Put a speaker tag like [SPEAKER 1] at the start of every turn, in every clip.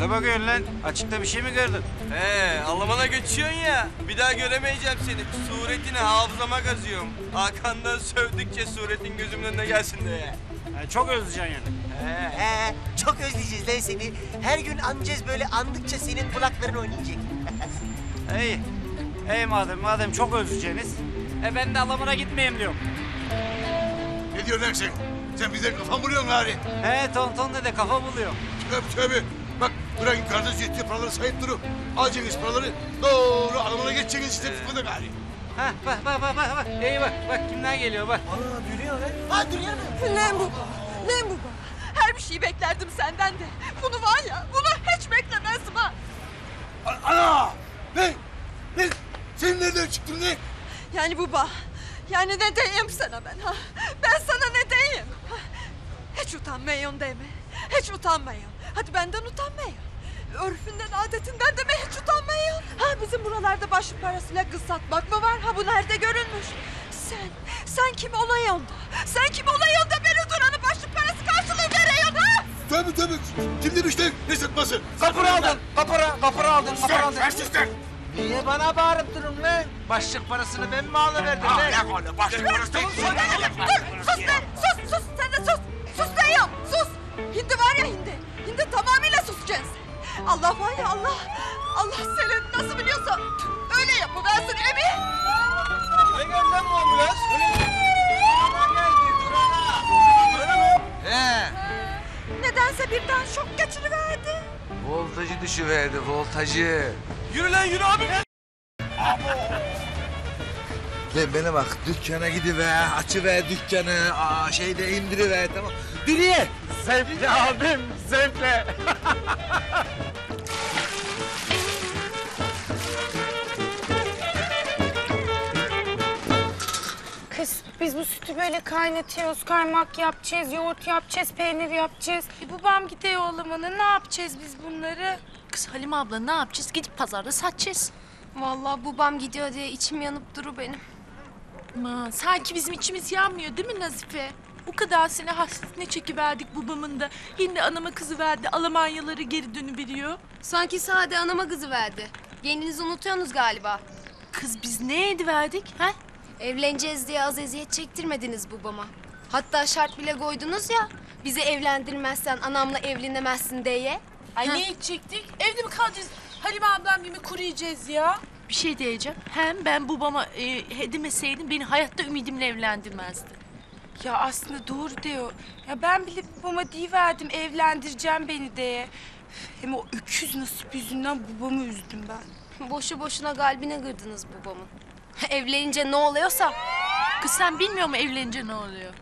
[SPEAKER 1] Ne bakıyorsun lan? Açıkta bir şey mi gördün?
[SPEAKER 2] Almana geçiyorsun ya. Bir daha göremeyeceğim seni. Suretini hafızama kazıyorum. Hakan'dan sövdükçe suretin gözümün önüne gelsin diye.
[SPEAKER 1] Çok özleyeceksin yani.
[SPEAKER 3] Çok özleyeceğiz lan seni. Her gün anacağız böyle, andıkça senin kulakların oynayacak.
[SPEAKER 1] İyi. İyi madem çok özleyeceksiniz. Ben de Alaman'a gitmeyeyim diyorum.
[SPEAKER 4] Ne diyorsun lan sen? Sen bize kafa mı buluyorsun gari?
[SPEAKER 1] Tonton dede kafa buluyor.
[SPEAKER 4] Tövbe. Bak bırakın kardeş yettiği paraları sayıp durun. Alacaksınız paraları doğru Alman'a geçeceksiniz işte tutmadı gari.
[SPEAKER 1] Bak. İyi bak kimler geliyor bak.
[SPEAKER 3] Ana duruyor lan. Duruyor mu?
[SPEAKER 5] Lan bu. Her bir şeyi beklerdim senden de. Bunu var ya, bunu hiç beklemezdim ha.
[SPEAKER 4] Ana! Ne? Sen nereden çıktın ne?
[SPEAKER 5] Yani baba, yani ne diyeyim sana ben ha? Ben sana ne diyeyim? Ha? Hiç utanmıyorsun değil mi? Hiç utanmıyorsun. Hadi benden utanmıyorsun. Örfünden, adetinden de mi hiç utanmıyorsun? Ha bizim buralarda başlık parasıyla kız satmak mı var? Ha bu nerede görülmüş? Sen kim olayıyorsun da? Sen kim olayıyorsun da beni duranı başlık parası karşılığı veriyorsun ha?
[SPEAKER 4] Tabii. Kim demiş lan ne satması?
[SPEAKER 1] Kapıra aldın.
[SPEAKER 4] Sen sus lan!
[SPEAKER 1] Niye bana bağırıp durun lan? Başlık parasını ben mi alıverdim lan?
[SPEAKER 4] Yak öyle başlık parası değil.
[SPEAKER 5] Sus lan, sus, sen de sus. Sus diyorum, sus. Hindi var ya hindi. Hindi tamamıyla susacaksın. Allah var ya Allah senin nasıl biliyorsa öyle yapıversin emin.
[SPEAKER 2] Ne geldi lan bu ambulans?
[SPEAKER 5] Nedense birden şok geçiriverdi.
[SPEAKER 6] Voltajı düşüverdi, voltajı.
[SPEAKER 2] Yürü lan yürü abi.
[SPEAKER 6] Lan bana bak, dükkana gidiver, açıver dükkanı, şeyde indiriver, tamam. Diriye!
[SPEAKER 1] Zevkle abim, zevkle.
[SPEAKER 7] Kız biz bu sütü böyle kaynatıyoruz, kaymak yapacağız, yoğurt yapacağız, peynir yapacağız. Babam gidiyor Alaman'a, ne yapacağız biz bunları?
[SPEAKER 8] Kız Halime abla ne yapacağız? Gidip pazarda satacağız.
[SPEAKER 7] Vallahi babam gidiyor diye içim yanıp duru benim.
[SPEAKER 8] Aman sanki bizim içimiz yanmıyor değil mi Nazife? O kadar sene hasretine çekiverdik babamın da. Hindi anama kızı verdi, Almanyaları geri dönüveriyor.
[SPEAKER 7] Sanki sade anama kızı verdi. Kendinizi unutuyorsunuz galiba.
[SPEAKER 8] Kız biz ne ediverdik ha?
[SPEAKER 7] Evleneceğiz diye az eziyet çektirmediniz babama. Hatta şart bile koydunuz ya. Bizi evlendirmezsen anamla evlenemezsin diye.
[SPEAKER 8] Ay ne edecektik? Evde mi kalacağız? Halime ablam gibi kuruyacağız ya. Bir şey diyeceğim. Hem ben babama demeseydim beni hayatta ümidimle evlendirmezdi.
[SPEAKER 7] Ya aslında doğru diyor. Ya ben bile babama diyiverdim evlendireceğim beni diye. Hem o öküz nasip yüzünden babamı üzdüm ben. Boşu boşuna kalbine kırdınız babamın. Evlenince ne oluyorsa.
[SPEAKER 8] Kız sen bilmiyor musun evlenince ne oluyor?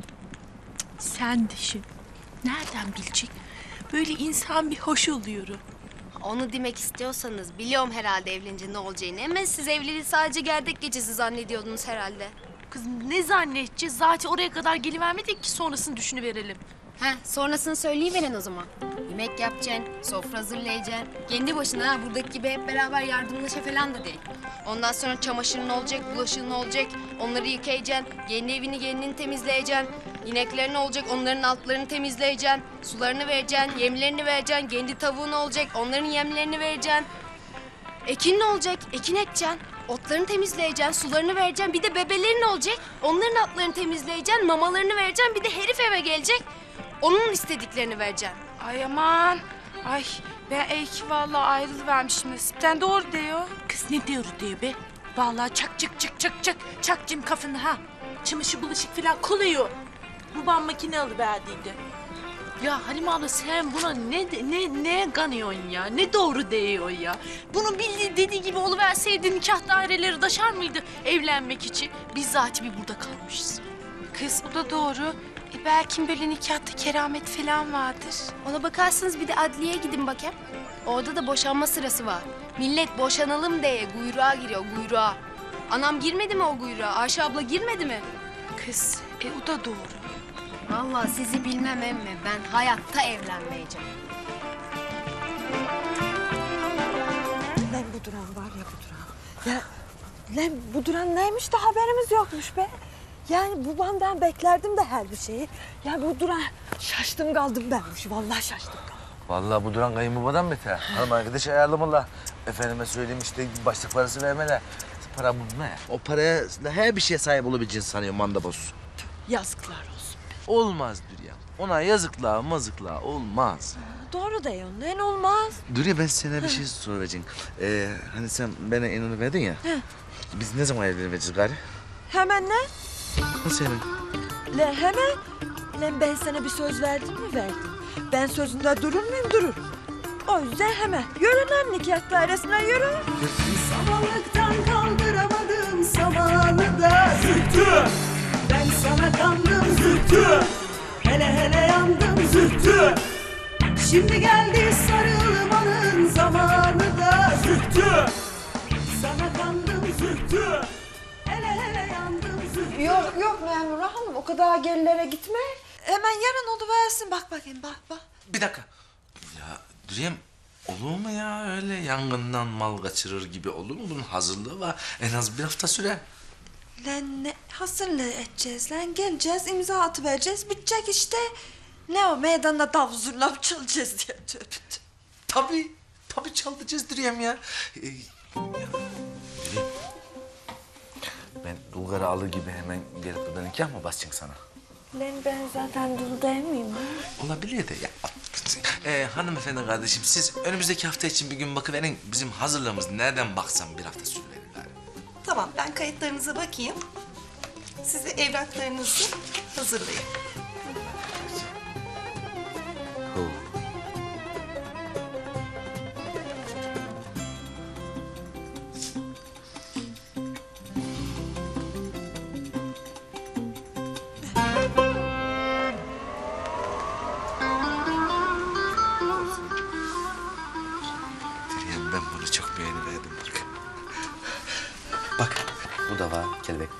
[SPEAKER 8] Sen düşün. Nereden bilecek? Böyle insan bir hoş oluyor.
[SPEAKER 7] Onu demek istiyorsanız biliyorum herhalde evlenince ne olacağını. Ama siz evliliği sadece gerdek gecesi zannediyordunuz herhalde.
[SPEAKER 8] Kız ne zannedeceğiz? Zaten oraya kadar gelivermedik ki sonrasını düşünüverelim.
[SPEAKER 7] Sonrasını söyleyiverin o zaman. Yemek yapacaksın, sofra hazırlayacaksın. Kendi başına buradaki gibi hep beraber yardımlaşa falan da değil. Ondan sonra çamaşırın olacak, bulaşığın olacak. Onları yıkayacaksın, kendi evini kendin temizleyeceksin. İneklerin olacak, onların altlarını temizleyeceksin. Sularını vereceksin, yemlerini vereceksin. Kendi tavuğun olacak, onların yemlerini vereceksin. Ekin ne olacak? Ekin ekeceksin. Otlarını temizleyeceksin, sularını vereceksin. Bir de bebelerin olacak. Onların altlarını temizleyeceksin, mamalarını vereceksin. Bir de herif eve gelecek. Onun istediklerini vereceksin.
[SPEAKER 9] Ay aman. Ay ben iyi ki vallahi ayrılıvermişim nasipten, doğru diyor.
[SPEAKER 8] Kız ne diyor be? Vallahi çak cim kafanı ha. Çamaşır bulaşık falan koluyor. Babam makine alıverdiydi. Ya Halime abla sen buna ne ganıyorsun ya? Ne doğru diyor ya? Bunun bildiği dediği gibi oluverseydi nikah daireleri taşar mıydı evlenmek için? Biz zaten bir burada kalmışız.
[SPEAKER 9] Kız bu da doğru. Belki böyle nikahta keramet falan vardır.
[SPEAKER 7] Ona bakarsınız bir de adliyeye gidin bakayım. Orada da boşanma sırası var. Millet boşanalım diye kuyruğa giriyor, kuyruğa. Anam girmedi mi o kuyruğa? Ayşe abla girmedi mi?
[SPEAKER 9] Kız o da doğru.
[SPEAKER 7] Vallahi sizi bilmem emmi. Ben hayatta evlenmeyeceğim.
[SPEAKER 5] Lan bu duran var ya bu duran. Ya lan bu duran neymiş de haberimiz yokmuş be. Yani babamdan beklerdim de her bir şeyi. Ya bu duran şaştım kaldım benmiş. Vallahi şaştım kaldım.
[SPEAKER 6] Vallahi bu duran kayınbabadan beter. Hanım arkadaş ayarlamalı. Efendime söyleyeyim işte başlık parası vermeler. Para bu ne? O paraya da her bir şeye sahip olabileceğini sanıyor mandabos.
[SPEAKER 5] Yazıklar olsun.
[SPEAKER 6] Olmaz Dürüyem. Ona yazıkla mazıkla olmaz.
[SPEAKER 5] Doğru diyorsun. Ne olmaz.
[SPEAKER 6] Dürüye ben sana bir şey soracağım. Hani sen bana inanı verdin ya. Biz ne zaman evleneceğiz gari?
[SPEAKER 5] Hemen ne?
[SPEAKER 6] Nasıl hemen?
[SPEAKER 5] Lan hemen. Lan ben sana bir söz verdim mi verdim. Ben sözünde durur muyum dururum. O yüzden hemen. Yürü lan nikah dairesine yürü.
[SPEAKER 10] Samanlıktan kaldıramadım samanı da Zühtü. Ben sana kandım Zühtü. Hele hele yandım Zühtü. Şimdi geldi sarılmanın zamanı da Zühtü. Sana kandım Zühtü. Hele hele yandım Zühtü.
[SPEAKER 5] Yok yok Memur Hanım o kadar gerilere gitme. Hemen yarın oluversin bak bakayım bak.
[SPEAKER 6] Bir dakika. Ya Dürüyem olur mu ya öyle yangından mal kaçırır gibi olur mu? Bunun hazırlığı var. En az bir hafta sürer.
[SPEAKER 5] Lan ne hazırlığı edeceğiz lan geleceğiz imza atıvereceğiz bitecek işte. Ne o meydanda davul zurna mı çalacağız diye tövbe.
[SPEAKER 6] Tabii çalacağız Dürüyem ya. Dürüyem. Ben Dulgar'ı alır gibi hemen gelip buradan nikah mı basacaksın sana?
[SPEAKER 5] Lan ben zaten dul değil miyim?
[SPEAKER 6] Olabilir de ya. Hanımefendi kardeşim siz önümüzdeki hafta için bir gün bakıverin. Bizim hazırlığımız nereden baksam bir hafta sürüverir gari.
[SPEAKER 10] Tamam ben kayıtlarınıza bakayım. Size evraklarınızı hazırlayayım.
[SPEAKER 6] Dürüyem ben bunu çok beğeniverdim bak. Bak bu da var kelebek.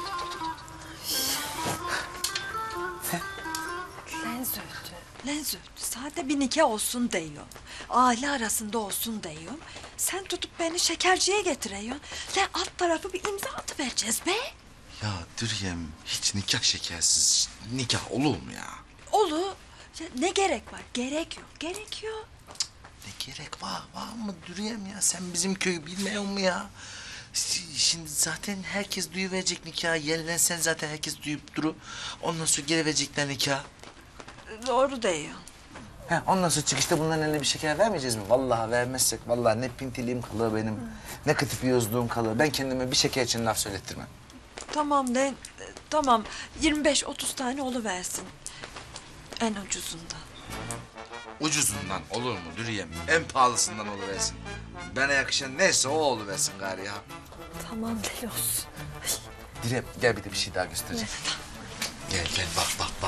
[SPEAKER 5] Lan Zühtü sade bir nikah olsun diyor. Aile arasında olsun diyor. Sen tutup beni şekerciye getiriyorsun. Lan alt tarafı bir imza atıvereceğiz be.
[SPEAKER 6] Ya Dürüyem hiç nikah şekersiz nikah olur mu ya?
[SPEAKER 5] Olur. Ya ne gerek var? Gerek yok. Gerek yok.
[SPEAKER 6] Ne gerek var mı Dürüyem ya? Sen bizim köyü bilmiyor musun ya? Şimdi zaten herkes duyuverecek nikahı. Yerlensen zaten herkes duyup duru. Ondan sonra geri verecekler nikahı.
[SPEAKER 5] Doğru diyor.
[SPEAKER 6] Ondan sonra çıkışta bunların eline bir şeker vermeyeceğiz mi? Vallahi vermezsek vallahi ne pintiliğim kalır benim. Ne kıtıp yozluğum kalır. Ben kendime bir şeker için laf söylettirmem.
[SPEAKER 5] Tamam lan. Tamam. 25-30 tane oluversin. En ucuzundan.
[SPEAKER 6] Ucuzundan olur mu Dürüyem? En pahalısından oluversin. Bana yakışan neyse o oluversin gari ya.
[SPEAKER 5] Tamam Lelos.
[SPEAKER 6] Dürüyem gel bir de bir şey daha göstereceğim. Gel bak.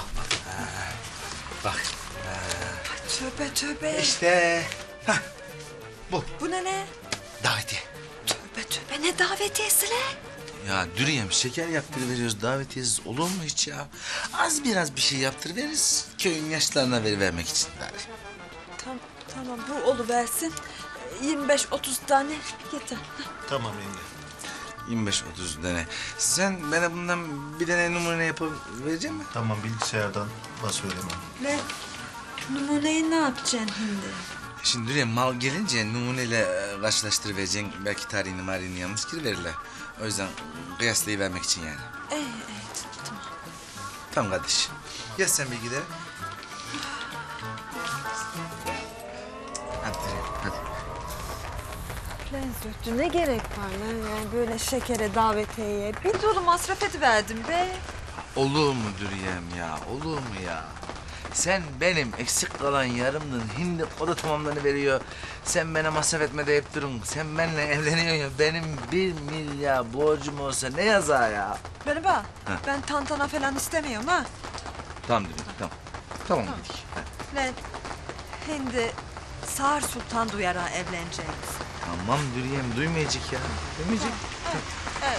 [SPEAKER 6] Bak.
[SPEAKER 5] Tövbe.
[SPEAKER 6] İşte.
[SPEAKER 5] Bu ne?
[SPEAKER 6] Davetiye.
[SPEAKER 5] Tövbe ne davetiyesi lan?
[SPEAKER 6] Ya Dürüyem şeker yaptırıveriyoruz davetiyesiz olur mu hiç ya? Az biraz bir şey yaptırıveririz köyün yaşlılarına verivermek için gari.
[SPEAKER 5] Tamam bu oluversin. 25-30 tane yeter.
[SPEAKER 4] Tamam yenge.
[SPEAKER 6] 25-30 tane. Sen bana bundan bir tane numune yapıp verecek misin?
[SPEAKER 4] Tamam bilgisayardan basıyorum.
[SPEAKER 5] Ne? Numuneyi ne yapacaksın şimdi?
[SPEAKER 6] Şimdi Dürüyem mal gelince numuneyle karşılaştırıvereceksin. Belki tarihini marihini yanlış giriverirler. O yüzden kıyaslayıvermek için yani.
[SPEAKER 5] Tamam.
[SPEAKER 6] Tamam kardeş. Yaz sen bilgileri. Hadi Dürüyem hadi.
[SPEAKER 5] Lan Zühtü ne gerek var lan yani böyle şekere davetiyeye. Bir dolu masraf ediverdim be.
[SPEAKER 6] Olur mu Dürüyem ya? Olur mu ya? Sen benim eksik kalan yarımdın. Hindi o da tamamlarını veriyor. Sen bana masraf etme deyip durun. Sen benimle evleniyorsun ya. Benim 1 milyar borcum olsa ne yazar ya?
[SPEAKER 5] Bana bak. Ben tantana falan istemiyorum ha.
[SPEAKER 6] Tamam Dürüyem tamam. Tamam dedik.
[SPEAKER 5] Lan şimdi Sağır Sultan duyara evleneceğiz.
[SPEAKER 6] Tamam Dürüyem duymayacak ya. Duymayacak.
[SPEAKER 5] Evet.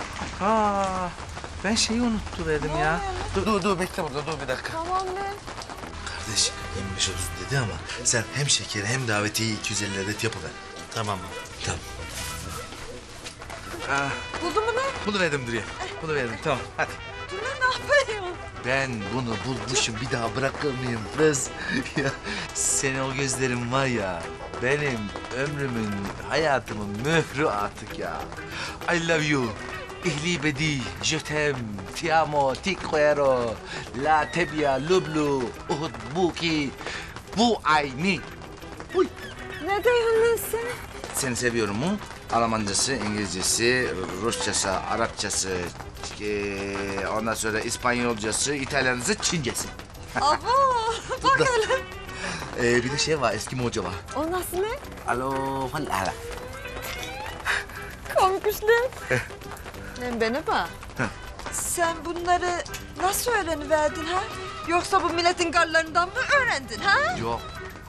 [SPEAKER 6] Ben şeyi unuttuverdim ya. Dur bekle burada dur bir dakika.
[SPEAKER 5] Tamam be.
[SPEAKER 6] Kardeş 25-30 dedi ama sen hem şekeri hem davetiyeyi 250 adet yapıver.
[SPEAKER 4] Tamam.
[SPEAKER 6] Tamam.
[SPEAKER 5] Buldun mu lan?
[SPEAKER 6] Bunu verdim Dürüyem. Bunu verdim tamam hadi.
[SPEAKER 5] Dur lan ne yapıyorsun?
[SPEAKER 6] Ben bunu bulmuşum bir daha bırakır mıyım kız? Ya senin o gözlerin var ya benim ömrümün, hayatımın mührü artık ya. I love you. Ich liebe dich, je t'aime, ti amo, ti quiero, la tebia, lublu, uhud buki, bu ayni. Uy.
[SPEAKER 5] Ne diyorsun lan sen?
[SPEAKER 6] Seni seviyorum mu? Almancası, İngilizcesi, Rusçası, Arapçası, ondan sonra İspanyolcası, İtalyancası, Çincesi.
[SPEAKER 5] Abo bak hele.
[SPEAKER 6] Bir de şey var, Eskimoca var.
[SPEAKER 5] O nasıl ne?
[SPEAKER 6] Alo, hala.
[SPEAKER 5] Komik lan. Lan bana bak. Sen bunları nasıl öğreniverdin ha? Yoksa bu milletin garlarından mı öğrendin ha?
[SPEAKER 6] Yok.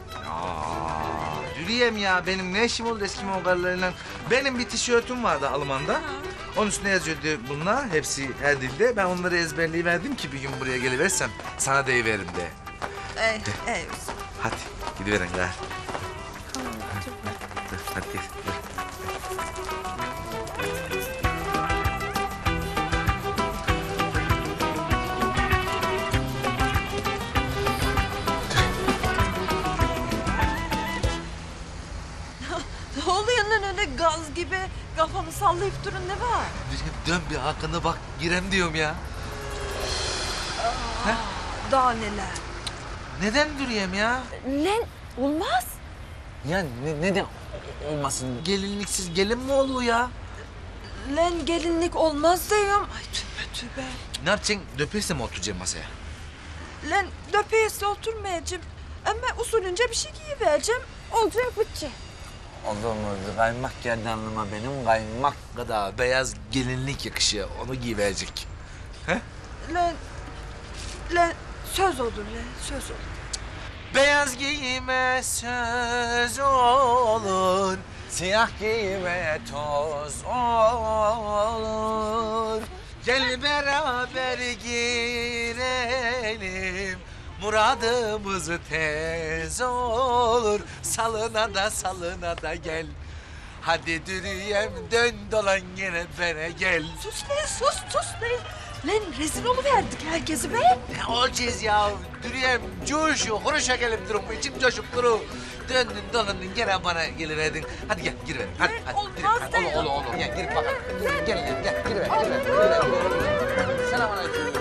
[SPEAKER 6] Yürüyem ya, benim ne işim oldu Eskimo karlarıyla? Benim bir tişörtüm vardı Alman'da. Onun üstüne yazıyordu bunlar, hepsi her dilde. Ben onları ezberleyiverdim ki bir gün buraya geliversem sana deyiverim de.
[SPEAKER 5] Ey.
[SPEAKER 6] Hadi, gidiverin gari. Hadi gel.
[SPEAKER 5] Ne oluyor lan öyle gaz gibi kafamı sallayıp durun ne var?
[SPEAKER 6] Dön bir hakkında bak, girem diyorum ya.
[SPEAKER 5] Daha neler?
[SPEAKER 6] Neden durayım ya?
[SPEAKER 5] Lan olmaz.
[SPEAKER 6] Ya neden olmasın? Gelinliksiz gelin mi olur ya?
[SPEAKER 5] Lan gelinlik olmaz diyorum. Ay tövbe.
[SPEAKER 6] Ne yapacaksın? Döpeyse mi oturacaksın masaya?
[SPEAKER 5] Lan döpeyesi oturmayacağım. Ama usulünce bir şey giyivereceğim. Olacak bütçe.
[SPEAKER 6] Olur mu? Kaymak gerdanlıma benim kaymak kadar beyaz gelinlik yakışıyor. Onu giyiverecek.
[SPEAKER 5] Lan söz olur lan söz olur.
[SPEAKER 6] Beyaz giyime söz olur, siyah giyime toz olur. Gel beraber girelim, muradımız tez olur. Salına da gel. Hadi dürüyem dön dolan gene bana gel.
[SPEAKER 5] Sus lan sus lan. Lan rezil oluverdik herkesi be.
[SPEAKER 6] Ne olacağız ya? Dürüyem coşuyor, hoşa gelip durun. İçim coşup durun. Döndün dolandın gene bana geliverdin. Hadi gel gir ver. Hadi.
[SPEAKER 5] Olmaz
[SPEAKER 6] Hadi, olur. Gel gir bak. Gel gir ver. Selamünaleyküm.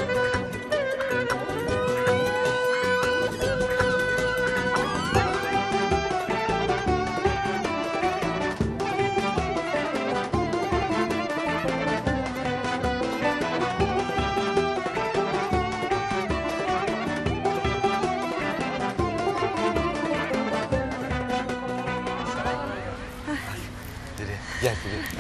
[SPEAKER 6] Gel.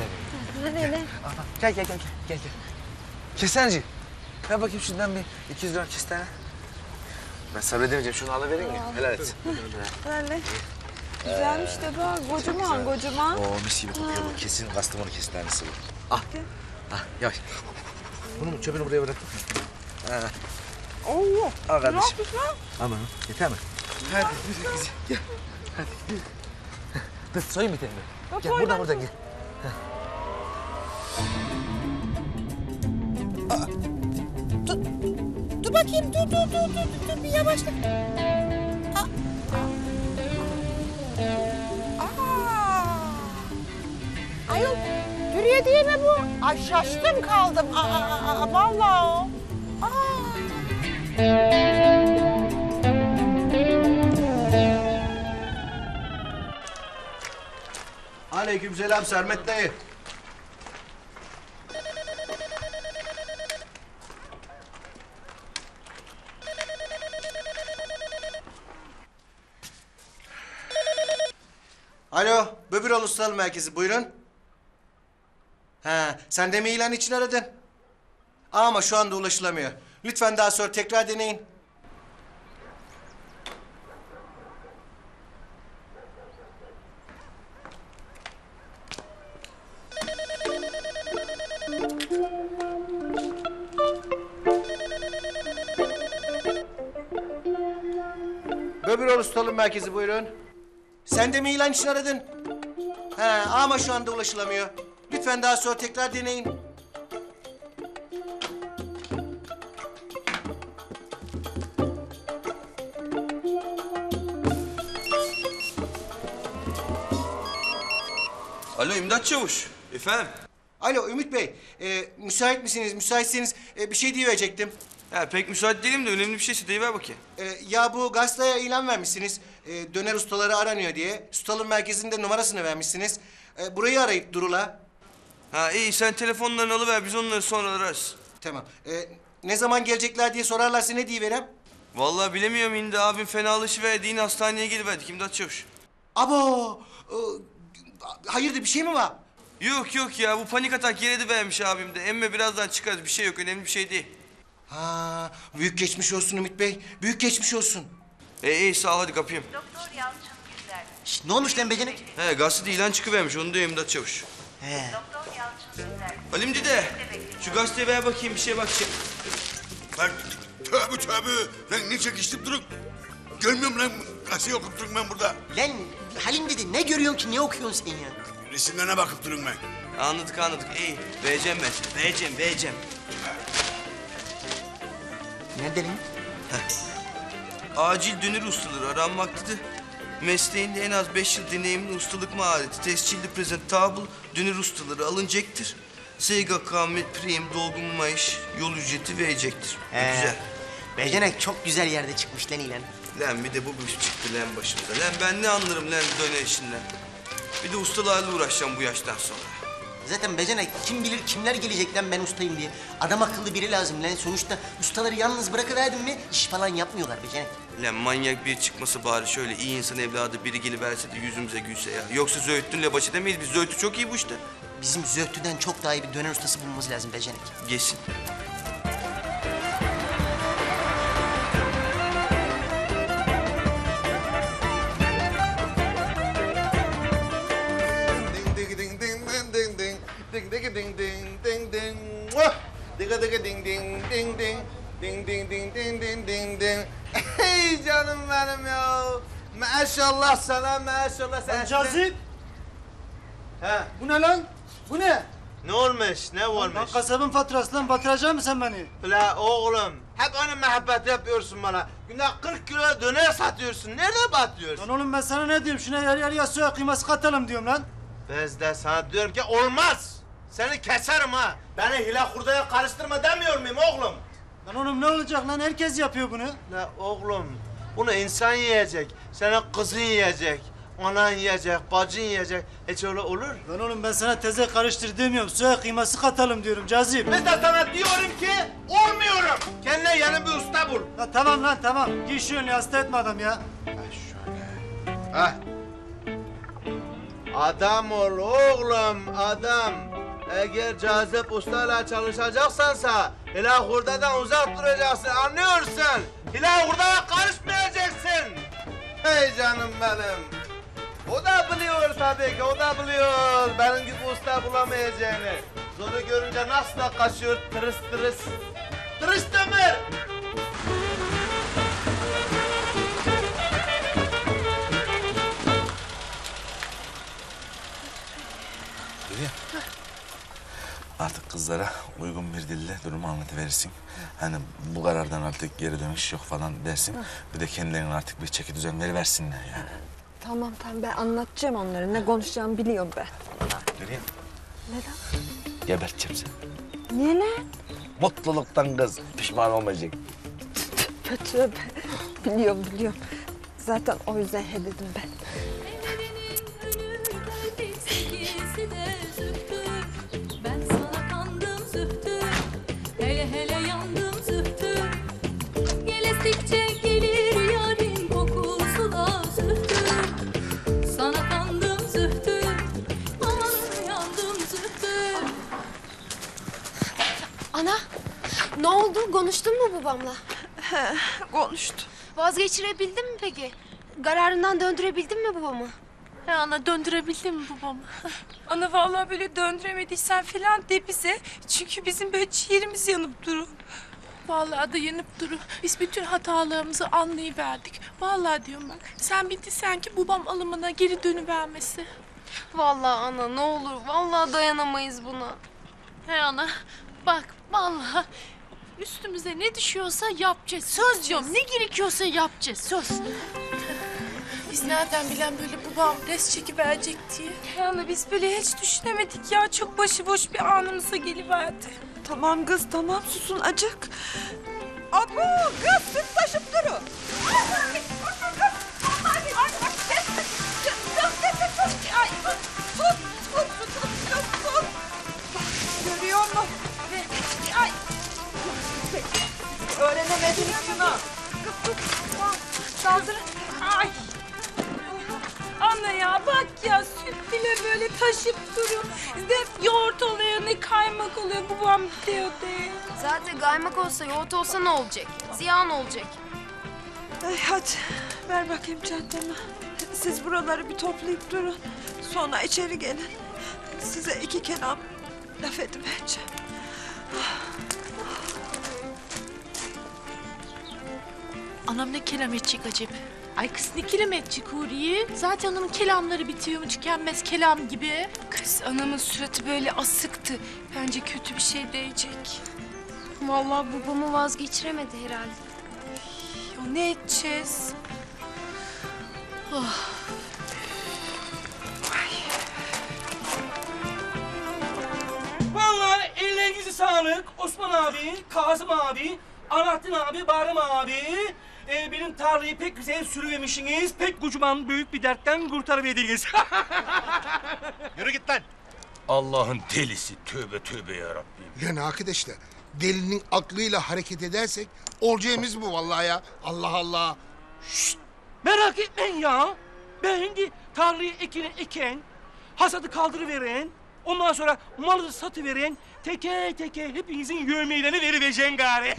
[SPEAKER 6] Gel. Kesenci. Ver bakayım şundan bir 200 lira kes tane. Ben sabredemeyeceğim. Şunu alıverin ya. Helal et.
[SPEAKER 5] Öyle. Güzelmiş de bak. Kocaman.
[SPEAKER 6] Oo mis gibi kokuyor bu. Kesin Kastamonu kestanesi bu. Al. Yavaş. Bunu çöpünü buraya bırak.
[SPEAKER 5] Oo.
[SPEAKER 6] Al kardeşim.
[SPEAKER 5] Ne yapıyorsun?
[SPEAKER 6] Aman yeter mi? Hadi yürü gel. Hadi yürü. Dur soyun bir tane. Gel buradan gel.
[SPEAKER 10] Dur bakayım dur bir yavaşla. Ayol yürüye diye mi bu? Ay şaştım kaldım. Vallahi o.
[SPEAKER 11] Aleykümselam Sermet dayı. Alo, Böbürol Ustalı Merkezi, buyurun. Sen de mi ilan için aradın? Ama şu anda ulaşılamıyor. Lütfen daha sonra tekrar deneyin. Böbürol Ustalı Merkezi, buyurun. Sen de mi ilan için aradın? Ama şu anda ulaşılamıyor. Lütfen daha sonra tekrar deneyin.
[SPEAKER 2] Alo İmdat Çavuş. Efendim?
[SPEAKER 11] Alo Ümit Bey, müsait misiniz? Müsaitseniz bir şey diyecektim.
[SPEAKER 2] Ya pek müsait değilim de önemli bir şeyse deyiver bakayım.
[SPEAKER 11] Ya bu gazeteye ilan vermişsiniz. Döner ustaları aranıyor diye. Ustalığın merkezinde numarasını vermişsiniz. Burayı arayıp durula.
[SPEAKER 2] Ha iyi sen telefonlarını alıver biz onları sonra ararız.
[SPEAKER 11] Tamam. Ne zaman gelecekler diye sorarlarsa ne diyiverem?
[SPEAKER 2] Vallahi bilemiyorum indi abim fenalaşıverdi yine hastaneye geliverdik İmdat Çavuş.
[SPEAKER 11] Abo! Hayırdır bir şey mi var?
[SPEAKER 2] Yok ya bu panik atak yere vermiş abim de. Emme birazdan çıkarız bir şey yok önemli bir şey değil.
[SPEAKER 11] Ha, büyük geçmiş olsun Ümit Bey. Büyük geçmiş olsun.
[SPEAKER 2] İyi sağ ol hadi kapayım.
[SPEAKER 3] Şişt, ne olmuş lan becenek?
[SPEAKER 2] He gazetede ilan çıkıvermiş onu diyor İmdat Çavuş.
[SPEAKER 3] He.
[SPEAKER 2] Halim dede şu gazeteyi ver bakayım bir şeye bakacağım.
[SPEAKER 4] Lan tövbe. Lan ne çekiştirip durun? Görmüyorum lan. Gazeteyi okup durun ben burada.
[SPEAKER 3] Lan Halim dedi ne görüyorsun ki ne okuyorsun sen ya?
[SPEAKER 4] Resimlerine bakıp durun ben.
[SPEAKER 2] Anladık iyi vereceğim ben vereceğim.
[SPEAKER 3] Nerede lan?
[SPEAKER 2] Acil dönür ustaları aranmaktadır. Mesleğinde en az 5 yıl deneyimli ustalık mahareti, tescilli presentable dönür ustaları alınacaktır. SGK, prim, dolgun maaş, yol ücreti verecektir. Güzel.
[SPEAKER 3] Becenek çok güzel yerde çıkmış lan ilan.
[SPEAKER 2] Lan bir de bu çıktı lan başımıza. Lan ben ne anlarım lan döner işinden. Bir de ustalarla uğraşacağım bu yaştan sonra.
[SPEAKER 3] Zaten becenek kim bilir kimler gelecek lan ben ustayım diye. Adam akıllı biri lazım lan. Sonuçta ustaları yalnız bırakıverdin mi iş falan yapmıyorlar becenek.
[SPEAKER 2] Lan manyak biri çıkması bari şöyle iyi insan evladı biri geliverse de yüzümüze gülse ya. Yoksa Zöğütlü'yle baş edemeyiz. Biz Zöğütlü çok iyi bu işte.
[SPEAKER 3] Bizim Zöhtü'den çok daha iyi bir döner ustası bulmamız lazım becenek.
[SPEAKER 2] Gelsin.
[SPEAKER 12] Hey canım benim ya. Maşallah sana maşallah sen.
[SPEAKER 13] Cazip.
[SPEAKER 12] He.
[SPEAKER 13] Bu ne lan? Bu ne?
[SPEAKER 12] Ne olmuş? Ne olmuş?
[SPEAKER 13] Lan kasabın faturası lan batıracak mısın sen beni?
[SPEAKER 12] La oğlum. Hep aynı muhabbet yapıyorsun bana. Günde 40 kilo döner satıyorsun. Nerede batıyorsun?
[SPEAKER 13] Lan oğlum ben sana ne diyorum? Şuna yarı yarıya soya kıyması katalım diyorum lan.
[SPEAKER 12] Ben de sana diyorum ki olmaz. Seni keserim ha. Beni hile hurdaya karıştırma demiyor muyum oğlum?
[SPEAKER 13] Lan oğlum ne olacak lan? Herkes yapıyor bunu.
[SPEAKER 12] La oğlum. Bunu insan yiyecek. Senin kızın yiyecek. Anan yiyecek, bacın yiyecek. Hiç öyle olur.
[SPEAKER 13] Lan oğlum ben sana teze karıştır demiyorum. Soya kıyması katalım diyorum Cazip.
[SPEAKER 12] Ben de sana diyorum ki olmuyorum. Kendine yeni bir usta bul.
[SPEAKER 13] Ya tamam lan tamam. Giy şu önlüğü hasta etme adam ya.
[SPEAKER 12] Heh. Adam ol oğlum, adam. Eğer Cazip ustayla çalışacaksansa hile hurdadan uzak duracaksın, anlıyorsun? Hile hurdaya karışmayacaksın. Hey canım benim. O da biliyor tabii ki, o da biliyor. Benim gibi usta bulamayacağını. Zoru görünce nasıl da kaçıyor, tırıs tırıs. Tırıs demir.
[SPEAKER 6] Artık kızlara uygun bir dille durumu anlatıverirsin. Hani bu karardan artık geri dönüş yok falan dersin. Bir de kendilerine artık bir çeki düzen veriversinler yani.
[SPEAKER 5] Tamam ben anlatacağım onlara. Ne konuşacağımı biliyorum ben.
[SPEAKER 6] Göreyim.
[SPEAKER 5] Neden?
[SPEAKER 6] Geberteceğim seni.
[SPEAKER 5] Niye lan?
[SPEAKER 6] Mutluluktan kız pişman olmayacak.
[SPEAKER 5] Tövbe. Biliyorum. Zaten o yüzden he dedim ben.
[SPEAKER 14] Ben sana kandım zühtü, hele yandım zühtü. Gelestikçe gelir yarın kokusu da zühtü. Sana kandım zühtü, aman yandım zühtü.
[SPEAKER 7] Ana ne oldu? Konuştun mu babamla?
[SPEAKER 5] Konuştu.
[SPEAKER 7] Vazgeçirebildin mi peki? Kararından döndürebildin mi babamı?
[SPEAKER 8] He ana döndürebildin mi babamı?
[SPEAKER 9] Ana vallahi böyle döndüremediysen falan de bize. Çünkü bizim böyle ciğerimiz yanıp durur.
[SPEAKER 8] Vallahi da yanıp durur. Biz bütün hatalarımızı anlayıverdik. Vallahi diyorum bak. Sen bilirsen ki babam alımına geri dönüvermesi.
[SPEAKER 7] Vallahi ana ne olur. Vallahi dayanamayız buna.
[SPEAKER 8] He ana bak vallahi üstümüze ne düşüyorsa yapacağız. Söz diyorum ne gerekiyorsa yapacağız. Söz. Biz nereden bilen böyle babam res çekiverecek diye.
[SPEAKER 9] Yani biz böyle hiç düşünemedik ya. Çok başıboş bir anımıza geliverdi.
[SPEAKER 5] Tamam kız tamam susun acık. Abu kız süt taşıp durun. Görüyor musun? Ay. Öğrenemediniz şunu.
[SPEAKER 9] Saldırın. Ay. Anne ya bak ya süt bile böyle taşıp duruyor. Ne yoğurt oluyor ne kaymak oluyor babam diyor de.
[SPEAKER 7] Zaten kaymak olsa yoğurt olsa ne olacak? Ziyan olacak.
[SPEAKER 5] Ay hadi ver bakayım çantamı. Siz buraları bir toplayıp durun. Sonra içeri gelin. Size iki kelam laf edivereceğim.
[SPEAKER 8] Anam ne kelam edecek acaba? Ay kız ne kelam edecek Huriye? Zaten onun kelamları bitiyormuş tükenmez kelam gibi.
[SPEAKER 9] Kız anamın suratı böyle asıktı. Bence kötü bir şey diyecek.
[SPEAKER 7] Vallahi babamı vazgeçiremedi herhalde.
[SPEAKER 9] Ya ne edeceğiz?
[SPEAKER 8] Oh.
[SPEAKER 15] Vallahi ellerinizi sağlık Osman abi, Kazım abi, Alaaddin abi, Barım abi. Benim tarlayı pek güzel sürüvermişsiniz. Pek kocaman büyük bir dertten kurtarıverdiniz.
[SPEAKER 4] Yürü git lan.
[SPEAKER 16] Allah'ın delisi. Tövbe tövbe ya Rabbim.
[SPEAKER 4] Yani arkadaşlar delinin aklıyla hareket edersek olacağımız bu vallahi ya. Allah Allah.
[SPEAKER 15] Merak etmeyin ya. Ben şimdi tarlayı eken, hasadı kaldırıveren, ondan sonra malı satıveren, teker teker hepinizin yövmeylerini verivereceğim gari.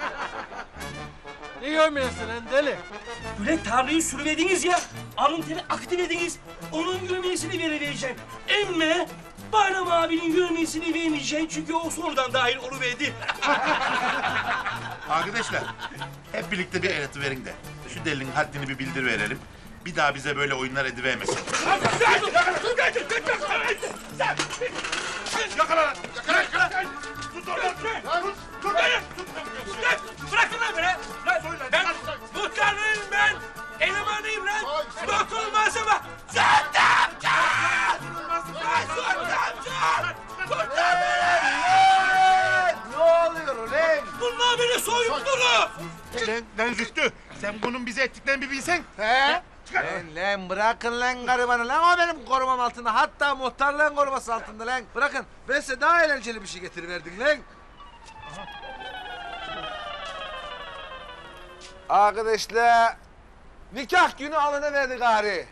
[SPEAKER 12] Ne görmüyorsun lan deli?
[SPEAKER 15] Böyle tarlayı sürüverdiniz ya, alın teri aktivediniz, onun yövmesini verivereceğim. Emme Bayram abinin yövmesini vermeyeceğim çünkü o sonradan dahil oluverdi.
[SPEAKER 16] Arkadaşlar hep birlikte bir el atıverin de şu delinin haddini bir bildir verelim. Bir daha bize böyle oyunlar edivermesin.
[SPEAKER 15] Yakala lan! Yakala! Tut oradan! Tut beni! Bırakın lan beni! Ben muhtarlıyım ben! Elemanıyım lan! Dokunulmaz ama! Sultancan! Sultancan! Kurtar beni!
[SPEAKER 12] Ne oluyor ulan?
[SPEAKER 15] Bunlar beni soyuttular!
[SPEAKER 16] Lan Zühtü, sen bunun bize ettiklerini bir bilsen.
[SPEAKER 12] He? Lan bırakın lan garibanı lan o benim korumam altında hatta muhtarlığın koruması altında lan. Bırakın ben size daha eğlenceli bir şey getiriverdim lan. Arkadaşlar nikah günü alınıverdi gari.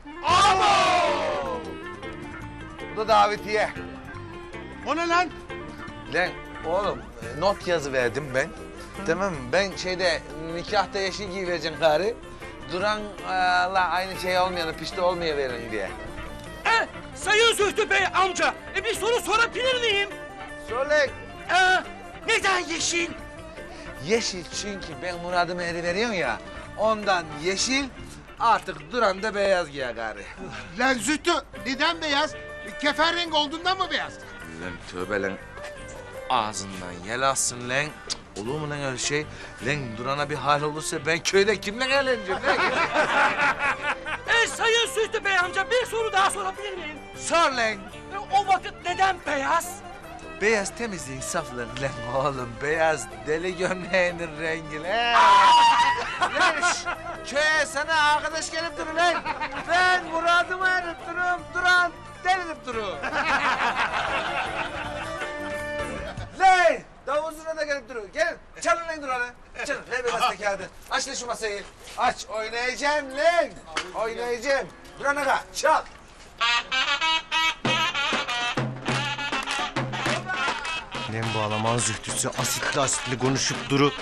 [SPEAKER 12] Bu da davetiye.
[SPEAKER 4] O ne lan?
[SPEAKER 12] Lan oğlum not yazı verdim ben. Tamam mı? Ben nikahta yeşil giyivereceğim gari. Duran'la aynı şey olmayanı, pişti olmayıverin diye.
[SPEAKER 15] Sayın Zühtü Bey amca, bir soru sorabilir miyim?
[SPEAKER 12] Sor lan.
[SPEAKER 15] Neden yeşil?
[SPEAKER 12] Yeşil çünkü ben muradımı eriveriyorum ya. Ondan yeşil, artık Duran da beyaz giyer gari.
[SPEAKER 4] Lan Zühtü neden beyaz? Kefen rengi olduğundan mı beyaz?
[SPEAKER 6] Lan tövbe lan. Ağzından yel alsın lan. Cık, olur mu lan öyle şey? Lan Duran'a bir hal olursa ben köyde kimle eğleneceğim lan?
[SPEAKER 15] Sayın Zühtü Bey amca bir soru daha sorabilir miyim?
[SPEAKER 6] Sor lan.
[SPEAKER 15] O vakit neden beyaz?
[SPEAKER 6] Beyaz temizliğin safları lan oğlum. Beyaz deli gömleğinin rengi lan.
[SPEAKER 12] Lan şş, köye sana arkadaş gelip durun lan. Ben muradımı erip durum, Duran delirip durun. Lan davuzuna da gelip durun. Gel çalın lan Duran'ı. Çalın ver bir masaya kağıdı. Aç lan şu masayı. Aç oynayacağım lan. Oynayacağım. Duran aga çal.
[SPEAKER 11] Nem bağlaman zühtüsü asitli konuşup duru.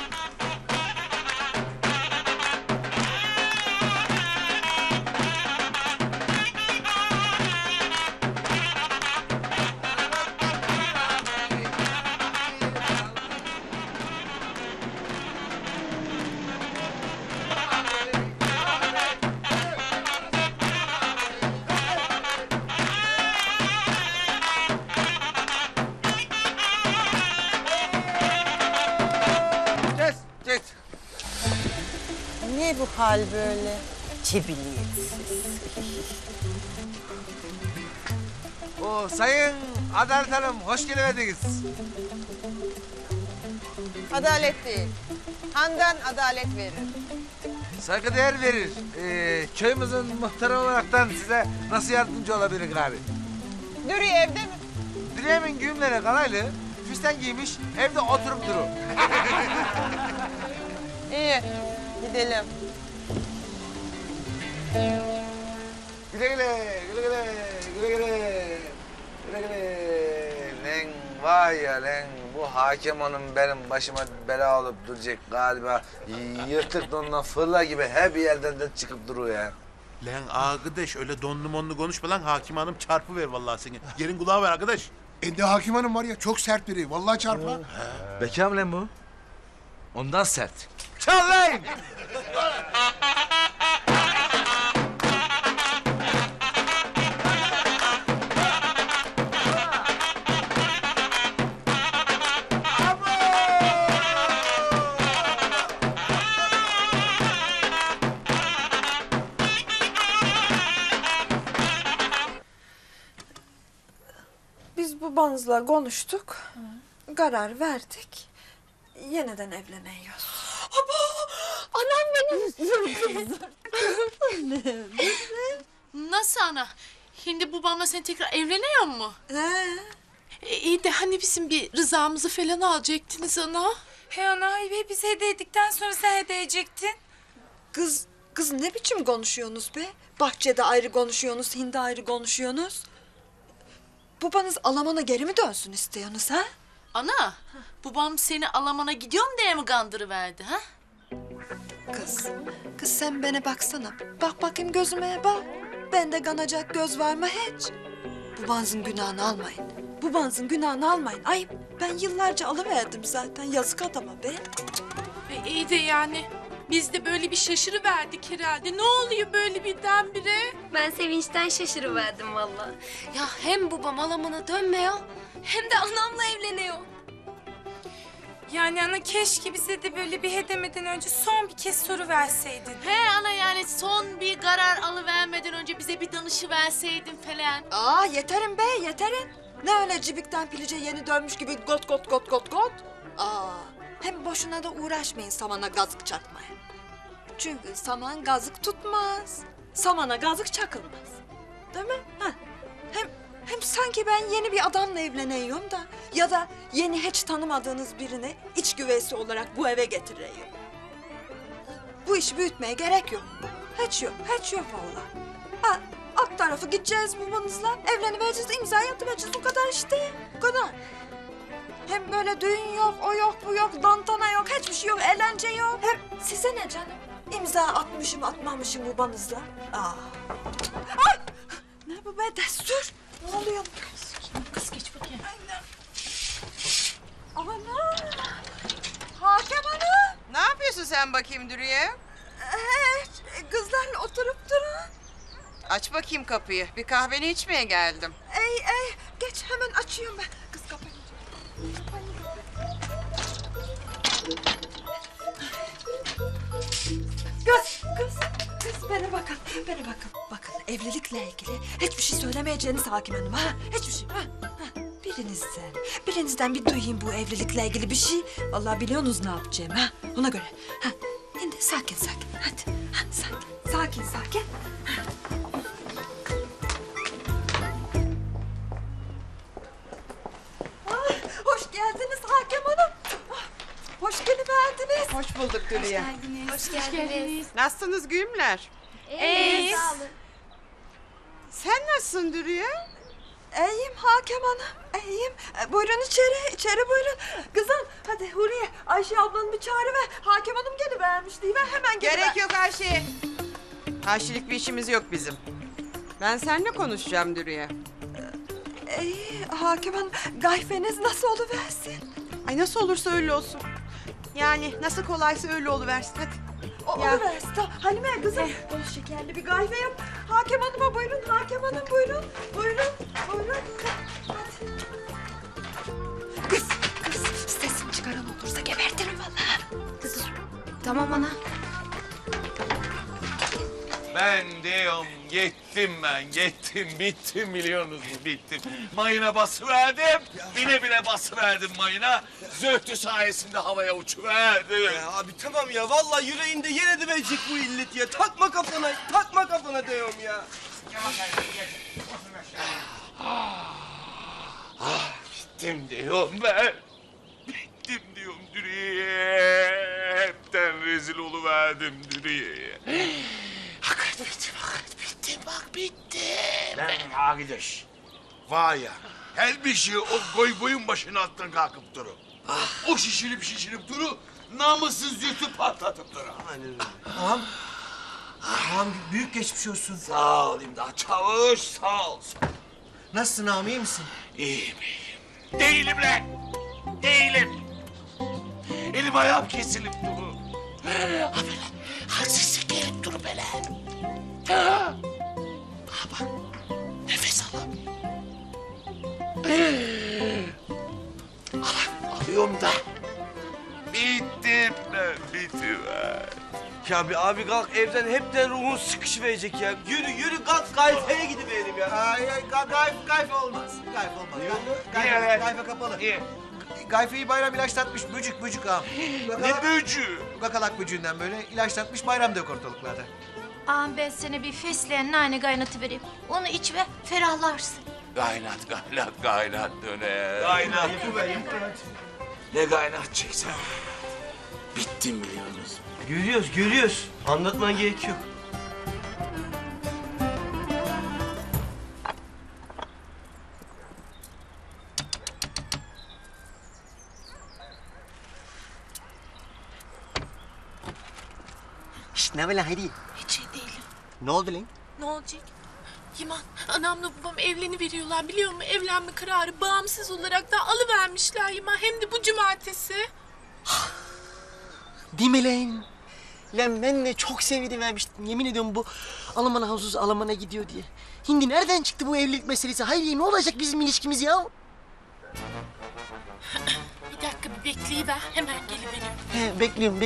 [SPEAKER 10] Ne bu hal böyle? Cibiliyetsiz.
[SPEAKER 6] O Sayın Adalet Hanım hoş geldiniz.
[SPEAKER 10] Adalet değil. Handan adalet verir.
[SPEAKER 6] Saygıdeğer verir. Köyümüzün muhtarı olaraktan size nasıl yardımcı olabilir gari?
[SPEAKER 10] Dürüye evde mi?
[SPEAKER 6] Direğimin güğümleri kalaylı, füsten giymiş, evde oturup durur.
[SPEAKER 10] İyi, gidelim.
[SPEAKER 6] Güle güle, güle güle, güle güle, güle güle. Lan vay ya lan, bu hakim hanım benim başıma bela olup duracak galiba. Yırtık donla fırla gibi her bir yerden de çıkıp duruyor ya.
[SPEAKER 16] Lan arkadaş öyle donlu monlu konuşma lan. Hakim hanım çarpı ver vallahi seni. Yerin kulağı ver arkadaş.
[SPEAKER 4] Ende hakim hanım var ya çok sert biri. Vallahi çarpar.
[SPEAKER 6] Bekam lan bu. Ondan sert. Çal lan!
[SPEAKER 5] Biz babanızla konuştuk. Karar verdik. Yeniden evleniyoruz.
[SPEAKER 8] Anam benim. Nasıl ana? Şimdi babamla sen tekrar evleniyor mu? İyi de hani bizim bir rızamızı falan alacaktınız ana.
[SPEAKER 9] He ana, biz hediye ettikten sonra sen hediye edecektin.
[SPEAKER 5] Kız ne biçim konuşuyorsunuz be? Bahçede ayrı konuşuyorsunuz, hindi ayrı konuşuyorsunuz. Babanız Alaman'a geri mi dönsün istiyorsunuz ha?
[SPEAKER 8] Ana, babam seni Alaman'a gidiyorum diye mi kandırıverdi ha?
[SPEAKER 5] Kız sen bana baksana. Bak bakayım gözüme bak. Bende kanacak göz var mı hiç? Babanızın günahını almayın. Babanızın günahını almayın. Ayıp. Ben yıllarca alıverdim zaten. Yazık adama be.
[SPEAKER 8] İyi de yani biz de böyle bir şaşırıverdik herhalde. Ne oluyor böyle birdenbire?
[SPEAKER 7] Ben sevinçten şaşırıverdim vallahi. Ya hem babam Alaman'a dönmüyor hem de anamla evleniyor.
[SPEAKER 9] Yani ana keşke bize de böyle bir hedemeden önce son bir kez soru verseydin.
[SPEAKER 8] He ana, yani son bir karar alıvermeden önce bize bir danışıverseydin falan.
[SPEAKER 5] Aa yeterim be yeterim. Ne öyle cibikten pilice yeni dönmüş gibi got got got got got. Aa hem boşuna da uğraşmayın samana gazık çakmaya. Çünkü saman gazık tutmaz. Samana gazık çakılmaz. Değil mi? Ha. Hem sanki ben yeni bir adamla evleniyorum da ya da yeni hiç tanımadığınız birini iç güveysi olarak bu eve getiriyorum. Bu işi büyütmeye gerek yok. Hiç yok vallahi. Ha, alt tarafı gideceğiz babanızla, evlenivereceğiz, imzayı atıvereceğiz. O kadar işte, o kadar. Hem böyle düğün yok, o yok, bu yok, dantana yok, hiçbir şey yok, eğlence yok. Hem size ne canım? İmza atmışım, atmamışım babanızla. Aa. Ay! Ne bu be, destur? Ne oluyor?
[SPEAKER 8] Kız geç bakayım.
[SPEAKER 5] Ana! Hakem Hanım!
[SPEAKER 10] Ne yapıyorsun sen bakayım Dürüye?
[SPEAKER 5] Kızlarla oturup durun.
[SPEAKER 10] Aç bakayım kapıyı. Bir kahveni içmeye geldim.
[SPEAKER 5] Ey, geç hemen açıyorum ben. Kız kapıyı. Kız bana bakın, Bakın evlilikle ilgili hiçbir şey söylemeyeceğiniz Hakim Hanım ha. Hiçbir şey. Ha. Birinizden bir duyayım bu evlilikle ilgili bir şey. Vallahi biliyorsunuz ne yapacağım ha. Ona göre. Ha. Şimdi sakin. Hadi. Ha, sakin. Ha. Hoş geldiniz Hakem Hanım. Hoş geldiniz.
[SPEAKER 10] Hoş bulduk Dürüye.
[SPEAKER 7] Hoş geldiniz.
[SPEAKER 10] Nasılsınız güğümler?
[SPEAKER 7] Sağ olun.
[SPEAKER 10] Sen nasılsın Dürüye?
[SPEAKER 5] İyiyim Hakem Hanım, iyiyim. Buyurun içeri buyurun. Kızım hadi Huriye, Ayşe ablanı bir çağırıver. Hakem Hanım gelivermiş diye hemen geliver.
[SPEAKER 10] Gerek yok Ayşe. Ayşelik bir işimiz yok bizim. Ben seninle konuşacağım Dürüye.
[SPEAKER 5] İyi Hakem Hanım, gayfeniz nasıl oluversin?
[SPEAKER 10] Ay nasıl olursa öyle olsun. Yani nasıl kolaysa öyle oluversin hadi.
[SPEAKER 5] Oluversin. Halime kızım, bol şekerli bir gayfe yap. Hakem Hanım'a buyurun, Hakem Hanım buyurun. Buyurun. Hadi. Kız, sesini çıkaran olursa gebertirim vallahi.
[SPEAKER 7] Tamam ana.
[SPEAKER 17] Ben diyorum gittim bittim biliyorsunuz mu bittim. Mayına basıverdim, bile bile basıverdim mayına. Zöhtü sayesinde havaya uçuverdim.
[SPEAKER 2] Ya abi tamam ya vallahi yüreğinde yer ediverecek bu illet ya. Takma kafana diyorum ya.
[SPEAKER 17] Bittim diyorum ben. Bittim diyorum Dürüye. Hepten rezil oluverdim Dürüye'ye. Hakikaten bittim bak bittim.
[SPEAKER 4] Lan arkadaş. Var ya, her bir şeyi o boyun başına attın kalkıp duru. O şişirip duru, namussuz yüzü patlatıp duru.
[SPEAKER 11] Ağam büyük geçmiş olsun.
[SPEAKER 17] Sağ ol İmdat Çavuş, sağ ol.
[SPEAKER 11] Nasılsın ağam, iyi misin?
[SPEAKER 17] İyiyim. Değilim lan. Değilim. Elim ayağım kesilip duru. Abi lan, haksızlık gelip duru böyle. Ha bak, nefes alam. Alıyorum da. Bittim ben.
[SPEAKER 2] Ya bir abi kalk evden hepten ruhun sıkışıverecek ya. Yürü kalk gayfaya gidiverelim ya.
[SPEAKER 11] Gayfe olmaz. Gayfe kapalı.
[SPEAKER 17] Niye?
[SPEAKER 11] Gayfeyi bayram ilaçlatmış, böcük ağam.
[SPEAKER 17] Ne böcüğü?
[SPEAKER 11] Gakalak böcüğünden böyle ilaçlatmış, bayram da yok ortalıklarda.
[SPEAKER 18] Ağam ben sana bir fesleğen nane kaynatıvereyim. Onu iç ve ferahlarsın.
[SPEAKER 17] Kaynat döner.
[SPEAKER 2] Kaynat.
[SPEAKER 17] Ne kaynatacaksan. Bittim biliyorsunuz.
[SPEAKER 2] Görüyoruz. Anlatman gerek yok.
[SPEAKER 3] Şşt ne haber lan Hayri?
[SPEAKER 8] Hiç iyi değilim.
[SPEAKER 3] Ne oldu lan?
[SPEAKER 8] Ne olacak? Yaman, anamla babam evleniveriyorlar biliyor musun? Evlenme kararı bağımsız olarak da alıvermişler Yaman. Hem de bu cumartesi.
[SPEAKER 3] Değil mi lan? Lan ben de çok sevindivermiştim. Yemin ediyorum bu Alman havuzsuz Alman'a gidiyor diye. Şimdi nereden çıktı bu evlilik meselesi? Hayri ne olacak bizim ilişkimiz ya?
[SPEAKER 8] Bir dakika bir bekleyiver. Hemen geliveriyorum.
[SPEAKER 3] He bekliyorum.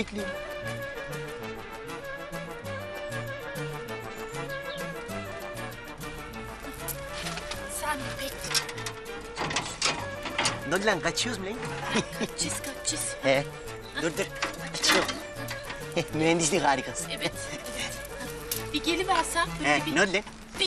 [SPEAKER 8] Sen de bekle.
[SPEAKER 3] Ne oldu lan kaçıyoruz mu lan?
[SPEAKER 8] Kaçacağız.
[SPEAKER 3] He dur. Kaçıyorum. Mühendislik harikası.
[SPEAKER 8] Evet. Bir geliversen.
[SPEAKER 3] He ne oldu lan?
[SPEAKER 8] Bir.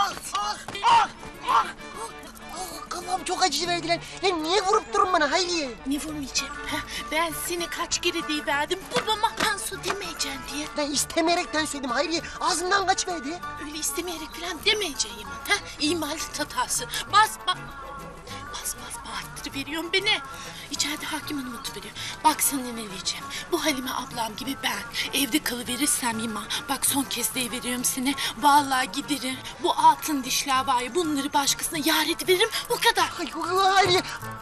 [SPEAKER 3] Kafam çok acı verdi lan. Lan niye vurup durun bana Hayriye?
[SPEAKER 8] Ne vurmayacağım? Ha, ben seni kaç kere deyiverdim. Babama Hansu demeyeceksin diye.
[SPEAKER 3] Ben istemeyekten söyledim Hayriye. Ağzımdan kaçıverdi.
[SPEAKER 8] Öyle istemeyerek falan demeyeceğim Yaman. Ha, imalat hatası. Bas bağırttırıveriyorsun beni. İçeride hakim hanım oturuveriyor. Bak sana ne diyeceğim. Bu Halime ablam gibi ben evde kalıverirsem Yaman. Bak son kez deyiveriyorum seni. Vallahi giderim. Bu altın dişler var ya bunları başkasına yar ediveririm. O kadar.
[SPEAKER 3] Hayriye.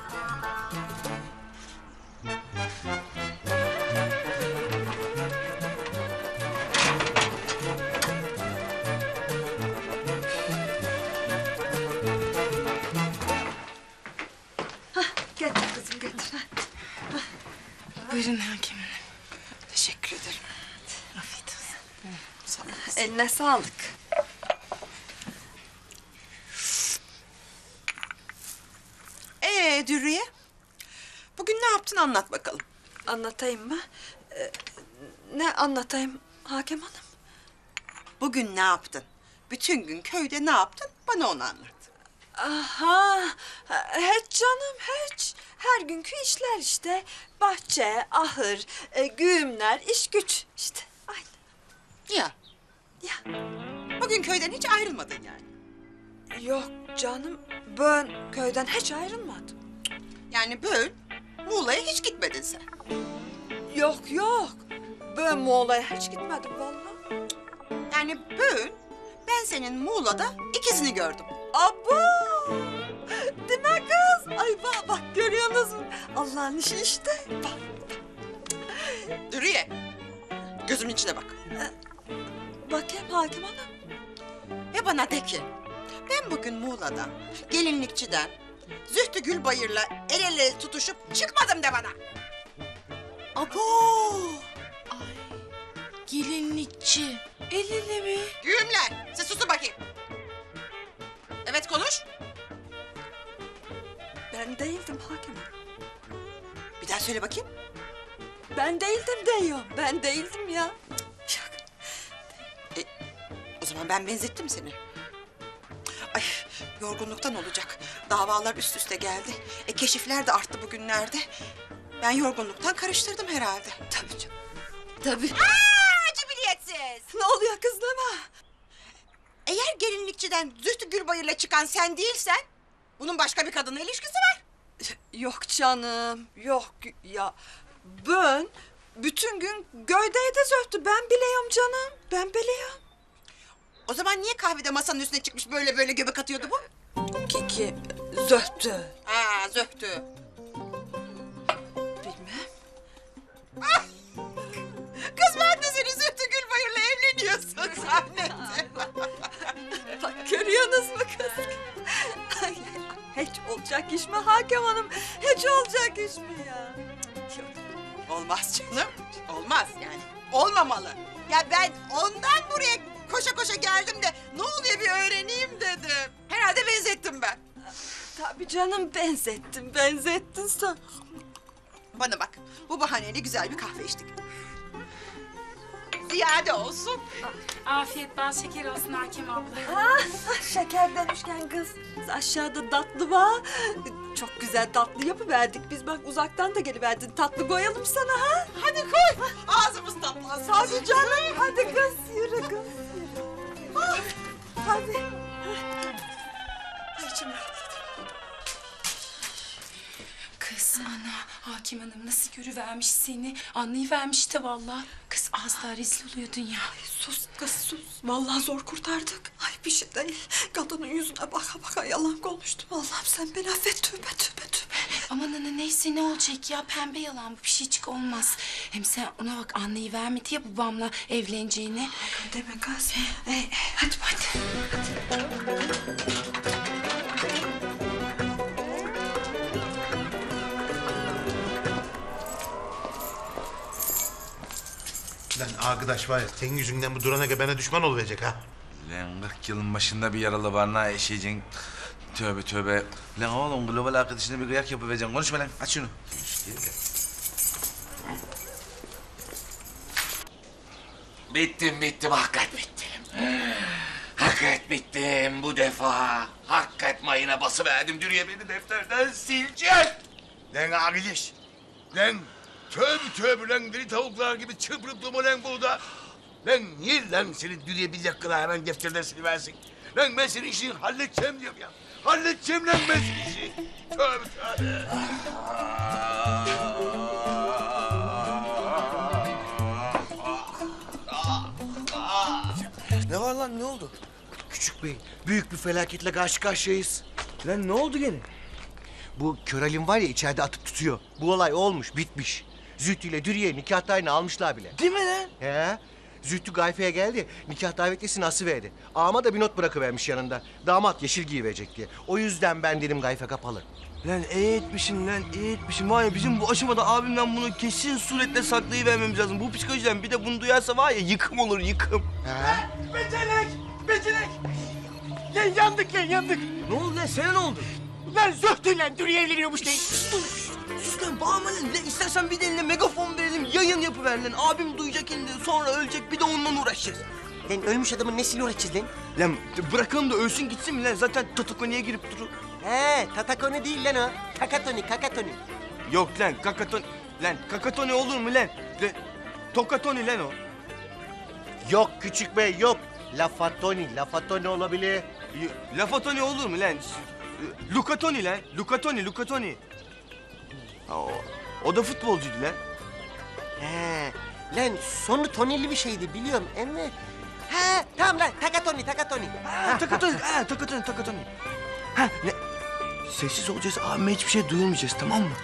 [SPEAKER 5] Getir kızım getir.
[SPEAKER 9] Buyurun hakim hanım. Teşekkür ederim. Afiyet olsun. Sağ olun.
[SPEAKER 5] Eline sağlık.
[SPEAKER 10] Dürüye? Bugün ne yaptın anlat bakalım.
[SPEAKER 5] Anlatayım mı? Ne anlatayım hakim hanım?
[SPEAKER 10] Bugün ne yaptın? Bütün gün köyde ne yaptın? Bana onu anlat.
[SPEAKER 5] Aha, hiç canım hiç. Her günkü işler işte. Bahçe, ahır, güğümler, iş güç işte. Aynı.
[SPEAKER 10] Ya. Bugün köyden hiç ayrılmadın yani.
[SPEAKER 5] Yok canım, ben köyden hiç ayrılmadım.
[SPEAKER 10] Yani böyle Muğla'ya hiç gitmedin sen.
[SPEAKER 5] Yok. Ben Muğla'ya hiç gitmedim vallahi.
[SPEAKER 10] Yani böyle ben senin Muğla'da ikizini gördüm.
[SPEAKER 5] Abo! Değil mi kız? Ay bak görüyorsunuz mu? Allah'ın işi işte. Bak.
[SPEAKER 10] Dürüye, gözümün içine bak.
[SPEAKER 5] Bakayım hakim hanım.
[SPEAKER 10] Ve bana de ki, ben bugün Muğla'dan, gelinlikçiden, Zühtü Gülbayır'la el ele tutuşup çıkmadım de bana.
[SPEAKER 8] Abo! Ay, gelinlikçi.
[SPEAKER 9] Elinle mi?
[SPEAKER 10] Güğümler. Siz susun bakayım. Evet konuş.
[SPEAKER 5] Ben değildim hakim.
[SPEAKER 10] Bir daha söyle bakayım.
[SPEAKER 5] Ben değildim diyor. Ben değildim ya.
[SPEAKER 10] O zaman ben benzettim seni. Ay yorgunluktan olacak. Davalar üst üste geldi. Keşifler de arttı bugünlerde. Ben yorgunluktan karıştırdım herhalde.
[SPEAKER 5] Tabii canım. Tabii.
[SPEAKER 10] Cibiliyetsiz.
[SPEAKER 5] Ne oluyor kız Lema?
[SPEAKER 10] Eğer gelinlikçiden Zühtü Gülbayır'la çıkan sen değilsen... ...bunun başka bir kadınla ilişkisi var.
[SPEAKER 5] Yok canım. Yok ya. Ben bütün gün göydeydi Zöhtü. Ben biliyorum canım. Ben biliyorum.
[SPEAKER 10] O zaman niye kahvede masanın üstüne çıkmış böyle böyle göbek atıyordu bu?
[SPEAKER 5] Ki Zöhtü.
[SPEAKER 10] Ha Zöhtü.
[SPEAKER 5] Bilmem.
[SPEAKER 10] Ah! Kız ben de seni Zühtü Gülbayır'la evleniyorsun zannettim.
[SPEAKER 5] Bak görüyorsunuz mu kız? Ay, hiç olacak iş mi Hakem Hanım? Hiç olacak iş mi ya?
[SPEAKER 10] Olmaz canım. Olmaz yani. Olmamalı. Ya ben ondan buraya koşa koşa geldim de ne oluyor bir öğreneyim dedim. Herhalde benzettim ben.
[SPEAKER 5] Tabii canım benzettin sen.
[SPEAKER 10] Bana bak bu bahaneyle güzel bir kahve içtik. Ziyade olsun.
[SPEAKER 9] Afiyet bal şeker olsun Hakem abla.
[SPEAKER 5] Şeker demişken kız. Aşağıda tatlı var. Çok güzel tatlı yapıverdik biz. Bak uzaktan da geliverdin. Tatlı koyalım sana ha.
[SPEAKER 10] Hadi koy. Ağzımız tatlansın.
[SPEAKER 5] Hadi canım. Hadi kız yürü kız yürü. Ah, hadi.
[SPEAKER 10] Ay içim rahat.
[SPEAKER 9] Kız ana Hakim Hanım nasıl görüvermiş seni. Anlayıvermiş de vallahi. Kız az daha rezil oluyordun ya.
[SPEAKER 5] Sus kız sus. Vallahi zor kurtardık. Ay bir şey değil. Kadının yüzüne baka baka yalan konuştum. Allah'ım sen beni affet. Tövbe tövbe tövbe.
[SPEAKER 9] Aman ana neyse ne olacak ya pembe yalan bu bir şeycik olmaz. Hem sen ona bak anlayıvermedi ya babamla evleneceğini.
[SPEAKER 5] Deme kız. Hadi hadi.
[SPEAKER 16] Lan arkadaş var ya senin yüzünden bu Duran Ege bana düşman olacak ha.
[SPEAKER 6] Lan 40 yılın başında bir yaralı barınağa eşeyeceksin. Tövbe tövbe. Lan oğlum global arkadaşına bir kıyak yapıvereceksin. Konuşma lan aç şunu.
[SPEAKER 17] Bittim hakikat bittim. Hakikat bittim bu defa. Hakikat mayına basıverdim. Dürüye beni defterden silecek.
[SPEAKER 4] Lan arkadaş. Lan tövbe lan deli tavuklar gibi çıpırıp durma lan burada. Lan niye lan senin Dürüye bir dakikada hemen defterden siliversin? Lan ben senin işini halledeceğim diyorum ya. Halledeceğim lan ben senin işini. Tövbe.
[SPEAKER 3] Ne var lan ne oldu? Küçük bey büyük bir felaketle karşı karşıyayız. Lan ne oldu gene? Bu Köral'in var ya içeride atıp tutuyor. Bu olay olmuş bitmiş. Zühtü ile Dürüye nikah tarihini almışlar bile. Değil mi lan? He. Zühtü Gayfe'ye geldi. Nikah davetlisini asıverdi. Ağama da bir not bırakıvermiş yanında. Damat yeşil giyiverecek diye. O yüzden ben dedim Gayfe kapalı.
[SPEAKER 2] Lan iyi etmişsin lan, iyi etmişsin. Var ya bizim bu aşamada abimden bunu kesin suretle saklayıvermemiz lazım. Bu psikolojiden bir de bunu duyarsa var ya yıkım olur, yıkım.
[SPEAKER 3] He?
[SPEAKER 15] Becerek! Lan yandık!
[SPEAKER 2] Ne oldu lan, sana ne oldu?
[SPEAKER 15] Lan Zöhtü'yle Dürüye evleniyormuş değil.
[SPEAKER 2] Sus lan, bağırma lan. Lan istersen bir de eline megafon verelim, yayın yapıver lan. Abim duyacak elinde, sonra ölecek, bir de onunla uğraşacağız.
[SPEAKER 3] Lan ölmüş adamın nesiyle uğraşacağız lan?
[SPEAKER 2] Lan bırakalım da ölsün gitsin mi lan? Zaten tatakoniye girip durur.
[SPEAKER 3] He, tatakoni değil lan o. Kakatoni.
[SPEAKER 2] Yok lan, kakatoni olur mu lan? Tokatoni lan o.
[SPEAKER 3] Yok küçük bey yok. Lafatoni olabilir.
[SPEAKER 2] Lafatoni olur mu lan? Lukatoni lan, Lukatoni. Ha, o da futbolcuydu lan.
[SPEAKER 3] He, lan sonu toneli bir şeydi biliyorum ama... He, tamam lan, takatoni.
[SPEAKER 2] Takatoni. Ha, ne? Sessiz olacağız, abime hiçbir şey duyulmayacağız, tamam mı?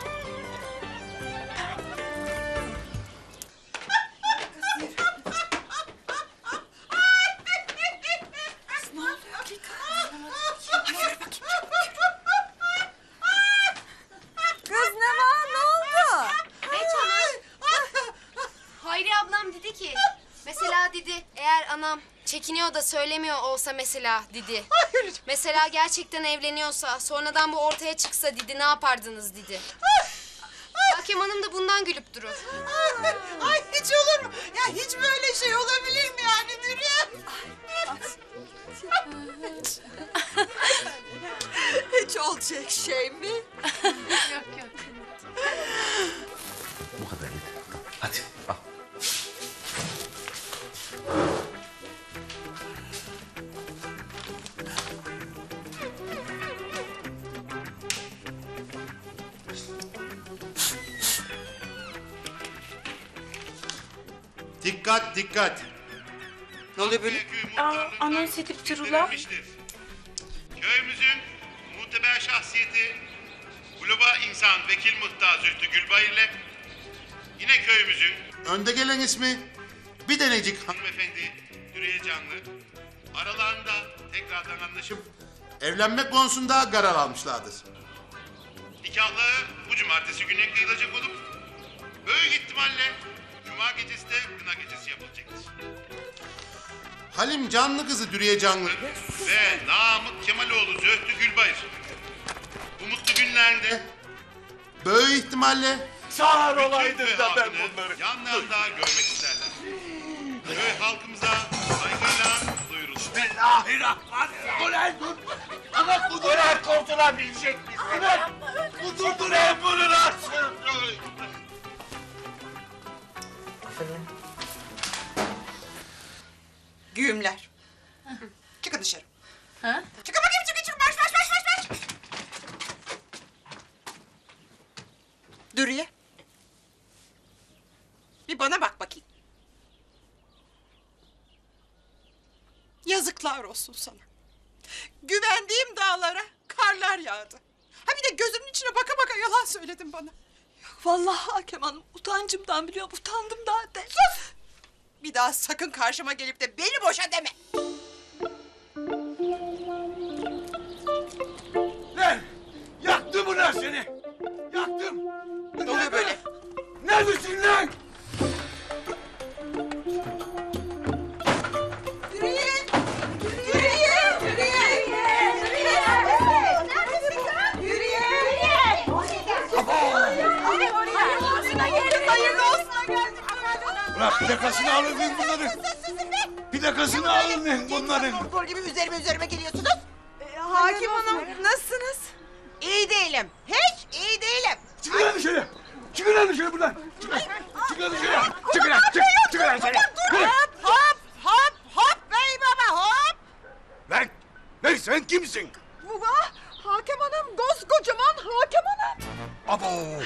[SPEAKER 5] Ne oluyor ki kız? Yürü bakayım. Kız ne var? Ne oldu?
[SPEAKER 7] Hayri ablam dedi ki... Mesela dedi eğer anam çekiniyor da söylemiyor olsa mesela Didi. Mesela gerçekten evleniyorsa, sonradan bu ortaya çıksa Didi ne yapardınız Didi? Hakem Hanım da bundan gülüp durur.
[SPEAKER 10] Ay hiç olur mu? Ya hiç böyle şey olabilir mi yani Dürüye?
[SPEAKER 5] Hiç olacak şey mi?
[SPEAKER 8] Yok yok.
[SPEAKER 6] Bu kadar yeter. Hadi al.
[SPEAKER 16] Dikkat dikkat.
[SPEAKER 10] Ne oluyor böyle?
[SPEAKER 9] Anons edip dururlar.
[SPEAKER 16] Köyümüzün muteber şahsiyeti Guluba İnsan Vekil Muhtar Zühtü Gülbayır ile yine köyümüzün önde gelen ismi bir denecik hanımefendi Dürüye Canlı aralarında tekrardan anlaşıp evlenmek konusunda karar almışlardır. Nikahları bu cumartesi günü kıyılacak olup büyük ihtimalle cuma gecesi de kına gecesi yapılacaktır. Halim Canlı kızı Dürüye Canlı ve Namık Kemaloğlu Zühtü Gülbayır bu mutlu günlerde büyük ihtimalle
[SPEAKER 17] Sağır olaydım da ben bunları.
[SPEAKER 16] yanlarında görmek isterler. Köy halkımıza saygıyla duyurulur.
[SPEAKER 17] Bismillahirrahmanirrahim. Ulan dur. Ama bu dönem kurtulabilecek misin? Bu durduran bunu nasıl?
[SPEAKER 10] Güğümler. Çıkın dışarı.
[SPEAKER 8] Ha?
[SPEAKER 10] Çıkın bakayım çıkın. Marş. Dürüye. Bir bana bak bakayım. Yazıklar olsun sana. Güvendiğim dağlara karlar yağdı. Ha bir de gözümün içine baka baka yalan söyledin bana.
[SPEAKER 5] Vallahi Hakem Hanım utancımdan biliyorum. Utandım daha de.
[SPEAKER 10] Sus! Bir daha sakın karşıma gelip de beni boşa deme.
[SPEAKER 4] Lan! Yaktım ulan seni! Yaktım!
[SPEAKER 10] Ne oluyor böyle?
[SPEAKER 4] Neredesin lan? Ulan plakasını alın lan bunların. Plakasını alın lan bunların.
[SPEAKER 10] Kol gibi üzerime geliyorsunuz. Hakim Hanım nasılsınız? İyi değilim. Hiç iyi değilim.
[SPEAKER 4] Çıkın lan dışarı. Çıkın lan dışarı buradan. Çıkın lan dışarı. Çıkın lan. Çıkın lan dışarı.
[SPEAKER 10] Hop bey baba hop.
[SPEAKER 4] Lan sen kimsin?
[SPEAKER 5] Baba, Hakem Hanım, koskocaman Hakem Hanım.
[SPEAKER 4] Abo.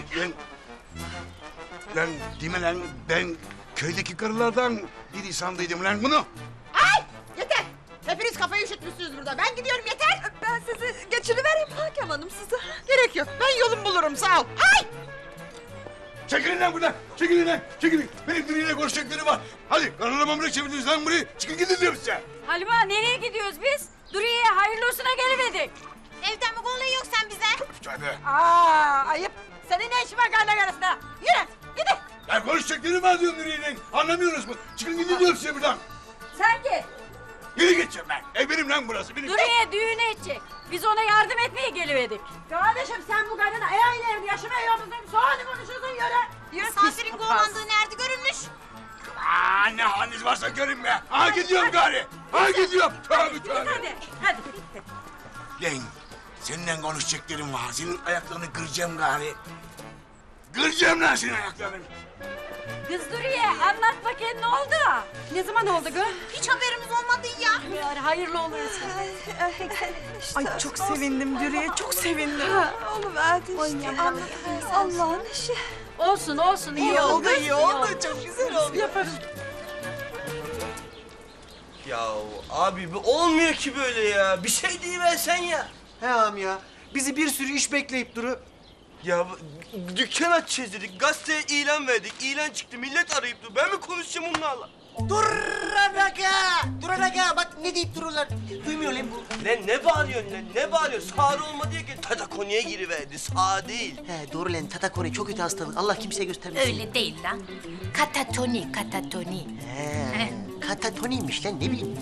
[SPEAKER 4] Lan değil mi lan ben köydeki karılardan biri sandıydım lan bunu.
[SPEAKER 10] Ay yeter. Hepiniz kafayı üşütmüşsünüz burada. Ben gidiyorum yeter.
[SPEAKER 5] Ben sizi geçirivereyim Hakem Hanım size.
[SPEAKER 10] Gerek yok. Ben yolum bulurum sağ ol. Ay.
[SPEAKER 4] Çekilin lan buradan. Çekilin lan. Çekilin. Benim biriyle konuşacakları var. Hadi karılarıma bırak çevirdiniz lan burayı. Çıkın gidin diyorum size.
[SPEAKER 19] Halima nereye gidiyoruz biz? Duriye'ye hayırlı olsuna gelemedik.
[SPEAKER 9] Evden mi kolluyor sen bize?
[SPEAKER 4] Hadi.
[SPEAKER 10] Ayıp. Senin ne işin var kaynak arasında? Yürü gidin.
[SPEAKER 4] Ya konuşacakları var diyorum Nuriye'yle. Anlamıyoruz mu? Çıkın gidin diyorum size buradan.
[SPEAKER 19] Sen git.
[SPEAKER 4] Yürü gideceğim ben. Benim lan burası. Benim.
[SPEAKER 19] Duriye düğün edecek. Biz ona yardım etmeye geliverdik.
[SPEAKER 10] Kardeşim sen bu kadına ayağıyla evde yaşamaya musun? Sonra konuşursun yürü.
[SPEAKER 9] Misafirin kovlandığı nerede görülmüş?
[SPEAKER 4] Aa, ne haliniz varsa görün be. Ha gidiyorum gari. Ha gidiyorum. Tövbe.
[SPEAKER 19] Hadi.
[SPEAKER 4] Lan seninle konuşacaklarım var. Senin ayaklarını kıracağım gari. Kıracağım lan senin ayaklarını.
[SPEAKER 19] Kız Duriye anlat bakayım ne oldu?
[SPEAKER 9] Ne zaman oldu gı? Hiç haberimiz olmadı ya.
[SPEAKER 19] Yani hayırlı olursun.
[SPEAKER 5] Ay çok sevindim Dürüye, çok sevindim. Oluverdi işte. Allah'ın işi.
[SPEAKER 19] Olsun iyi oldu.
[SPEAKER 5] İyi oldu, çok güzel oldu.
[SPEAKER 19] Yaparız.
[SPEAKER 3] Ya abi bu olmuyor ki böyle ya. Bir şey deyiversen ya. He ağam ya. Bizi bir sürü iş bekleyip duru. Ya dükkan açacağız dedik. Gazeteye ilan verdik. İlan çıktı. Millet arayıp dur. Ben mi konuşacağım onlarla?
[SPEAKER 11] Duranaga bak ne deyip dururlar. Duymuyor lan bu.
[SPEAKER 3] Lan ne bağırıyorsun lan? Ne bağırıyorsun? Sağır olma diye ki Tatakonu'ya giriverdi. Sağ değil.
[SPEAKER 11] He doğru lan Tatakore çok kötü hastalık. Allah kimseye göstermesin.
[SPEAKER 18] Öyle değil lan. Katatoni.
[SPEAKER 11] He.
[SPEAKER 3] Katatoniymiş lan ne bileyim.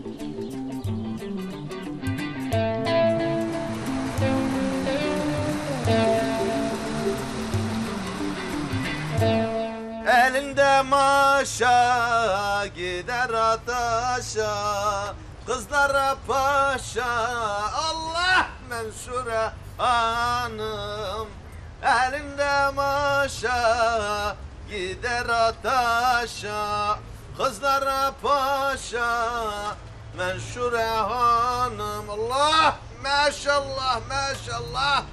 [SPEAKER 12] Elinde maşa gider ataşa, kızlara paşa, Allah Mensure hanım. Elinde maşa gider ataşa, kızlara paşa, Mensure hanım. Allah maşallah maşallah.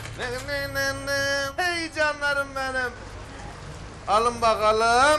[SPEAKER 12] Hey canlarım benim. Alın bakalım.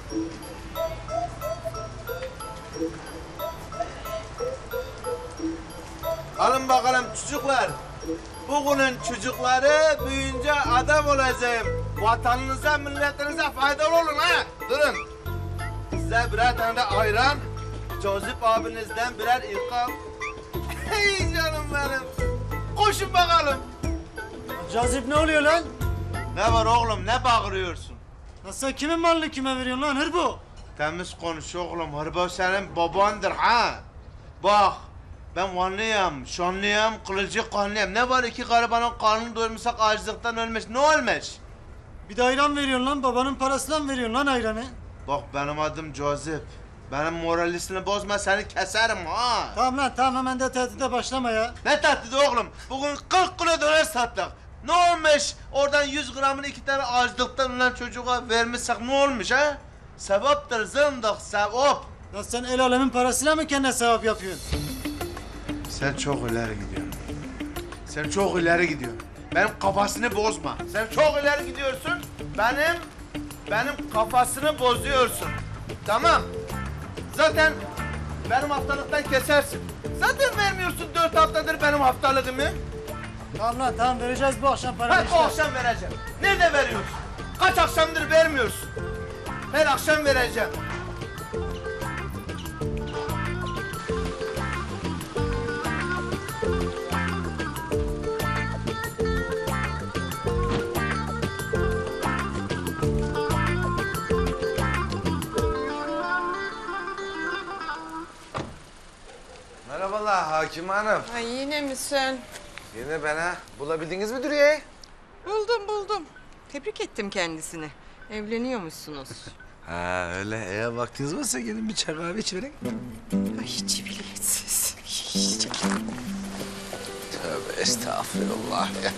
[SPEAKER 12] Alın bakalım çocuklar. Bugünün çocukları büyüyünce adam olacağım. Vatanınıza, milletinize faydalı olun ha. Durun. Size birer tane de ayran, Cazip abinizden birer ikram. Hey canım benim. Koşun bakalım.
[SPEAKER 13] Cazip ne oluyor lan?
[SPEAKER 12] Ne var oğlum, ne bağırıyorsun?
[SPEAKER 13] Lan sen kimin malını kime veriyorsun lan hırbo?
[SPEAKER 12] Temiz konuş oğlum, hırbo senin babandır ha. Bak, ben Vanlıyım, şanlıyım, kılıcı kanlıyım. Ne var iki garibanın karnını doyurmuşsak açlıktan ölmüş, ne olmuş?
[SPEAKER 13] Bir de ayran veriyorsun lan, babanın parasıyla mı veriyorsun lan ayranı?
[SPEAKER 12] Bak benim adım Cazip. Benim moralistini bozma, seni keserim ha.
[SPEAKER 13] Tamam lan, tamam hemen de tehdide başlama ya.
[SPEAKER 12] Ne tehdidi oğlum? Bugün 40 kilo döner sattık. Ne olmuş? Oradan 100 gramını 2 tane açlıktan ölen çocuğa vermişsek ne olmuş ha? Sevaptır zındık, sevap.
[SPEAKER 13] Ya sen el alemin parasıyla mı kendine sevap yapıyorsun?
[SPEAKER 12] Sen çok ileri gidiyorsun. Sen çok ileri gidiyorsun. Benim kafasını bozma. Sen çok ileri gidiyorsun. Benim kafasını bozuyorsun. Tamam. Zaten benim haftalıktan kesersin. Zaten vermiyorsun 4 haftadır benim haftalığımı.
[SPEAKER 13] Tamam lan, tamam vereceğiz bu akşam paranı
[SPEAKER 12] Bu akşam vereceğim. Nerede veriyorsun? Kaç akşamdır vermiyorsun? Her akşam vereceğim.
[SPEAKER 6] Merhabalar Hakim Hanım.
[SPEAKER 10] Ay yine mi sen?
[SPEAKER 6] Yine ben ha. Bulabildiniz mi Dürüye'yi?
[SPEAKER 10] Buldum. Tebrik ettim kendisini. Evleniyormuşsunuz.
[SPEAKER 6] Ha öyle. Eğer vaktiniz varsa gelin bir çay kahve içelim.
[SPEAKER 10] Ay cibiliyetsiz.
[SPEAKER 6] Tövbe estağfurullah ya.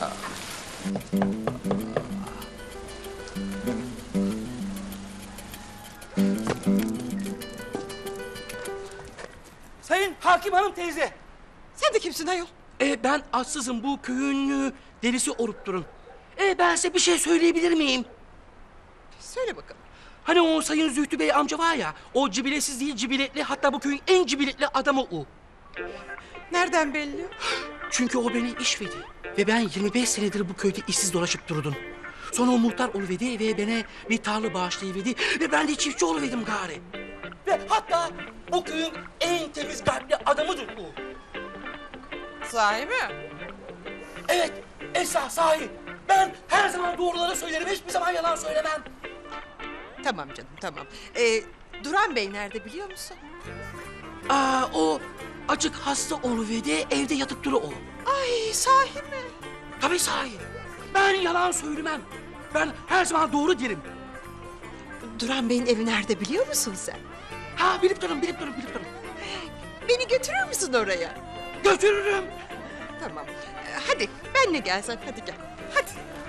[SPEAKER 15] Sayın Hakim Hanım teyze.
[SPEAKER 10] Sen de kimsin ayol?
[SPEAKER 15] Ben arsızım, bu köyün delisi olup durun. Ben size bir şey söyleyebilir miyim?
[SPEAKER 10] Söyle bakalım.
[SPEAKER 15] Hani o Sayın Zühtü Bey amca var ya, o cibiletsiz değil cibiletli, hatta bu köyün en cibiletli adamı o.
[SPEAKER 10] Nereden belli?
[SPEAKER 15] Çünkü o beni işvedi ve ben 25 senedir bu köyde işsiz dolaşıp durdum. Sonra o muhtar oluverdi ve bana bir tarla bağışlayıverdi ve ben de çiftçi oluverdim gari. Ve hatta bu köyün en temiz kalpli adamıdır o.
[SPEAKER 10] Sahi mi?
[SPEAKER 15] Evet, esas sahi. Ben her zaman doğruları söylerim, hiçbir zaman yalan söylemem.
[SPEAKER 10] Tamam canım, tamam. Duran Bey nerede biliyor musun?
[SPEAKER 15] O acık hasta oluverdi, evde yatıp duru o.
[SPEAKER 10] Ay sahi mi?
[SPEAKER 15] Tabii sahi. Ben yalan söylemem. Ben her zaman doğru derim.
[SPEAKER 10] Duran Bey'in evi nerede biliyor musun sen?
[SPEAKER 15] Ha bilip durun.
[SPEAKER 10] Beni götürür müsün oraya?
[SPEAKER 15] Götürürüm.
[SPEAKER 10] Tamam. Hadi benle gel sen, hadi gel. Hadi.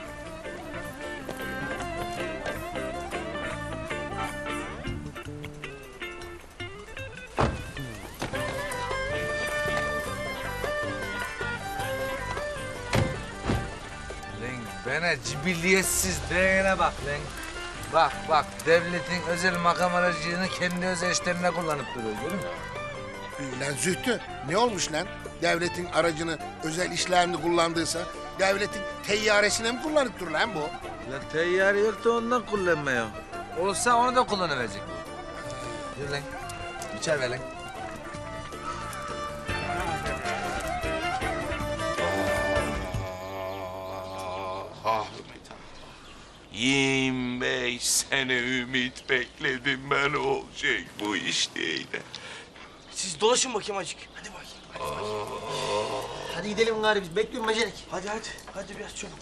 [SPEAKER 6] Lan bana cibilliyetsiz diyene bak lan. Bak devletin özel makam aracılığını kendi özel işlerine kullanıp duruyor görüyor musun?
[SPEAKER 4] Lan Zühtü ne olmuş lan? Devletin aracını özel işlerini kullandıysa devletin teyyaresine mi kullanıp dur lan bu?
[SPEAKER 6] Lan teyyare yok da ondan kullanmıyor. Olsa onu da kullanıverecek. Yürü lan. İçer ver lan.
[SPEAKER 17] Ah 25 5 sene ümit bekledim ben olacak bu iş değil.
[SPEAKER 3] Siz dolaşın bakayım azıcık. Hadi bakayım. Hadi gidelim gari biz. Bekliyorum Macerek. Hadi hadi. Hadi biraz çabuk.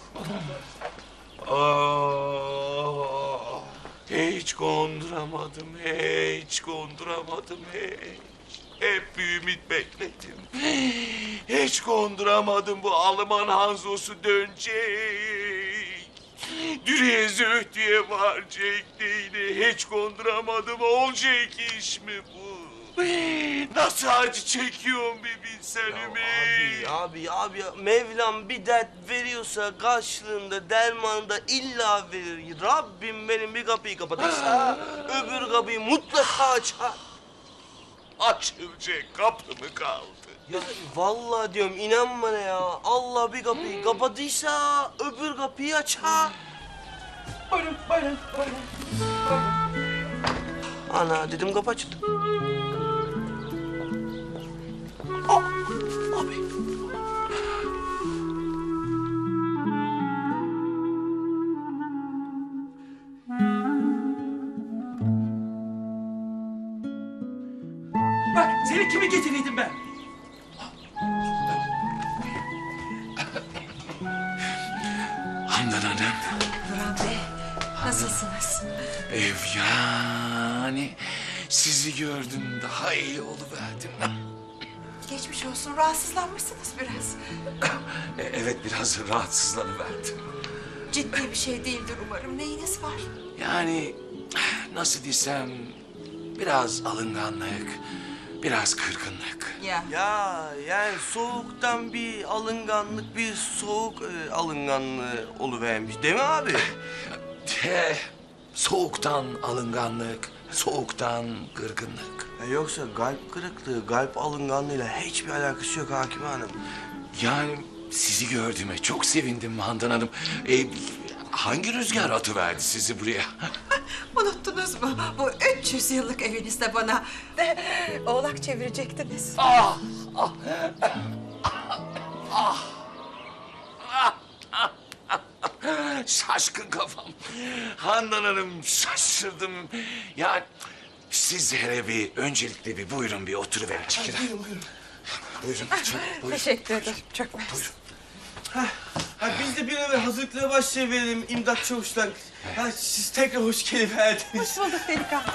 [SPEAKER 17] Hiç konduramadım, hiç konduramadım, hiç. Hep bir ümit bekledim. Hiç konduramadım, bu Alman Hanzosu dönecek. Dürüye Zühtü'ye varacak değil. Hiç konduramadım, olacak iş mi bu? Nasıl acı çekiyorum bir bilsen Ümit.
[SPEAKER 2] Abi Mevlam bir dert veriyorsa karşılığında dermanında illa verir. Rabbim benim bir kapıyı kapatırsa öbür kapıyı mutlaka açar.
[SPEAKER 17] Açılacak kapı mı kaldı?
[SPEAKER 2] Ya vallahi diyorum inan bana ya. Allah bir kapıyı kapatıysa öbür kapıyı açar.
[SPEAKER 15] Buyurun, buyurun, buyurun.
[SPEAKER 2] Ana dedim kapı açıldı.
[SPEAKER 15] Bak seni kimi getireydim ben?
[SPEAKER 17] Handan Hanım.
[SPEAKER 5] Burhan Bey, nasılsınız?
[SPEAKER 17] Ev yani sizi gördüm daha iyi oluverdim.
[SPEAKER 10] Geçmiş olsun, rahatsızlanmışsınız biraz.
[SPEAKER 17] Evet biraz rahatsızlanıverdim.
[SPEAKER 10] Ciddi bir şey değildir umarım. Neyiniz var?
[SPEAKER 17] Yani nasıl desem biraz alınganlık, biraz kırgınlık.
[SPEAKER 10] Ya
[SPEAKER 2] Yani soğuktan bir alınganlık, bir soğuk alınganlığı oluvermiş değil mi abi?
[SPEAKER 17] Soğuktan alınganlık, soğuktan kırgınlık.
[SPEAKER 2] Yoksa kalp kırıklığı, kalp alınganlığıyla hiçbir alakası yok Hakim Hanım.
[SPEAKER 17] Yani sizi gördüğüme çok sevindim Handan Hanım. Hangi rüzgar atıverdi sizi buraya?
[SPEAKER 10] Unuttunuz mu? Bu 300 yıllık evinizde bana oğlak çevirecektiniz.
[SPEAKER 17] Şaşkın kafam. Handan Hanım şaşırdım. Yani siz hele bir öncelikle bir buyurun bir oturuverin Çekir'e. Buyurun, buyurun.
[SPEAKER 10] Teşekkür ederim. Çok mersi.
[SPEAKER 2] Biz de bir eve hazırlıklara başlayıverelim İmdat Çavuş'tan. Siz tekrar hoş geldiniz.
[SPEAKER 10] Hoş bulduk delikanlı.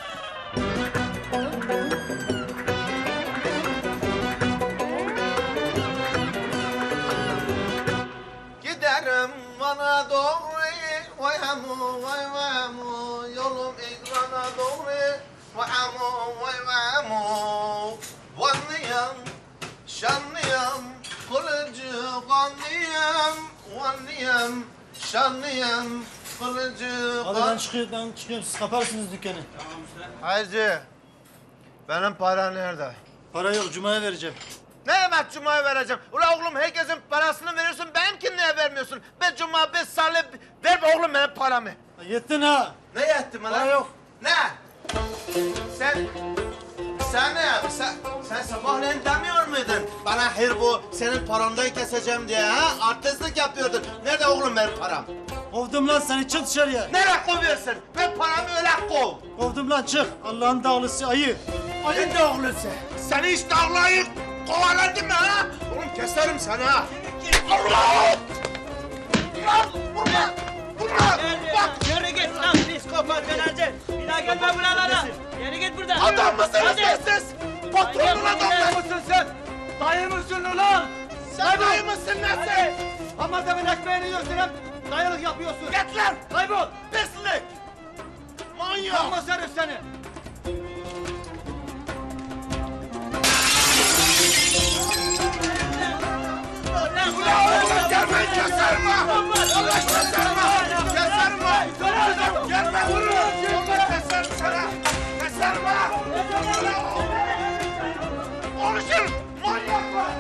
[SPEAKER 12] Giderim bana doğru, vay hamu, vay hamu, yolum ekrana doğru, vay hamu, vay hamu. Vanlıyam, şanlıyam, kılıcı kanlıyam, vanlıyam, şanlıyam, kılıcı
[SPEAKER 13] Hadi ben çıkıyorum, siz kaparsınız dükkanı.
[SPEAKER 12] Hayırcı, benim para nerede?
[SPEAKER 13] Para yok, Cuma'ya vereceğim.
[SPEAKER 12] Ne demek Cuma'ya vereceğim? Ula oğlum herkesin parasını veriyorsun, benimkini niye vermiyorsun? Ben Cuma, ben Salih, ver be oğlum benim paramı.
[SPEAKER 13] Yettin ha.
[SPEAKER 12] Ne yettim lan?
[SPEAKER 13] Para yok.
[SPEAKER 12] Ne? Sen ne yaptın? Sen sabahleyin demiyor muydun? Bana her bu senin parandan keseceğim diye ha? Artistlik yapıyordun. Nerede oğlum benim param?
[SPEAKER 13] Kovdum lan seni, çık dışarıya.
[SPEAKER 12] Nereye kovuyorsun? Ben paramı öyle kov.
[SPEAKER 13] Kovdum lan, çık. Allah'ın dağlısı ayı.
[SPEAKER 12] Ayın dağlısı. Seni hiç dağlayıp kovaladım mı ha? Oğlum keserim seni ha. Allah! Lan vurma! Vurma! Bak!
[SPEAKER 15] Yürü git lan psikopat dönerci. Bir daha gelme buralara. Yürü git buradan.
[SPEAKER 12] Adam mısınız siz? Patronun adamı mısın sen?
[SPEAKER 15] Dayı mısın ulan?
[SPEAKER 12] Sen dayı mısın lan sen?
[SPEAKER 15] Ramazan'ın ekmeğini yiyorsun hep. Dayılık yapıyorsun.
[SPEAKER 12] Git lan!
[SPEAKER 15] Kaybol.
[SPEAKER 12] Pislik! Manyak!
[SPEAKER 15] Yapma herif seni.
[SPEAKER 12] Ulan oğlum gelmeyin keserim ha! Allah keserim ha! Keserim ha! Gelme vurun! Allah keserim sana! Keserim ha! Konuşun! Manyaklar!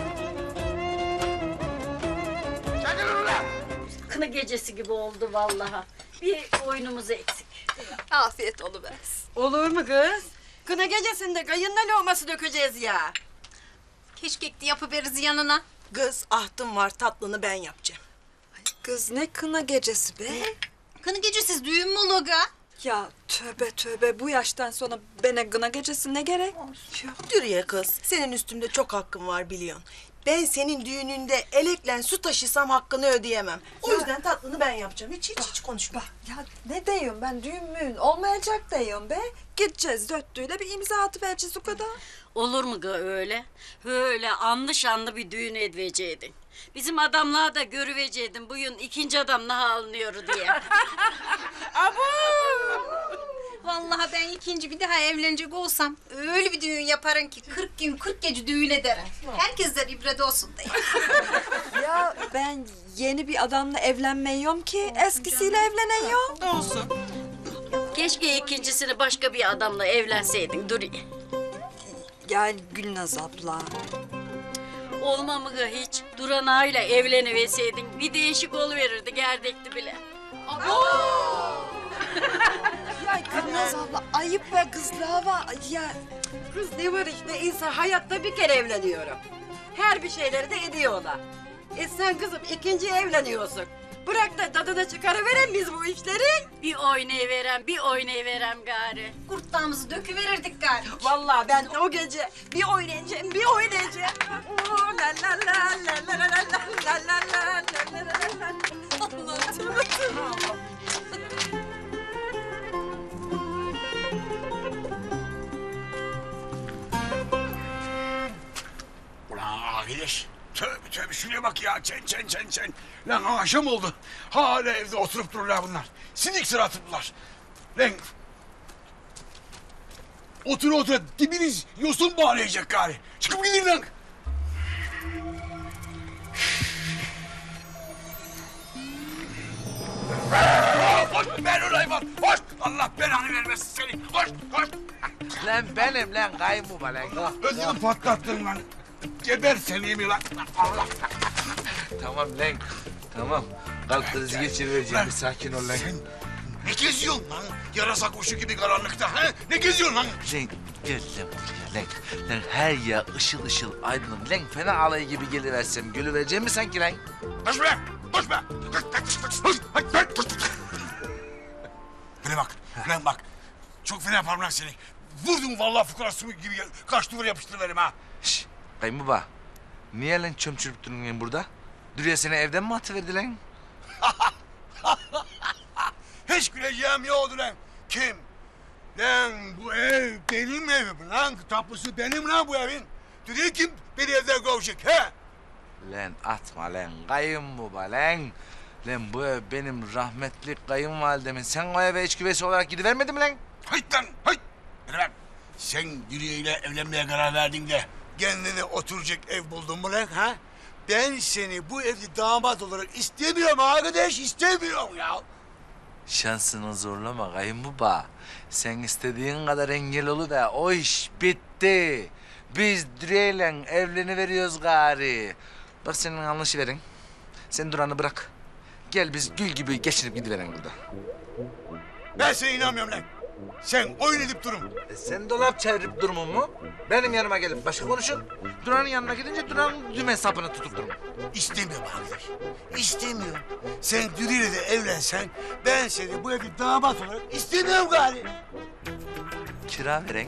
[SPEAKER 12] Çekilin ulan!
[SPEAKER 19] Kına gecesi gibi oldu vallahi. Bir oyunumuz eksik.
[SPEAKER 5] Afiyet oluversin. Olur mu kız? Kına gecesinde kayınla loğması dökeceğiz ya.
[SPEAKER 7] Keşkek de yapıveririz yanına.
[SPEAKER 10] Kız ahtım var, tatlını ben yapacağım.
[SPEAKER 5] Kız ne kına gecesi be?
[SPEAKER 20] Kına gecesiz düğün mü olur ga?
[SPEAKER 5] Ya tövbe tövbe, bu yaştan sonra bana kına gecesi ne gerek?
[SPEAKER 21] Dürüye kız, senin üstümde çok hakkın var biliyorsun. Ben senin düğününde elekle su taşısam hakkını ödeyemem. O yüzden tatlını ben yapacağım. Hiç konuşma.
[SPEAKER 5] Ya ne diyorum ben, düğün müğün olmayacak diyorum be. Gideceğiz dörtlüğüyle bir imza atıvereceğiz o kadar.
[SPEAKER 19] Olur mu ga öyle? Öyle anlı şanlı bir düğün edveceydin. Bizim adamlığa da görüveceydin bugün ikinci adam daha alınıyor diye.
[SPEAKER 20] Vallahi ben ikinci bir daha evlenecek olsam öyle bir düğün yaparım ki 40 gün 40 gece düğün ederim. Herkesler ibret olsun diye.
[SPEAKER 5] Ya ben yeni bir adamla evlenmiyorum ki, eskisiyle evleniyorum.
[SPEAKER 21] Olsun.
[SPEAKER 19] Keşke ikincisini başka bir adamla evlenseydin Duriye.
[SPEAKER 5] Ya Gülnaz abla.
[SPEAKER 19] Olma mı ga hiç? Duran ağayla evleniverseydin bir değişik oluverirdi gerdekti bile.
[SPEAKER 5] Ya Gülnaz abla ayıp be kızlığa var ya.
[SPEAKER 22] Kız ne var işte, insan hayatta bir kere evleniyorum. Her bir şeyleri de ediyorlar. Sen kızım ikinci evleniyorsun. Bırak da tadını çıkarıveren biz bu işleri.
[SPEAKER 19] Bir oynayıverem gari.
[SPEAKER 20] Kurtlağımızı döküverirdik gari.
[SPEAKER 22] Vallahi ben o gece bir oynayacağım. Oo, la la la la la la la la la la la la.
[SPEAKER 4] Ulan Agileş. Tövbe tövbe şuraya bak ya. Çen. Lan akşam oldu. Hala evde oturup dururlar bunlar. Sinik sıra atıplar. Lan. Otur dibiniz yosun bağlayacak gari. Çıkıp gidin lan. Koş ben olay var. Koş. Allah belanı vermesin seni. Koş.
[SPEAKER 6] Lan benim lan kayınbaba lan.
[SPEAKER 4] Özümü patlattın lan. Geber seni yemin lan. Allah.
[SPEAKER 6] Tamam lan. Tamam. Kalp krizi geçirivereceğim. Bir sakin ol lan.
[SPEAKER 4] Sen ne geziyorsun lan? Yarasa kuşu gibi karanlıkta. Ha? Ne geziyorsun lan?
[SPEAKER 6] Lan gel lan buraya lan. Lan her yer ışıl aydınlık. Lan fena alayı gibi geliversem gülüvereceğim mi sanki lan?
[SPEAKER 4] Koş be! Bana bak. Çok fena yaparım lan seni. Vurdum vallahi fukarası gibi kaç duvar yapıştırıverim ha.
[SPEAKER 6] Şşş kayınbaba. Niye lan çömçürüp durun lan burada? Dürüye seni evden mi atıverdi lan?
[SPEAKER 4] Hiç güleceğim yoktu lan. Kim? Lan bu ev benim evim lan. Tapusu benim lan bu evin. Dedi kim beni evden kovacak he?
[SPEAKER 6] Lan atma lan kayınbaba lan. Lan bu ev benim rahmetli kayınvalidemin. Sen o eve iç güvesi olarak gidivermedin mi lan?
[SPEAKER 4] Hayt lan hayt. Bana bak. Sen Dürüye ile evlenmeye karar verdin de kendine oturacak ev buldun mu lan ha? Ben seni bu evde damat olarak istemiyorum arkadaş, istemiyorum ya.
[SPEAKER 6] Şansını zorlama kayınbaba. Sen istediğin kadar engel oluver. O iş bitti. Biz Dürüye'yle evleniveriyoruz gari. Bak senin anlaşıverin. Sen Duran'ı bırak. Gel biz gül gibi geçinip gidiverin burada.
[SPEAKER 4] Ben sana inanmıyorum lan. Sen oyun edip durun.
[SPEAKER 6] Sen dolap çevirip durumun mu? Benim yanıma gelip başka konuşun. Duran'ın yanına gidince Duran'ın dümen sapını tutup durun.
[SPEAKER 4] İstemiyorum arkadaş. İstemiyorum. Sen Dürüye'yle de evlensen ben seni bu evde damat olarak istemiyorum gari.
[SPEAKER 6] Kira veren.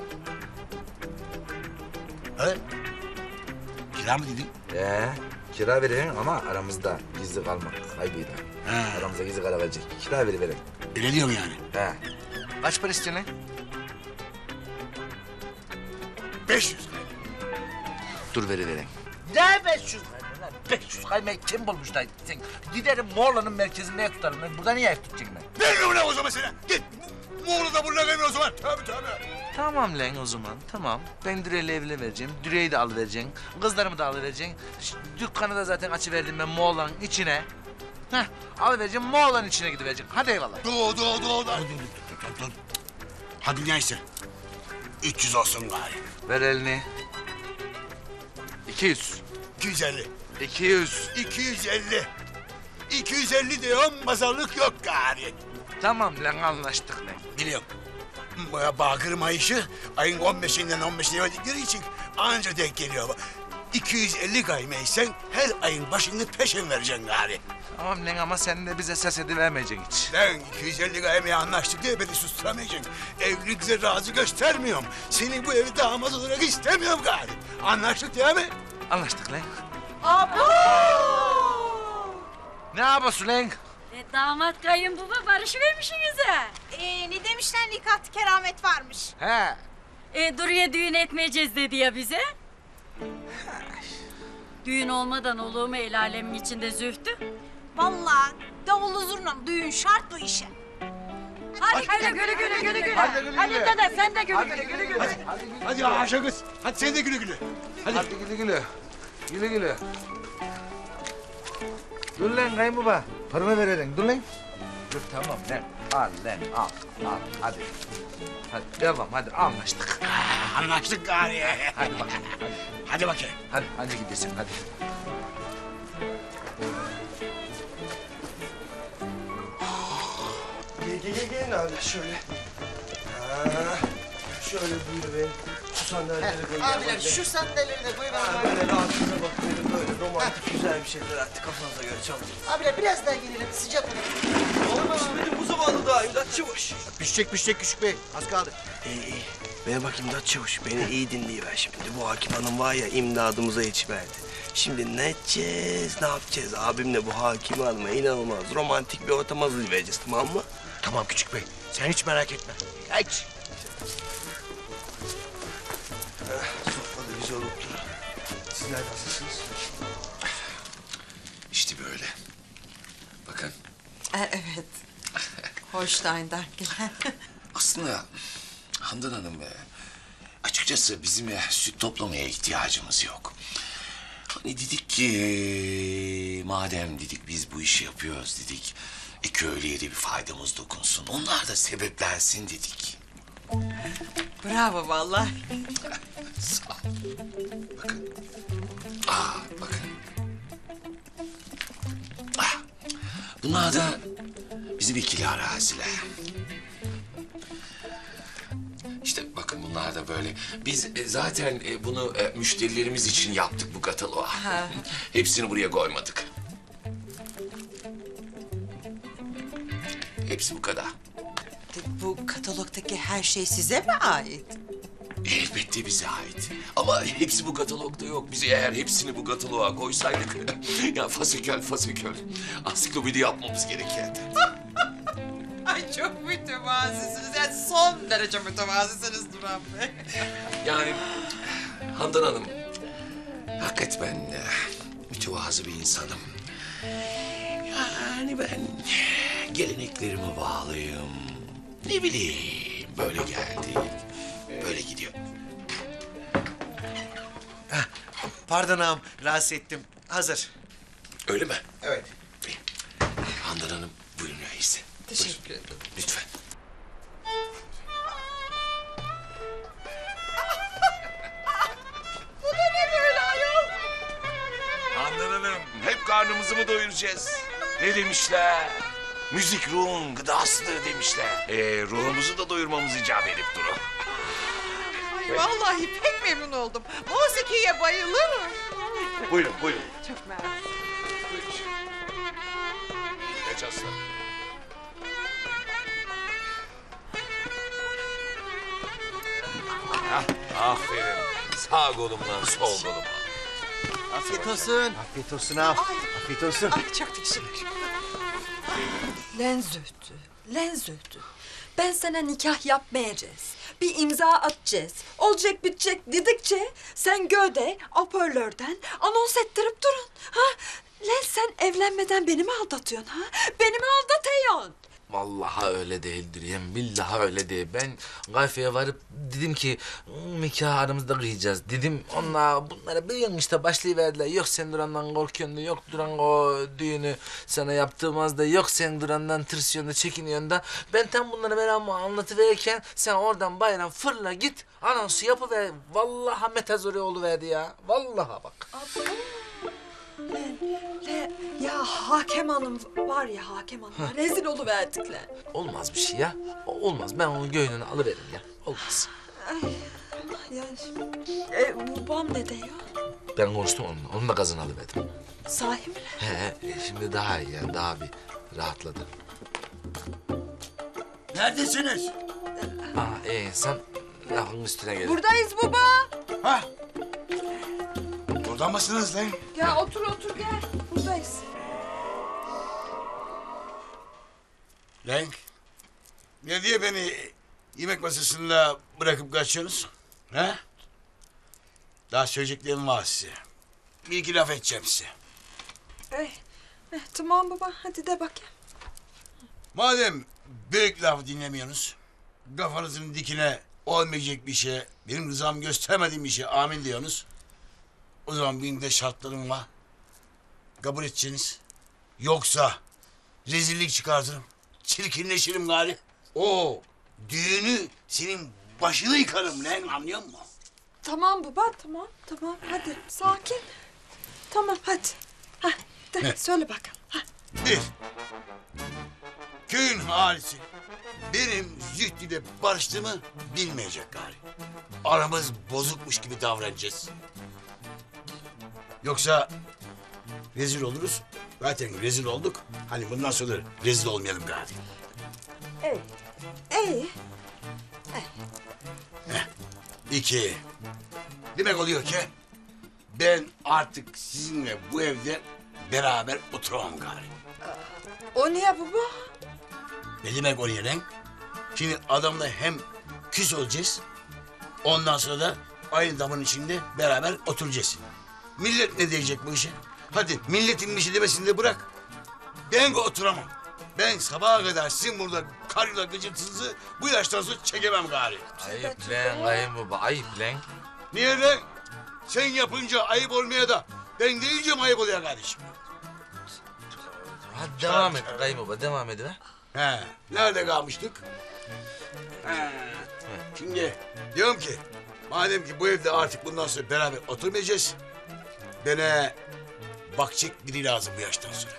[SPEAKER 4] He? Kira mı dedin?
[SPEAKER 6] Kira veren ama aramızda gizli kalmak kaybıyla. Aramızda gizli kalabilecek. Kira veren.
[SPEAKER 4] Öyle diyorum yani.
[SPEAKER 6] He. Kaç para istiyorsun lan?
[SPEAKER 4] 500.
[SPEAKER 6] Dur veren. Ne 500 lan? 500 kaymayı kim bulmuş lan? Sen giderim Moğol'un merkezinde ev tutarım. Ben burada niye ev tutacaksın ben?
[SPEAKER 4] Vermiyorum lan o zaman sana. Git. Moğol'u da burada vermiyor o zaman. Tabii.
[SPEAKER 6] Tamam lan o zaman, tamam. Ben Dürüye'yle evlenvereceğim, Dürüye'yi de alıvereceksin, kızlarımı da alıvereceksin. Dükkanı da zaten açıverdim ben Moğol'un içine. Heh, alıvereceğim, Moğol'un içine gidivereceksin. Hadi eyvallah.
[SPEAKER 4] Dur. Hadi neyse. 300 olsun gari.
[SPEAKER 6] Ver elini. 200.
[SPEAKER 4] 250.
[SPEAKER 6] 200.
[SPEAKER 4] 250. 250 diyorum, pazarlık yok gari.
[SPEAKER 6] Tamam lan, anlaştık lan.
[SPEAKER 4] Biliyorum. Bakır mayışı ayın 15'inden 15'ine verdikleri için anca denk geliyor. 250 gaymeysen her ayın başını peşin vereceksin gari.
[SPEAKER 6] Tamam lan ama sen de bize ses edivermeyeceksin hiç.
[SPEAKER 4] Lan 250 gaymeye anlaştık diye beni susturamayacaksın. Evliliğe razı göstermiyorum. Seni bu evi damat olarak istemiyorum gari. Anlaştık değil mi?
[SPEAKER 6] Anlaştık lan.
[SPEAKER 22] Abo!
[SPEAKER 6] Ne yapıyorsun lan?
[SPEAKER 19] Damat kayınbaba barışıvermişsinize.
[SPEAKER 20] Ne demişler nikah keramet varmış.
[SPEAKER 6] He.
[SPEAKER 19] Duru'ya düğün etmeyeceğiz dedi ya bize. Düğün olmadan olur mu el alemin içinde Zühtü?
[SPEAKER 20] Vallahi davullu zurnam düğün şart bu işe.
[SPEAKER 19] Hadi güle güle.
[SPEAKER 22] Hadi dede sen de güle.
[SPEAKER 4] Hadi Ayşe kız. Hadi sen de güle güle.
[SPEAKER 6] Hadi güle güle. Dur lan kayınbaba. Paramı verelim. Dur lan. Dur tamam lan. Al lan al. Hadi. Hadi devam hadi anlaştık.
[SPEAKER 4] Anlaştık gari.
[SPEAKER 6] Hadi bakayım.
[SPEAKER 4] Hadi bakayım.
[SPEAKER 6] Hadi gidesin hadi.
[SPEAKER 2] Gelin abi şöyle. Şöyle buyurun. Şu sandalyeleri koyun.
[SPEAKER 11] Abiler şu sandalyeleri de koyun.
[SPEAKER 2] Böyle rahatına bakın böyle romantik güzel bir şeyler artık kafanıza göre çalın.
[SPEAKER 11] Abiler biraz daha gelelim sıcak olur.
[SPEAKER 2] Olmuş benim bu zamanı daha imdat çavuş.
[SPEAKER 11] Pişecek küçük bey. Az kaldı.
[SPEAKER 2] İyi. Bana bak imdat çavuş. Beni iyi dinleyiver şimdi. Bu hakim hanım var ya imdadımıza yetişiverdi. Şimdi ne edeceğiz, ne yapacağız? Abimle bu hakim hanıma inanılmaz romantik bir ortam hazırlayacağız tamam mı?
[SPEAKER 11] Tamam küçük bey. Sen hiç merak etme. Hiç.
[SPEAKER 2] Sofrada güzel otur. Sizler nasılsınız?
[SPEAKER 17] İşte böyle. Bakın.
[SPEAKER 10] Evet. Holstein'den gelen.
[SPEAKER 17] Aslında Handan Hanım açıkçası bizim süt toplamaya ihtiyacımız yok. Hani dedik ki madem dedik biz bu işi yapıyoruz dedik. Köylüye de bir faydamız dokunsun. Onlar da sebeplensin dedik.
[SPEAKER 10] Bravo vallahi.
[SPEAKER 17] Sağ ol. Bakın. Bakın. Bunlar da bizim ikili araziler. İşte bakın bunlar da böyle. Biz zaten bunu müşterilerimiz için yaptık bu kataloğu. Hepsini buraya koymadık. Hepsi bu kadar.
[SPEAKER 10] Bu katalogdaki her şey size mi ait?
[SPEAKER 17] Elbette bize ait. Ama hepsi bu katalogda yok. Biz eğer hepsini bu kataloğa koysaydık... ya fasikül ansiklopedi yapmamız gerekirdi.
[SPEAKER 10] Ay çok mütevazısınız. Yani son derece mütevazısınız Duran Bey.
[SPEAKER 17] Yani Handan Hanım... hakikaten ben mütevazı bir insanım. Yani ben geleneklerime bağlıyım. Ne bileyim böyle geldik. Böyle gidiyor.
[SPEAKER 11] Pardon ağam rahatsız ettim. Hazır.
[SPEAKER 17] Öyle mi?
[SPEAKER 11] Evet.
[SPEAKER 17] Handan Hanım buyurun öyleyse.
[SPEAKER 10] Teşekkür ederim.
[SPEAKER 17] Lütfen.
[SPEAKER 10] Bu da ne böyle ayol?
[SPEAKER 17] Handan Hanım hep karnımızı mı doyuracağız? Ne demişler? Müzik ruhun gıdasıdır demişler. Ruhumuzu da doyurmamız icap edip durur.
[SPEAKER 10] Ay, vallahi pek memnun oldum. Musikiye bayılırım.
[SPEAKER 17] Buyurun.
[SPEAKER 10] Çok mersi.
[SPEAKER 17] Geç aslanım. Aferin. Sağ kolumdan sol koluma.
[SPEAKER 11] Afiyet olsun. Afiyet olsun ağam. Afiyet olsun.
[SPEAKER 10] Ay çok teşekkür.
[SPEAKER 5] Lan Zühtü. Ben sana nikah yapmayacağız. Bir imza atacağız. Olacak bitecek dedikçe sen göde hoparlörden anons ettirip durun. Ha? Lan sen evlenmeden beni mi aldatıyorsun ha? Beni mi aldatıyorsun?
[SPEAKER 6] Vallahi öyle değildir yem. Billahi öyle değil. Ben kafeye varıp dedim ki nikah aramızda kıyacağız dedim. Onlar bunlara biliyorsun işte başlayıverdiler. Yok sen Duran'dan korkuyorsun da, yok Duran o düğünü sana yaptığımız da, yok sen Duran'dan tırsıyorsun da, çekiniyorsun da. Ben tam bunları beraber anlatıverirken sen oradan bayram fırla git anonsu yapıver. Vallahi metazori oluverdi ya. Vallahi bak.
[SPEAKER 5] Ya Hakem Hanım var ya Hakem Hanım. Rezil oluverdik lan.
[SPEAKER 6] Olmaz bir şey ya. Olmaz. Ben onun göğününü alıveririm ya. Olmaz.
[SPEAKER 5] Ay, yani babam ne diyor?
[SPEAKER 6] Ben konuştum onunla. Onun da gazını alıverdim.
[SPEAKER 5] Sahi mi?
[SPEAKER 6] He, şimdi daha iyi yani. Daha bir rahatladı.
[SPEAKER 4] Neredesiniz?
[SPEAKER 6] Sen lafın üstüne gel.
[SPEAKER 5] Buradayız baba.
[SPEAKER 4] Ha? Burada mısınız lan?
[SPEAKER 5] Gel otur gel. Buradayız.
[SPEAKER 4] Lan, ne diye beni yemek masasında bırakıp kaçıyorsunuz? Ha? Daha söyleyeceklerim var size. Bir iki laf edeceğim size.
[SPEAKER 5] Tamam baba hadi de bakayım.
[SPEAKER 4] Madem büyük laf dinlemiyorsunuz, kafanızın dikine olmayacak bir şeye, benim rızam göstermediğim bir şeye amin diyorsunuz. O zaman benim de şartlarım var. Kabul edeceksiniz. Yoksa rezillik çıkartırım. Çirkinleşirim gari. O düğünü senin başını yıkarım lan, anlıyor musun?
[SPEAKER 5] Tamam baba tamam hadi sakin. Tamam hadi. Söyle bakalım.
[SPEAKER 4] Bir, köyün halisi benim Zühtü'yle barıştığımı bilmeyecek gari. Aramız bozukmuş gibi davranacağız. Yoksa rezil oluruz. Zaten rezil olduk. Hani bundan sonra rezil olmayalım gari.
[SPEAKER 5] İyi.
[SPEAKER 4] İki, demek oluyor ki ben artık sizinle bu evde beraber oturamam gari.
[SPEAKER 5] O niye baba?
[SPEAKER 4] Ne demek oraya lan? Şimdi adamla hem küs olacağız. Ondan sonra da aynı damın içinde beraber oturacağız. Millet ne diyecek bu işe? Hadi milletin bir şey demesini de bırak. Ben oturamam. Ben sabaha kadar sizin burada karıyla gıcırtınızı bu yaştan sonra çekemem gari.
[SPEAKER 6] Ayıp lan kayınbaba, ayıp lan.
[SPEAKER 4] Niye lan? Sen yapınca ayıp olmaya da ben deyince mi ayıp oluyor kardeşim?
[SPEAKER 6] Hadi devam et kayınbaba, devam et ha.
[SPEAKER 4] He, nerede kalmıştık? Şimdi diyorum ki, madem ki bu evde artık bundan sonra beraber oturmayacağız, bana bakacak biri lazım bu yaştan sonra.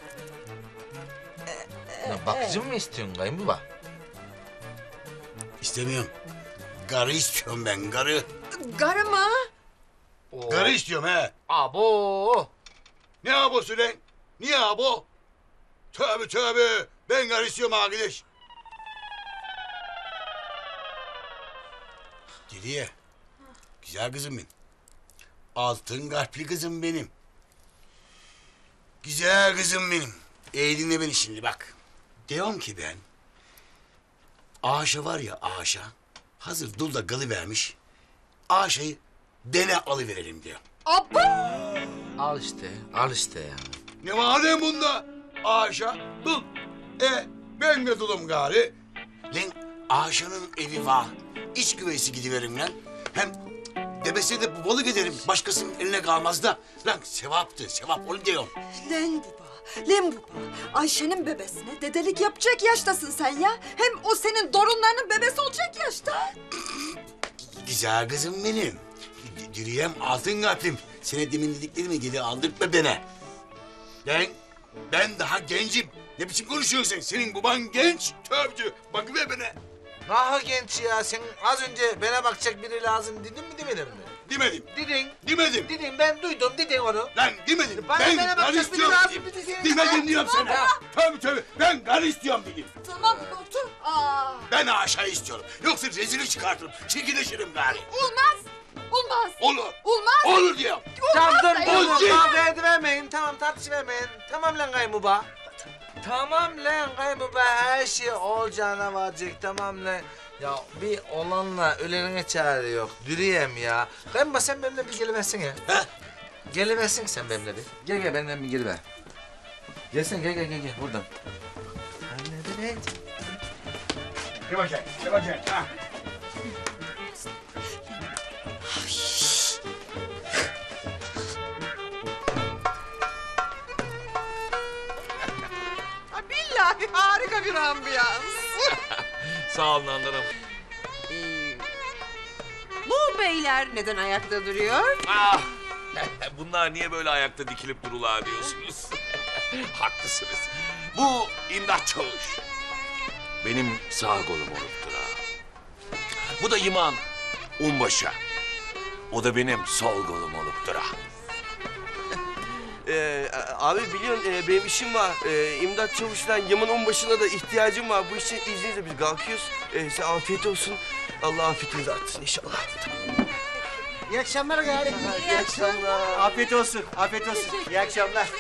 [SPEAKER 6] Bakıcı mı istiyorsun kayınbaba?
[SPEAKER 4] İstemiyorum. Karı istiyorum ben, karı.
[SPEAKER 5] Karı mı?
[SPEAKER 4] Karı istiyorum he.
[SPEAKER 6] Abo!
[SPEAKER 4] Ne abosu lan? Niye abo? Tövbe tövbe. Ben karı istiyorum arkadaş. Diliye. Güzel kızım benim. Altın kalpli kızım benim. Güzel kızım benim. İyi dinle beni şimdi bak. Diyorum ki ben... Aşa var ya Aşa. Hazır dul da kalıvermiş. Aşa'yı dene alıverelim diyor.
[SPEAKER 6] Al işte ya.
[SPEAKER 4] Ne var lan bunda? Aşa dul. Ben de dulum gari. Lan Aşa'nın evi var. İç güveysi gidiverim lan. Hem demese de babalık ederim. Başkasının eline kalmaz da. Lan sevaptı, sevap onu diyorum.
[SPEAKER 5] Lan baba. Ayşe'nin bebesine dedelik yapacak yaştasın sen ya. Hem o senin torunlarının bebesi olacak yaşta.
[SPEAKER 4] Güzel kızım benim. Dürüyem altın kalplim. Sana demin dediklerimi geri aldırtma bana. Ben daha gencim. Ne biçim konuşuyorsun sen? Senin baban genç. Tövbe bakıver bana.
[SPEAKER 6] Daha genç ya. Sen az önce bana bakacak biri lazım dedin mi demedin mi?
[SPEAKER 4] Demedim.
[SPEAKER 6] Demedim. Ben duydum dedin onu.
[SPEAKER 4] Lan demedim.
[SPEAKER 6] Bana
[SPEAKER 4] Ben
[SPEAKER 6] bakacak biri
[SPEAKER 4] istiyorum.
[SPEAKER 6] lazım dedin.
[SPEAKER 4] Demedim diyorum sana. Tövbe. Ben karı istiyorum dedim.
[SPEAKER 5] Tamam otur.
[SPEAKER 4] Ben aşağı istiyorum. Yoksa rezili çıkartırım. Çirkinleşirim gari.
[SPEAKER 5] Olmaz.
[SPEAKER 4] Olur.
[SPEAKER 5] Olmaz.
[SPEAKER 4] Olur diyorum.
[SPEAKER 3] Tamam dur.
[SPEAKER 4] Olacak.
[SPEAKER 3] Kavga edivermeyin. Tamam tartışıvermeyin. Tamam lan kayınbaba. Tamam lan kayınbaba. Her şey olacağına varacak. Tamam lan. Ya bir olanla ölenine çare yok. Dürüyem ya. Kayınbaba sen benimle bir geliversin ya. Geliversin sen benimle bir. Gel benden bir geliver. Gelsin gel buradan. Anne de
[SPEAKER 4] Gel bakayım. Ha.
[SPEAKER 5] Billahi harika bir ambiyans.
[SPEAKER 17] Sağ olun Handan'ım.
[SPEAKER 20] Bu beyler neden ayakta duruyor?
[SPEAKER 17] Ah! Bunlar niye böyle ayakta dikilip durula diyorsunuz? Haklısınız. Bu İmdat Çavuş. Benim sağ kolum oluptur ha. Bu da Yaman Unbaşı. O da benim sol kolum oluptur ha.
[SPEAKER 2] Abi biliyorsun benim işim var. İmdat Çavuş'tan Yaman Onbaşı'na da ihtiyacım var. Bu işin izninizle biz kalkıyoruz. Size afiyet olsun. Allah afiyetinizi artsın inşallah.
[SPEAKER 3] İyi akşamlar gari. İyi akşamlar. Afiyet olsun, afiyet olsun. İyi akşamlar.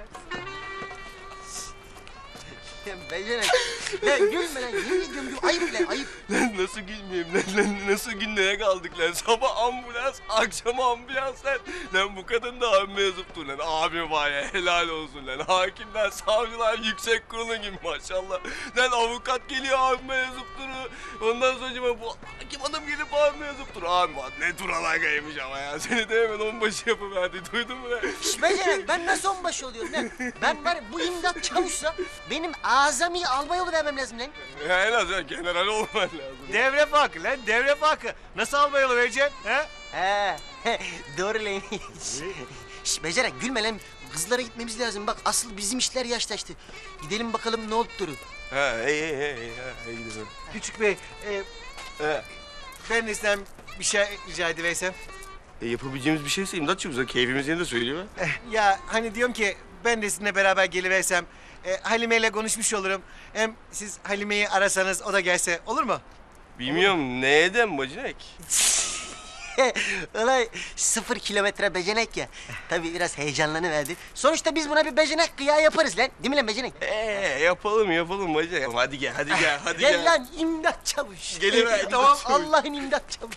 [SPEAKER 3] Becerek. Lan gülme lan, yemin ediyorum ayıp lan, ayıp.
[SPEAKER 2] Lan nasıl gülmeyeyim lan, nasıl günlere kaldık lan? Sabah ambulans, akşam ambulans lan. Lan bu kadın da abime yazıptır lan. Abi var ya, helal olsun lan. Hakimler, savcılar, yüksek kurulu gibi maşallah. Lan avukat geliyor abime yazıptır. Ondan sonra bu hakim hanım gelip abime yazıptır. Abi var ne duralakaymış ama ya. Seni de hemen onbaşı yapıverdi, duydun mu lan?
[SPEAKER 3] Şş Becerek, ben nasıl onbaşı oluyorum lan? Ben var bu İmdat Çavuş'sa benim azami albay oluvermem lazım lan.
[SPEAKER 2] En azından general olman lazım.
[SPEAKER 3] Devre farkı lan, devre farkı. Nasıl albay oluvereceksin? He? Doğru lan. Şş Becerek, gülme lan. Kızlara gitmemiz lazım. Bak asıl bizim işler yaşlaştı. Gidelim bakalım ne oldu durum.
[SPEAKER 2] İyi gidelim.
[SPEAKER 3] Küçük bey, ben de sizden bir şey rica ediversem.
[SPEAKER 2] Yapabileceğimiz bir şeyse İmdat Çavuş'a keyfimiz yerinde söylüyor.
[SPEAKER 3] Ya hani diyorum ki ben de sizinle beraber geliversem Halime ile konuşmuş olurum. Hem siz Halime'yi arasanız o da gelse olur mu?
[SPEAKER 2] Bilmiyorum neyden bacanak?
[SPEAKER 3] Olay 0 kilometre becenek ya. Tabii biraz heyecanlanıverdi. Sonuçta biz buna bir becenek kıyağı yaparız lan. Değil mi lan becenek?
[SPEAKER 2] Yapalım bacanak. Hadi gel.
[SPEAKER 3] Gel lan İmdat Çavuş.
[SPEAKER 2] Geliver.
[SPEAKER 3] Tamam Allah'ın İmdat Çavuş.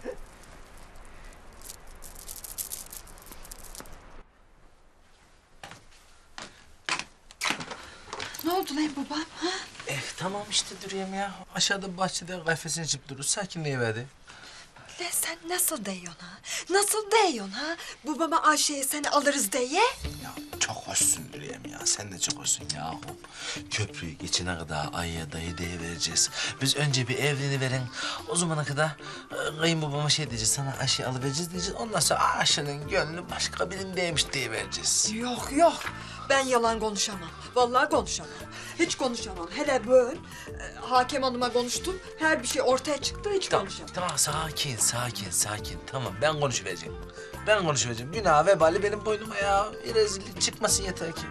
[SPEAKER 5] Ne oldu lan babam? Ha?
[SPEAKER 6] Tamam işte Dürüyem ya. Aşağıda bahçede kafesini içip durur. Sakinleyiverdi.
[SPEAKER 5] Lan sen nasıl diyorsun ha? Nasıl diyorsun ha? Babama Ayşe'ye seni alırız diye.
[SPEAKER 6] Çok hoşsun Dürüyem ya. Sen de çok hoşsun yahu. Köprüyü geçene kadar ayıya dayı deyivereceğiz. Biz önce bir evleniverin. O zamana kadar kayınbabama şey diyeceğiz. Sana Ayşe'yi alıvereceğiz diyeceğiz. Ondan sonra Ayşe'nin gönlü başka birindeymiş deyivereceğiz.
[SPEAKER 5] Yok. Ben yalan konuşamam. Vallahi konuşamam. Hiç konuşamam. Hele böyle hakem hanıma konuştum. Her bir şey ortaya çıktı. Hiç konuşamam.
[SPEAKER 6] Tamam sakin. Tamam ben konuşuvereceğim. Günah vebali benim boynuma ya. Bir rezillik çıkmasın yeter ki.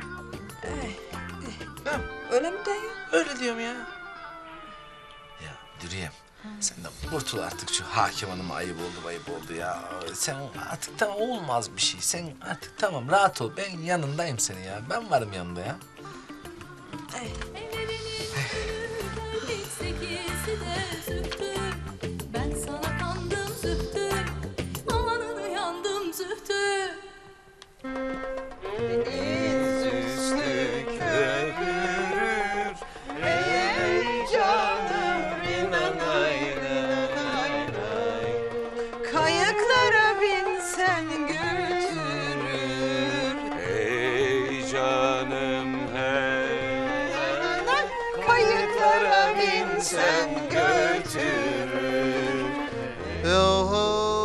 [SPEAKER 5] Öyle mi diyorsun?
[SPEAKER 6] Öyle diyorum ya. Ya Dürüyem. Sen de kurtul artık şu hakim hanıma ayıp oldu ya. Sen artık tamam olmaz bir şey. Sen artık tamam rahat ol. Ben yanındayım senin ya. Ben varım yanında ya.
[SPEAKER 1] Ben sana kandım zühtü, amanını yandım zühtü.
[SPEAKER 12] Deniz üstü köpürür, ey canım inan
[SPEAKER 21] Kayıklara binsen götürür.
[SPEAKER 12] Ey canım hey,
[SPEAKER 21] Kayıklara
[SPEAKER 12] binsen götürür. Oh,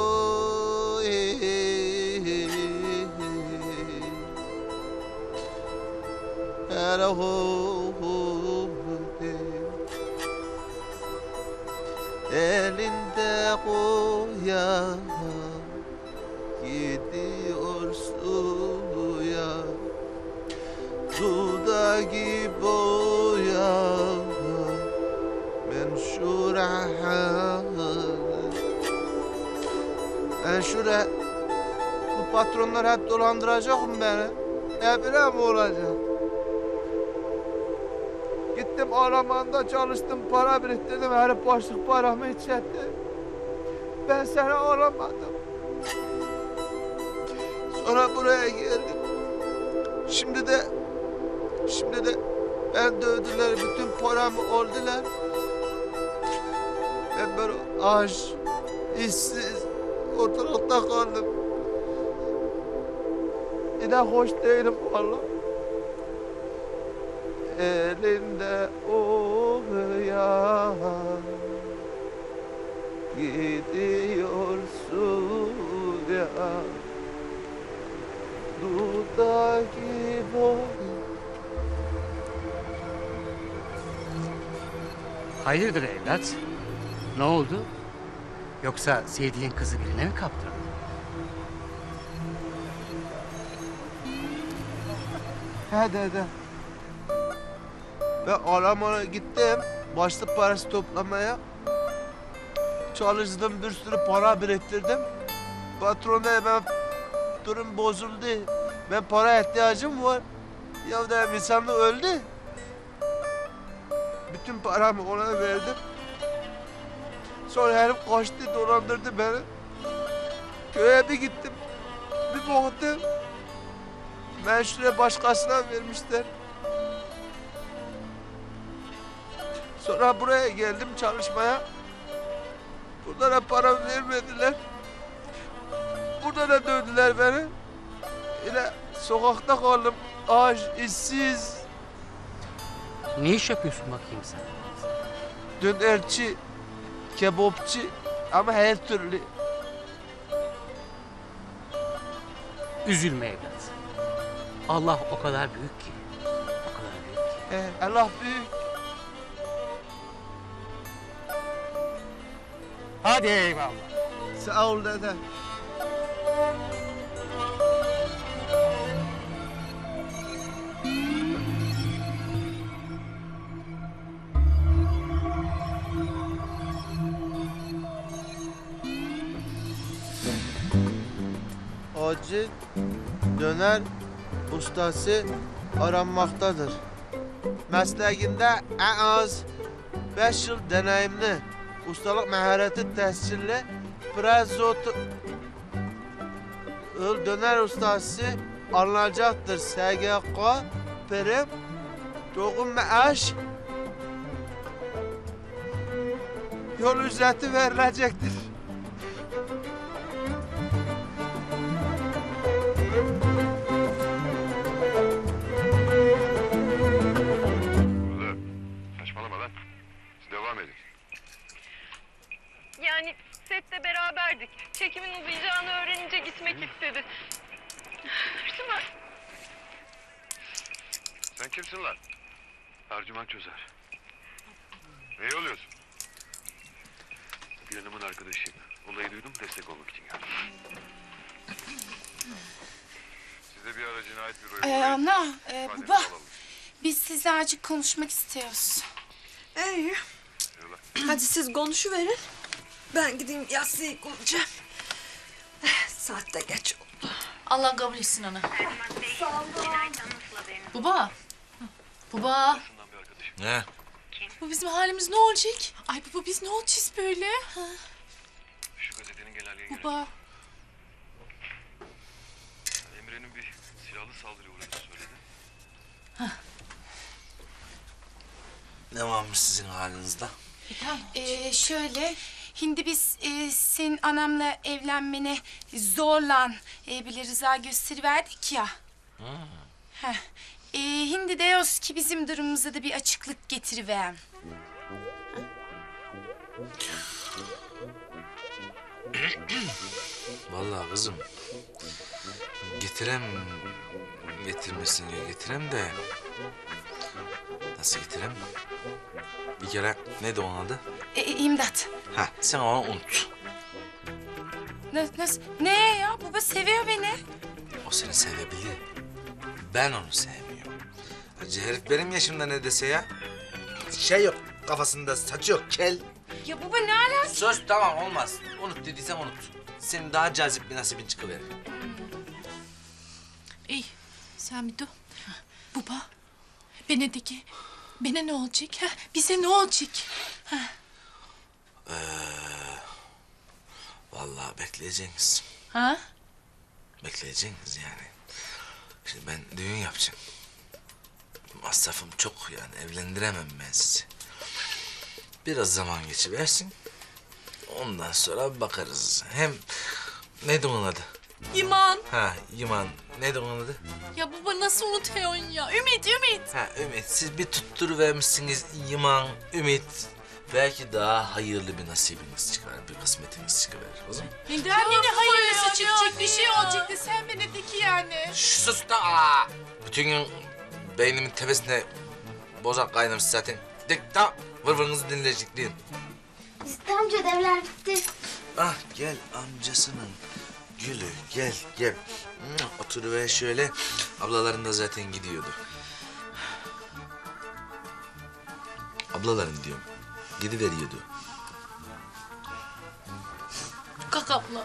[SPEAKER 12] elinde koya gidiyor suya, dudaki boya ben şuraya bu patronlar hep dolandıracak mı beni? Ne bileyim olacak. Gittim Alman'da çalıştım, para biriktirdim, her boşluk paramı içetti. Ben seni aramadım. Sonra buraya geldim. Şimdi de ben dövdüler, bütün paramı aldılar. Ben böyle aç, işsiz, ortalıkta kaldım. Yine hoş değilim vallahi. Elinde oya gidiyorsun ya, dudaki boy.
[SPEAKER 3] Hayırdır evlat? Ne oldu? Yoksa sevdiğin kızı birine mi kaptırdın?
[SPEAKER 12] He dede. Ben Almanya'ya gittim. Başlık parası toplamaya. Çalıştım, bir sürü para biriktirdim. Patron da hemen durum bozuldu. Ben para ihtiyacım var. Ya dedim insan da öldü. Bütün paramı ona verdim. Sonra herif kaçtı, dolandırdı beni. Köye bir gittim. Bir baktım. Ben şuraya başkasına vermişler. Sonra buraya geldim çalışmaya. Burada da para vermediler. Burada da dövdüler beni. Yine sokakta kaldım. Aç, işsiz.
[SPEAKER 15] Ne iş yapıyorsun bakayım sen?
[SPEAKER 12] Dönerci, kebapçı ama her türlü.
[SPEAKER 15] Üzülme evlat. Allah o kadar büyük ki. O kadar büyük ki.
[SPEAKER 12] Allah büyük.
[SPEAKER 15] Hadi eyvallah.
[SPEAKER 12] Sağ ol dede. Acil döner ustası aranmaktadır. Mesleğinde en az 5 yıl deneyimli, ustalık mahareti tescilli prezot döner ustası alınacaktır. SGK, prim, doğum maaş, yol ücreti verilecektir.
[SPEAKER 14] Saçmalama lan. Siz devam edin.
[SPEAKER 5] Yani sette beraberdik. Çekimin uzayacağını öğrenince gitmek istedi. Sümer.
[SPEAKER 14] Sen kimsin lan? Ercüment Çözer. Ne oluyorsun? Bir hanımın arkadaşıyım. Olayı duydum, destek olmak için geldim. Size bir ara cinayet büroyu...
[SPEAKER 9] Ana, baba. Biz sizle acil konuşmak istiyoruz.
[SPEAKER 5] İyi. Hadi siz konuşuverin. Ben gideyim yastığı kuracağım. Saat de geç oldu.
[SPEAKER 8] Allah kabul etsin ana.
[SPEAKER 5] Sağ olun.
[SPEAKER 8] Baba. Baba.
[SPEAKER 6] Ne?
[SPEAKER 8] Bu bizim halimiz ne olacak? Ay baba biz ne olacağız böyle? Ha?
[SPEAKER 14] Şu gazetenin genelliğine göre
[SPEAKER 8] Baba.
[SPEAKER 14] Emre'nin bir silahlı saldırıya uğradığını söyledi.
[SPEAKER 6] Ne varmış sizin halinizde?
[SPEAKER 9] Şöyle, şimdi biz senin anamla evlenmene zorla bile rıza gösteriverdik ya. Heh. Şimdi diyoruz ki bizim durumumuza da bir açıklık getiriver.
[SPEAKER 6] Vallahi kızım. Getirmesin diye getirem de... Nasıl getirem? Bir kere neydi onun adı?
[SPEAKER 9] İmdat.
[SPEAKER 6] Ha, sen onu unut.
[SPEAKER 9] Nasıl? Ne ya? Baba seviyor beni.
[SPEAKER 6] O seni sevebilir. Ben onu sevmiyorum. Hacı herif benim yaşımda ne dese ya? Şey yok, kafasında saç yok, kel.
[SPEAKER 9] Ya baba ne alakası?
[SPEAKER 6] Sus, tamam olmaz. Unut dediysem unut. Senin daha cazip bir nasibin çıkıverir.
[SPEAKER 8] İyi. Sen bir dur. Baba. Bana ne olacak? Ha? Bize ne olacak? Ha?
[SPEAKER 6] Vallahi bekleyeceksiniz.
[SPEAKER 8] Ha?
[SPEAKER 6] Bekleyeceksiniz yani. Şimdi ben düğün yapacağım. Masrafım çok yani evlendiremem ben sizi. Biraz zaman geçiversin. Ondan sonra bakarız. Hem neydi onun adı?
[SPEAKER 8] Yaman.
[SPEAKER 6] Ha Yaman. Neydi onun adı?
[SPEAKER 8] Ya baba nasıl unutuyorsun ya? Ümit.
[SPEAKER 6] Ha Ümit. Siz bir tutturuvermişsiniz Yaman, Ümit. Belki daha hayırlı bir nasibiniz çıkar, bir kısmetiniz çıkıverir. O zaman.
[SPEAKER 8] Neden yine hayırlısı çıkacak? Bir şey olacaktı. Sen bana de ki yani.
[SPEAKER 6] Sus da aa! Bütün gün beynimin tepesine bozak kaynamış zaten. Dik da vırvırınızı dinleyecekliğin.
[SPEAKER 16] Üstü amca devler bitti.
[SPEAKER 6] Ah gel amcasının Gülü gel gel. Oturuver şöyle. Ablaların da zaten gidiyordu. Ablaların diyorum. Gidiveriyordu.
[SPEAKER 8] Kalk abla.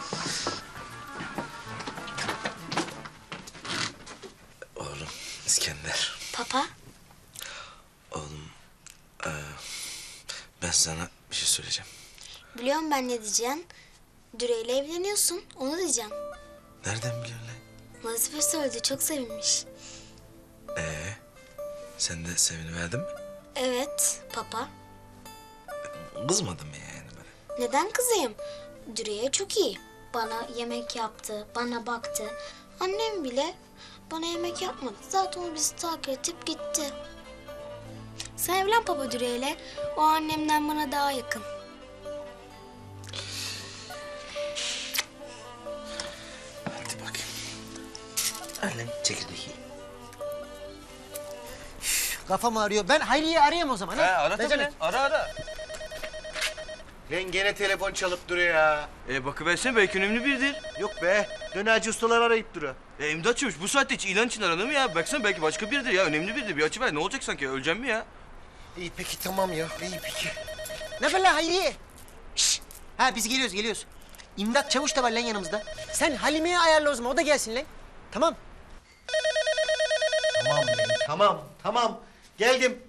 [SPEAKER 6] Oğlum İskender.
[SPEAKER 16] Papa,
[SPEAKER 6] Oğlum ben sana bir şey söyleyeceğim.
[SPEAKER 16] biliyorum ben ne diyeceğim. Düreyle evleniyorsun, onu diyeceğim.
[SPEAKER 6] Nereden biliyorsun lan?
[SPEAKER 16] Nazife söyledi, çok sevinmiş.
[SPEAKER 6] Sen de seviniverdin mi?
[SPEAKER 16] Evet, papa.
[SPEAKER 6] Kızmadın mı yani bana?
[SPEAKER 16] Neden kızayım? Dürüye çok iyi. Bana yemek yaptı, bana baktı. Annem bile bana yemek yapmadı. Zaten o bizi takip edip gitti. Sen evlen papa Dürüye'yle. O annemden bana daha yakın.
[SPEAKER 6] Hadi bakayım. Öyle çekirdeği.
[SPEAKER 11] Kafam ağrıyor. Ben Hayri'yi arayayım o zaman.
[SPEAKER 3] Ha, ara tabii.
[SPEAKER 11] Necene?
[SPEAKER 3] Ara. Lan gene telefon çalıp duruyor ya.
[SPEAKER 2] Bakıversene belki önemli biridir.
[SPEAKER 3] Yok be. Dönerci ustalar arayıp duruyor.
[SPEAKER 2] İmdat Çavuş bu saatte hiç ilan için aranır mı ya? Baksana belki başka biridir ya. Önemli biridir. Bir açıver. Ne olacak sanki? Öleceğim mi ya?
[SPEAKER 11] İyi peki tamam ya. İyi peki. Ne haber lan Hayriye? Şşş. Ha biz geliyoruz. İmdat Çavuş da var lan yanımızda. Sen Halime'ye ayarla o zaman. O da gelsin lan. Tamam. Tamam. Geldim.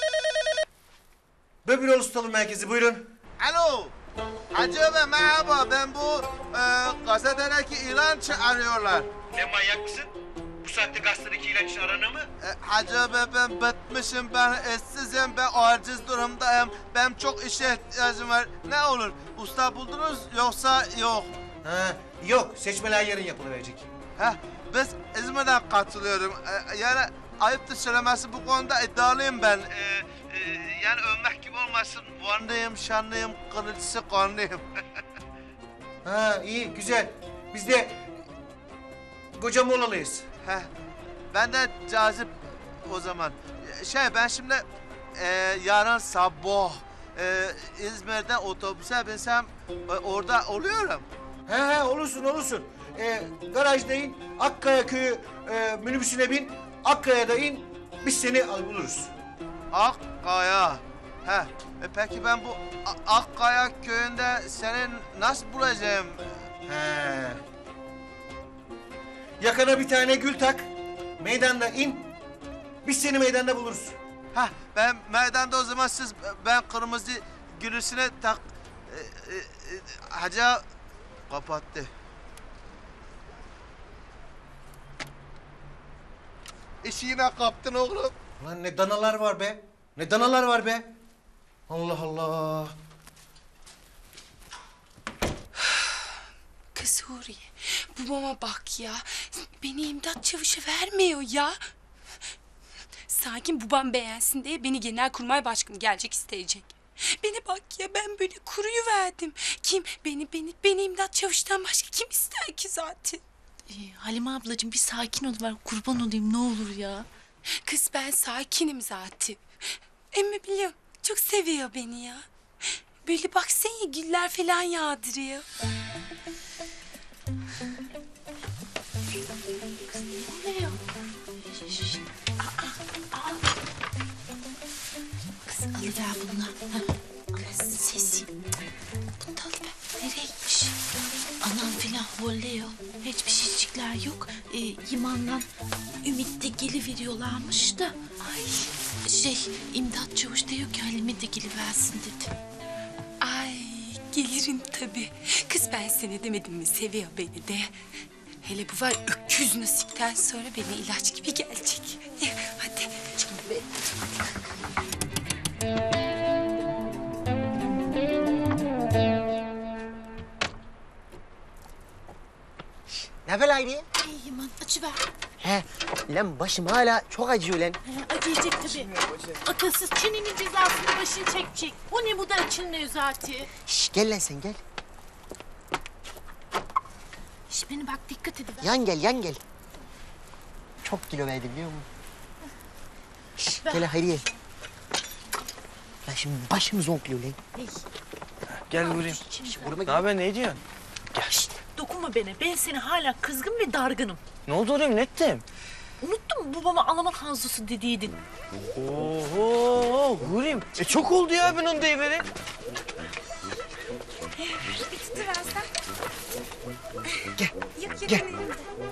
[SPEAKER 11] Böbürol Ustalı Merkezi buyurun.
[SPEAKER 12] Alo. Hacı Bey merhaba. Ben bu gazetedeki ilan için arıyorlar.
[SPEAKER 3] Ne manyak mısın? Bu saatte gazetedeki ilan için aranır mı?
[SPEAKER 12] Hacı Bey ben bitmişim, ben işsizim, ben aciz durumdayım. Benim çok işe ihtiyacım var. Ne olur usta buldunuz yoksa yok.
[SPEAKER 11] Ha, yok. Seçmeler yarın yapılıverecek.
[SPEAKER 12] Biz İzmir'den katılıyorum. Yani ayıptır söylemesi bu konuda iddialıyım ben. Yani övmek gibi olmasın. Vanlıyım, şanlıyım, kılıçsı kanlıyım.
[SPEAKER 11] Ha iyi, güzel. Biz de Kocamoğlu'luyuz.
[SPEAKER 12] Ben de cazip o zaman. Ben şimdi yarın sabah İzmir'den otobüse binsem orada oluyorum.
[SPEAKER 11] He olursun. Garajda in, Akkaya köyü minibüsüne bin, Akkaya'da in, biz seni buluruz.
[SPEAKER 12] Akkaya. Peki ben bu Akkaya köyünde seni nasıl bulacağım?
[SPEAKER 11] Yakana bir tane gül tak, meydanda in, biz seni meydanda buluruz.
[SPEAKER 12] Ben meydanda o zaman ben kırmızı gülüsüne tak... Hacı kapattı. İşi yine kaptın oğlum.
[SPEAKER 11] Lan ne danalar var be. Allah Allah.
[SPEAKER 9] Kız Huriye, babama bak ya. Beni imdat Çavuş'a vermiyor ya. Sakin babam beğensin diye beni genelkurmay başkanı gelecek isteyecek. Beni bak ya, ben böyle kuruyu verdim. Kim beni imdat Çavuş'tan başka kim ister ki zaten?
[SPEAKER 8] Halime ablacığım bir sakin ol, ben kurban olayım ne olur ya.
[SPEAKER 9] Kız ben sakinim zaten. Emmi biliyorum, çok seviyor beni ya. Böyle baksana güller falan yağdırıyor.
[SPEAKER 8] Ne oluyor? Kız alıver bunu. Kız sesi. Bunu da alıver. Nereye gitmiş? Anam filan horluyor. Hiçbir şeycikler yok. Yaman'la Ümit de geliveriyorlarmış da. Ay. İmdat Çavuş diyor ki Halime de geliversin dedi.
[SPEAKER 9] Ay gelirim tabii. Kız ben sana demedim mi, seviyor beni de. Hele bu var öküz nasipten sonra bana ilaç gibi gelecek. Hadi.
[SPEAKER 11] Ne haber Hayriye?
[SPEAKER 8] Yaman açıver.
[SPEAKER 11] He, lan başım hala çok acıyor lan.
[SPEAKER 8] Acıyacak tabii. Akılsız Çin'in cezasını başın çekecek. O ne bu da açılmıyor zaten.
[SPEAKER 11] Şş, gel lan sen gel.
[SPEAKER 8] Şş, beni bak dikkat edin.
[SPEAKER 11] Yan gel. Çok kilo verdim biliyor musun? Şş, gel Hayriye. Lan şimdi başım zonkluyor lan.
[SPEAKER 2] Gel vurayım. Ne haber, ne diyorsun?
[SPEAKER 8] Dokunma Kızma beni. Ben seni hala kızgın ve dargınım.
[SPEAKER 15] Ne oldu oğlum, ne ettim?
[SPEAKER 8] Unuttun mu babama alamak hanzusu dediydin?
[SPEAKER 15] Oho Hürrem. Çok oldu ya ben onu deyivereyim.
[SPEAKER 9] Bir tutuversen.
[SPEAKER 3] Gel.
[SPEAKER 9] Yok
[SPEAKER 3] Gel.
[SPEAKER 9] elimde.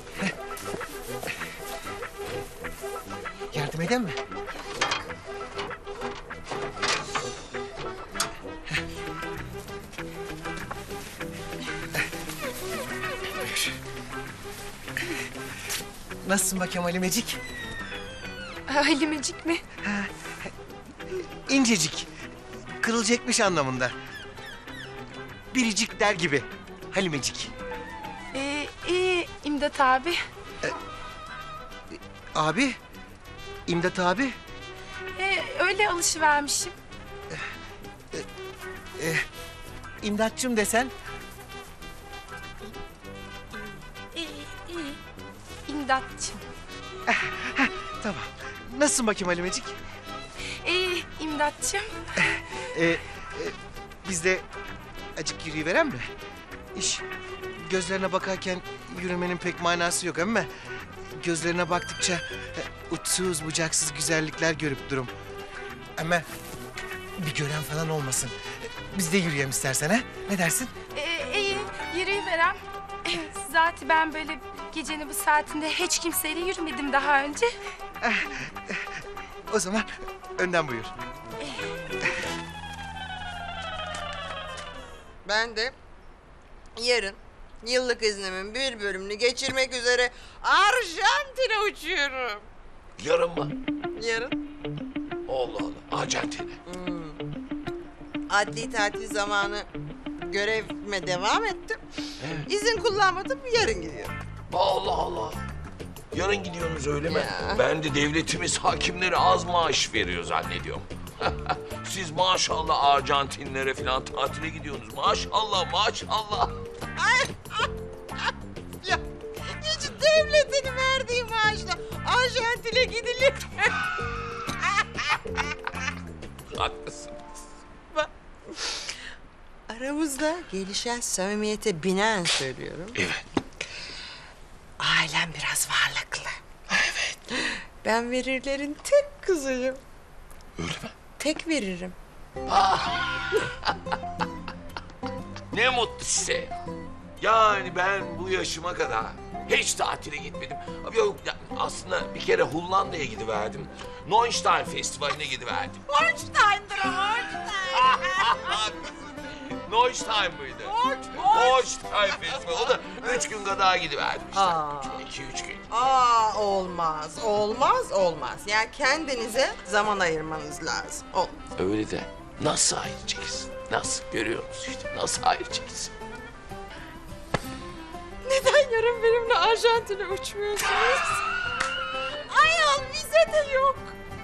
[SPEAKER 3] Yardım edeyim mi? Nasılsın bakayım Halimecik?
[SPEAKER 9] Halimecik mi?
[SPEAKER 3] İncecik. Kırılacakmış anlamında. Biricik der gibi. Halimecik.
[SPEAKER 9] İyi İmdat abi.
[SPEAKER 3] Abi. İmdat abi.
[SPEAKER 9] Öyle alışıvermişim.
[SPEAKER 3] İmdatçım desen.
[SPEAKER 9] İyi. İmdatçım.
[SPEAKER 3] Tamam. Nasılsın bakayım Halimecik?
[SPEAKER 9] İyi İmdatçım.
[SPEAKER 3] Biz de acık yürüyüveren mi? İş gözlerine bakarken yürümenin pek manası yok ama gözlerine baktıkça uçsuz bucaksız güzellikler görüp durum. Ama bir gören falan olmasın. Biz de yürüyelim istersen ha? Ne dersin?
[SPEAKER 9] İyi yürüyüverem. Zaten ben böyle gecenin bu saatinde hiç kimseyle yürümedim daha önce.
[SPEAKER 3] O zaman önden buyur.
[SPEAKER 13] Ben de yarın yıllık iznimin bir bölümünü geçirmek üzere Arjantin'e uçuyorum.
[SPEAKER 17] Yarın mı?
[SPEAKER 13] Yarın.
[SPEAKER 17] Allah Allah. Arjantin'e.
[SPEAKER 13] Adli tatil zamanı görevime devam ettim. İzin kullanmadım, yarın gidiyorum.
[SPEAKER 17] Allah Allah. Yarın gidiyorsunuz öyle mi?
[SPEAKER 13] Ya.
[SPEAKER 17] Ben de devletimiz hakimlere az maaş veriyor zannediyorum. Siz maşallah Arjantinlere falan tatile gidiyorsunuz. Maşallah, maşallah.
[SPEAKER 13] Ya, hiç devletin verdiği maaşla Arjantin'e gidilir.
[SPEAKER 17] Haklısınız.
[SPEAKER 13] Aramızda gelişen samimiyete binaen söylüyorum.
[SPEAKER 17] Evet.
[SPEAKER 13] Ailem biraz varlıklı. Evet. Ben verirlerin tek kızıyım.
[SPEAKER 17] Öyle mi?
[SPEAKER 13] Tek veririm.
[SPEAKER 17] Ne mutlu size. Yani ben bu yaşıma kadar hiç tatile gitmedim. Yok ya, aslında bir kere Hollanda'ya gidiverdim. Neustein Festivali'ne gidiverdim.
[SPEAKER 13] Holstein'dir o, Holstein.
[SPEAKER 17] Neustein mıydı? Neustein Festivali. O da 3 gün kadar gidiverdim işte. 2-3 gün.
[SPEAKER 13] Olmaz, olmaz. Yani kendinize zaman ayırmanız lazım. Olmaz.
[SPEAKER 17] Öyle de nasıl ayıracaksın? Nasıl? Görüyor musun işte? Nasıl ayıracaksın?
[SPEAKER 13] Neden yarın benimle Arjantin'e uçmuyorsunuz? Ayol bize de yok.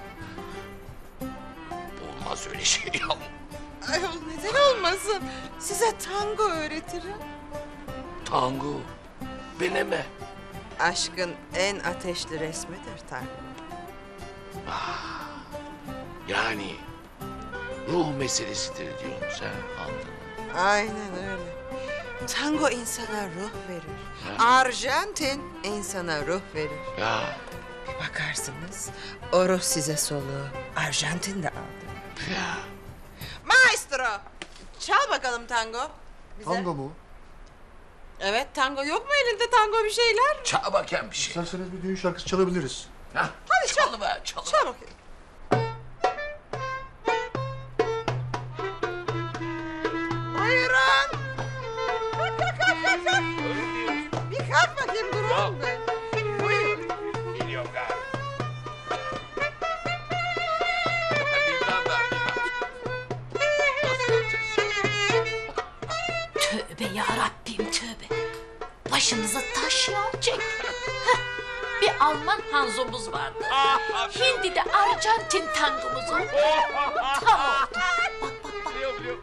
[SPEAKER 17] Olmaz öyle şey ya.
[SPEAKER 13] Ayol neden olmasın? Size tango öğretirim.
[SPEAKER 17] Tango. Beneme.
[SPEAKER 13] Aşkın en ateşli resmidir tango.
[SPEAKER 17] Yani ruh meselesidir diyorsun sen, anladın.
[SPEAKER 13] Aynen öyle. Tango insana ruh verir. Arjantin insana ruh verir.
[SPEAKER 17] Ya.
[SPEAKER 13] Bir bakarsınız o ruh size soluğu Arjantin'de aldı.
[SPEAKER 17] Ya.
[SPEAKER 13] Maestro! Çal bakalım tango. Bize.
[SPEAKER 18] Tango mu?
[SPEAKER 13] Evet, tango yok mu elinde tango bir şeyler?
[SPEAKER 17] Çal bakayım bir şey.
[SPEAKER 18] İsterseniz bir düğün şarkısı çalabiliriz.
[SPEAKER 17] Ha,
[SPEAKER 13] hadi çal.
[SPEAKER 17] Çalıver, çalıver.
[SPEAKER 13] Çal bakayım. Buyurun. Kalk. Bir kalk bakayım duralım be. Buyur.
[SPEAKER 17] Geliyorum galiba.
[SPEAKER 8] Tövbe yarabbim tövbe. Başımıza taş yağacak. Heh, bir Alman Hanzo'muz vardı. Hindi de Arjantin tangomuz oldu. Tam oldu. Bak.
[SPEAKER 17] Biliyorum.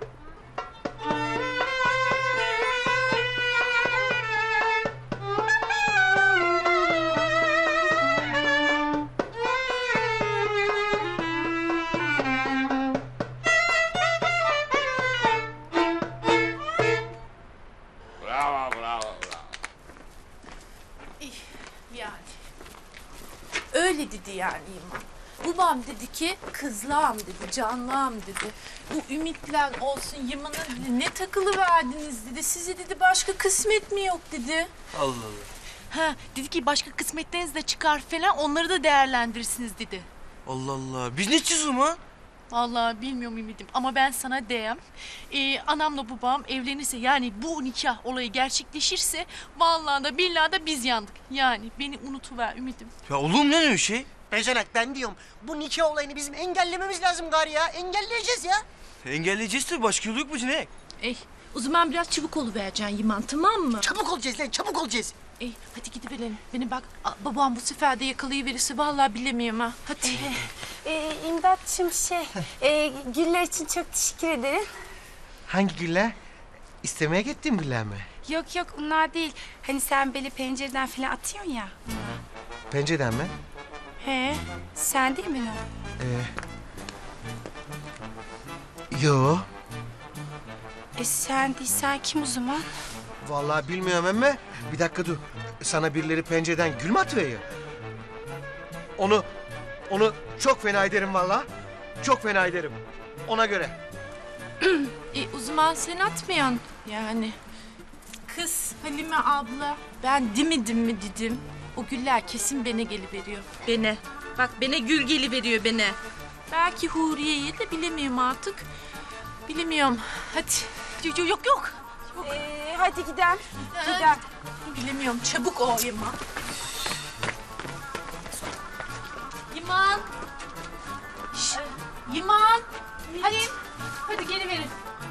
[SPEAKER 8] dedi yani İman. Babam dedi ki kızlağım dedi, canlağım dedi. Bu ümitler olsun Yaman'a dedi. Ne takılı verdiniz dedi. Size dedi başka kısmet mi yok dedi.
[SPEAKER 2] Allah Allah.
[SPEAKER 8] Ha dedi ki başka kısmetleriniz de çıkar falan onları da değerlendirirsiniz dedi.
[SPEAKER 2] Allah Allah. Biz ne içeceğiz o zaman?
[SPEAKER 8] Vallahi bilmiyorum Ümit'im ama ben sana diyeyim. Anamla babam evlenirse yani bu nikah olayı gerçekleşirse vallahi da billahi da biz yandık. Yani beni unutuver Ümit'im.
[SPEAKER 2] Ya olur mu lan öyle şey?
[SPEAKER 11] Becanak ben diyorum bu nikah olayını bizim engellememiz lazım gari ya. Engelleyeceğiz ya.
[SPEAKER 2] Engelleyeceğiz tabii. Başka yolu yok mu Cinek?
[SPEAKER 8] O zaman biraz çabuk oluvereceksin Yaman tamam mı?
[SPEAKER 11] Çabuk olacağız lan çabuk olacağız.
[SPEAKER 8] Hadi gidiverelim. Beni bak babam bu sefer de yakalayıverirse vallahi bilemiyorum ha. Hadi.
[SPEAKER 9] İmdatçım güller için çok teşekkür ederim.
[SPEAKER 3] Hangi güller? İstemeye gittin güller mi?
[SPEAKER 9] Yok onlar değil. Hani sen beni pencereden falan atıyorsun ya.
[SPEAKER 3] Pencereden mi?
[SPEAKER 9] He, sen değil mi o?
[SPEAKER 3] Yo.
[SPEAKER 9] Sen değilsen kim o zaman?
[SPEAKER 3] Vallahi bilmiyorum emme. Bir dakika dur. Sana birileri pencereden gül mü atıveriyor? Onu çok fena ederim vallahi. Çok fena ederim. Ona göre.
[SPEAKER 8] O zaman sen atmayan yani. Kız Halime abla ben demedim mi dedim. O güller kesin bana geliveriyor. Bana. Bak bana gül geliveriyor bana. Belki Huriye'yi de bilemiyorum artık. Bilemiyorum. Hadi. Yok.
[SPEAKER 9] Hadi gidelim. Gidelim.
[SPEAKER 8] Bilemiyorum. Çabuk o Yaman. Yaman. Yaman. Hadi geliverin.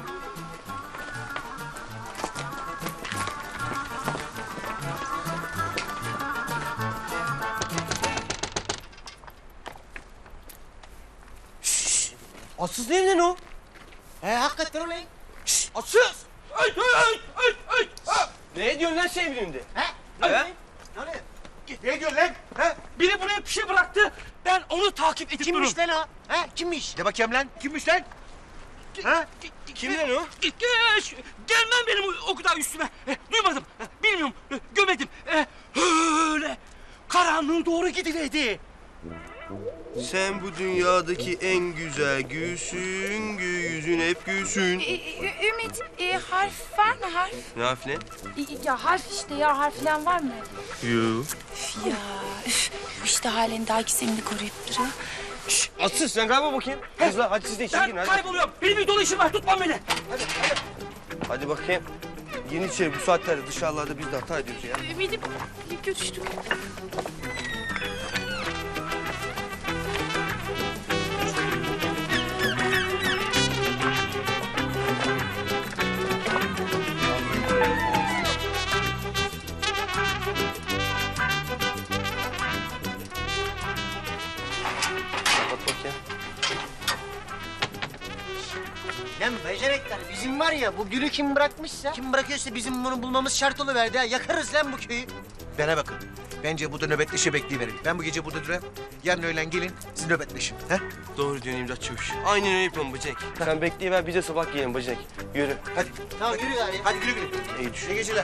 [SPEAKER 11] Atsız değil mi lan o? Hakikaten o lan.
[SPEAKER 15] Atsız! Ay! Ne ediyorsun lan şey evinde?
[SPEAKER 11] Ne diyorsun lan?
[SPEAKER 15] Biri buraya bir şey bıraktı. Ben onu takip edip
[SPEAKER 11] Kimmiş lan o? Kimmiş?
[SPEAKER 3] De bakayım lan. Kimmiş lan?
[SPEAKER 15] Kim lan o? Gelmem benim o kadar üstüme. Duymadım, bilmiyorum, görmedim. Öyle karanlığa doğru gidiverdi.
[SPEAKER 2] Sen bu dünyadaki en güzel gülsün, yüzün hep gülsün.
[SPEAKER 9] Ümit, harf var mı harf?
[SPEAKER 2] Ne harf ne?
[SPEAKER 9] Ya harf işte ya harf falan var mı?
[SPEAKER 2] Yo.
[SPEAKER 9] Ya işte halen daha gizemini koruyup duruyor.
[SPEAKER 15] Atsız sen kaybol bakayım. Kızlar hadi siz de işe girin. Ben kayboluyorum. Benim bir dolu işim var. Tutmam beni.
[SPEAKER 2] Hadi bakayım. Yeniçeri bu saatlerde dışarılarda biz de hata ediyoruz ya.
[SPEAKER 8] Ümit'im görüştük.
[SPEAKER 11] Lan becerikler bizim var ya bu gülü kim bırakmışsa... Kim bırakıyorsa bizim bunu bulmamız şart oluverdi ha. Yakarız lan bu köyü.
[SPEAKER 3] Bana bakın. Bence burada nöbetleşe bekleyiverin. Ben bu gece burada durayım. Yarın öğlen gelin, siz nöbetleşin.
[SPEAKER 2] Doğru diyorsun İmdat Çavuş. Aynen öyle yapalım Bıcak. Sen bekleyiver, biz de sabah giyelim Bıcak. Yürü.
[SPEAKER 3] Hadi.
[SPEAKER 11] Tamam yürü gari.
[SPEAKER 3] Hadi güle güle.
[SPEAKER 2] İyi düşün.
[SPEAKER 3] İyi geceler.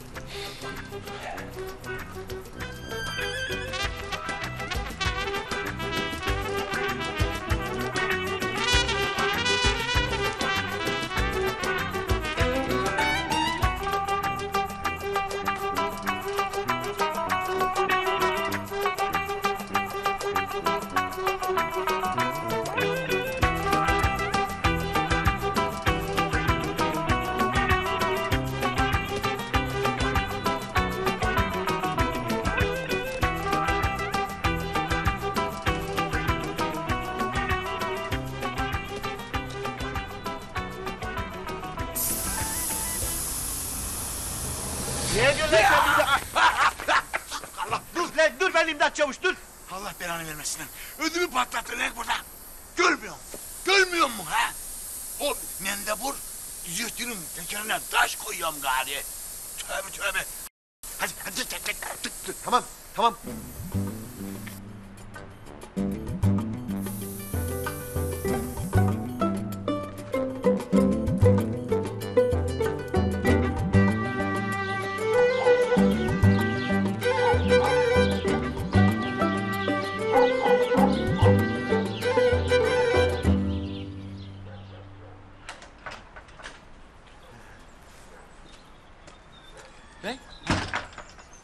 [SPEAKER 12] Ne diyorsun lan sen bize? Allah dur lan dur ben İmdat Çavuş dur.
[SPEAKER 4] Allah belanı vermesin lan. Ödümü patlattın lan burada. Görmüyor musun ha? O mendebur zühtünün tekerine taş koyuyorum gari. Tövbe. Hadi.
[SPEAKER 3] Tamam.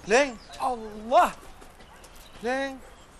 [SPEAKER 12] Lan Allah. Lan.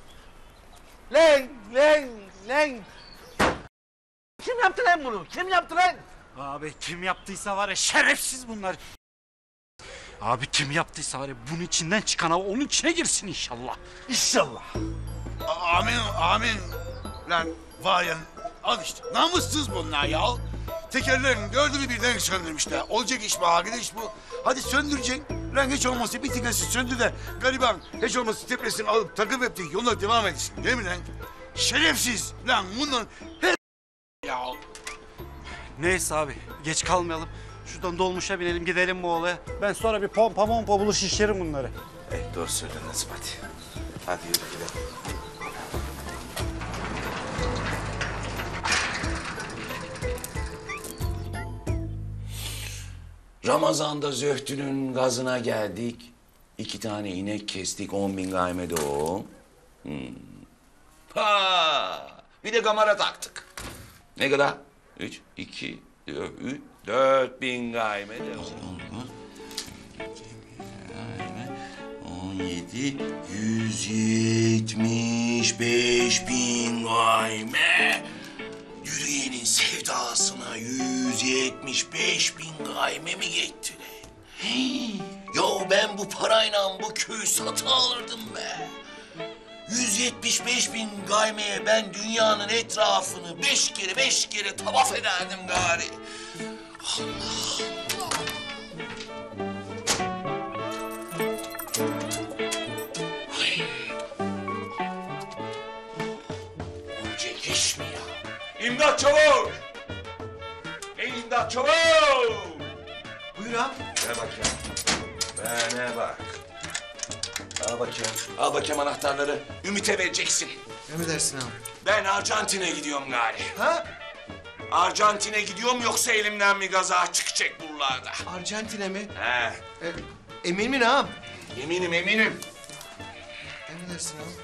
[SPEAKER 12] Lan. Kim yaptı lan bunu? Kim yaptı lan?
[SPEAKER 7] Abi kim yaptıysa var ya şerefsiz bunlar. Abi kim yaptıysa var ya bunun içinden çıkan hava onun içine girsin inşallah.
[SPEAKER 4] İnşallah. Amin. Lan var ya, al işte. Namussuz bunlar ya. Tekerlerin dördünü birden söndürmüşler. Olacak iş mi arkadaş bu? Hadi söndüreceksin. Lan hiç olmazsa bir tanesi söndü de gariban hiç olmazsa tepesini alıp takıp ettik yoluna devam etsin. Değil mi lan? Şerefsiz. Lan bundan her ya.
[SPEAKER 7] Neyse abi geç kalmayalım. Şuradan dolmuşa binelim gidelim bu olaya. Ben sonra bir pompa bulur şişerim bunları.
[SPEAKER 6] Doğru söylüyorsun Nazım hadi. Hadi yürü gidelim.
[SPEAKER 17] Ramazan'da Zöhtü'nün gazına geldik. 2 tane inek kestik, 10.000 gayme doğum. Ha, bir de kamera taktık. Ne kadar? 4.000 gayme doğum. 17, 175.000 gayme. Yürüyenin sevdasına 175.000 gayme mi gitti? Ya ben bu parayla bu köyü satın alırdım be. 175.000 gaymeye ben dünyanın etrafını 5 kere tavaf ederdim gari. Allah. Olacak iş mi ya? İmdat çavuş! İmdat çavuş!
[SPEAKER 3] Buyur ağam.
[SPEAKER 17] Ver bakayım. Bana bak. Al bakayım. Al bakayım anahtarları. Ümit'e vereceksin.
[SPEAKER 3] Emredersin ağam.
[SPEAKER 17] Ben Arjantin'e gidiyorum gari.
[SPEAKER 3] Ha?
[SPEAKER 17] Arjantin'e gidiyorum yoksa elimden bir gaza çıkacak buralarda.
[SPEAKER 3] Arjantin'e mi?
[SPEAKER 17] He.
[SPEAKER 3] Emin mi ağam?
[SPEAKER 17] Eminim.
[SPEAKER 3] Emredersin ağam.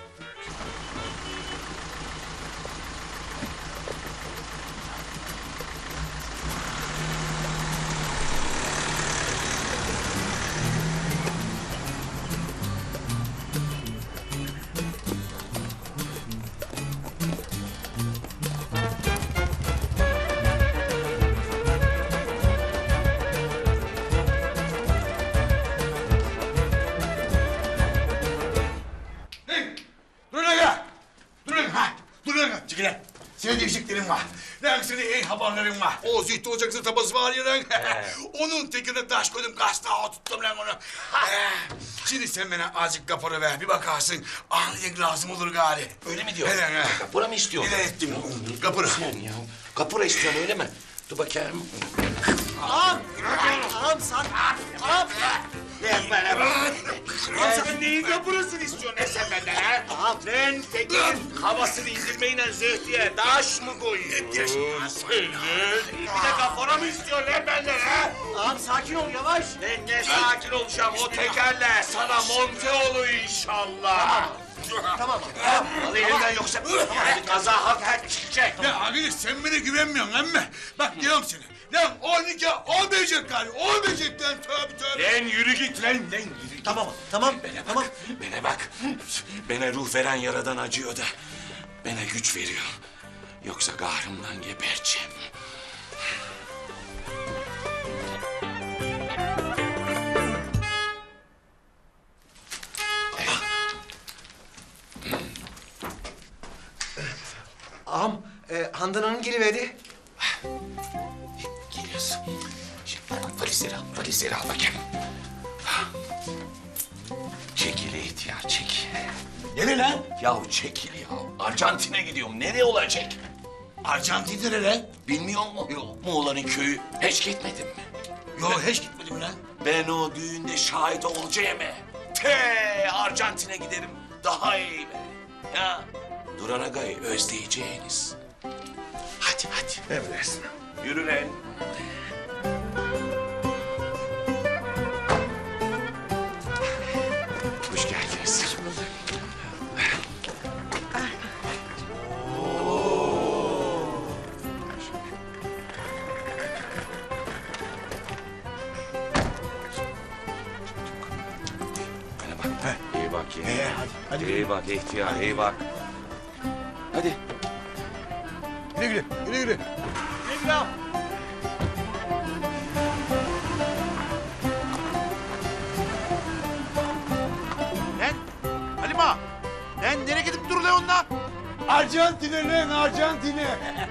[SPEAKER 4] Senin diyeceklerin var. Lan senin iyi haberlerin var. O Zühtü olacaksın tabası var ya lan. Onun tekine taş koydum, kasnağı tuttum lan onu. Şimdi sen bana azıcık kapora ver, bir bakarsın. Anlayacak lazım olur gari.
[SPEAKER 17] Öyle mi diyor?
[SPEAKER 4] He.
[SPEAKER 17] Kapora mı istiyor?
[SPEAKER 4] Hele ettim. Kapora.
[SPEAKER 17] Sen ya. Kapora istiyorsun öyle mi? Dur bakayım.
[SPEAKER 11] Ağam sak. Ağam.
[SPEAKER 17] Lan bana bak. Sen neyin kapurasını istiyorsun ne sen benden ha? Lan tekin havasını indirmeyle Zühtü'ye taş mı koyuyorsun? Senin bir de kapora mı istiyorsun lan benden ha?
[SPEAKER 11] Ağam sakin ol yavaş.
[SPEAKER 17] Ben ne sakin olacağım o tekerle sana monte olur inşallah.
[SPEAKER 11] Tamam.
[SPEAKER 17] Al elinden yoksa bir kaza hak çıkacak.
[SPEAKER 4] Ya abi sen bana güvenmiyorsun emme. Bak diyorum sana. Lan o nikah olmayacak gari. Olmayacak lan, tövbe.
[SPEAKER 17] Lan yürü git lan. Yürü.
[SPEAKER 11] Tamam.
[SPEAKER 17] Bana bak. Bana ruh veren yaradan acıyor da. Bana güç veriyor. Yoksa kahrımdan gebereceğim.
[SPEAKER 3] Ağam, Handan Hanım geliverdi.
[SPEAKER 17] Geliyorsun. Şimdi valizleri al bakayım. Çekil ihtiyar, çekil.
[SPEAKER 4] Nereye lan?
[SPEAKER 17] Yahu çekil ya. Arjantin'e gidiyorum. Nereye olacak?
[SPEAKER 4] Arjantin nereye lan?
[SPEAKER 17] Bilmiyor musun? Muğla'nın köyü. Hiç gitmedin mi?
[SPEAKER 4] Yok hiç gitmedim lan.
[SPEAKER 17] Ben o düğünde şahit olacağım. Arjantin'e giderim. Daha iyi be. Ya Duran Aga'yı özleyeceğiniz. Hadi.
[SPEAKER 4] Emredersin.
[SPEAKER 17] Yürü lan. Hoş geldiniz. Hoş bulduk. Bana ki.
[SPEAKER 11] hadi.
[SPEAKER 17] İyi bak ihtiyar, iyi bak. Hadi.
[SPEAKER 4] Güle güle, güle güle.
[SPEAKER 12] Lan Halima. Lan nereye gidip dur lan onunla?
[SPEAKER 4] Arjantin'e lan, Arjantin'e.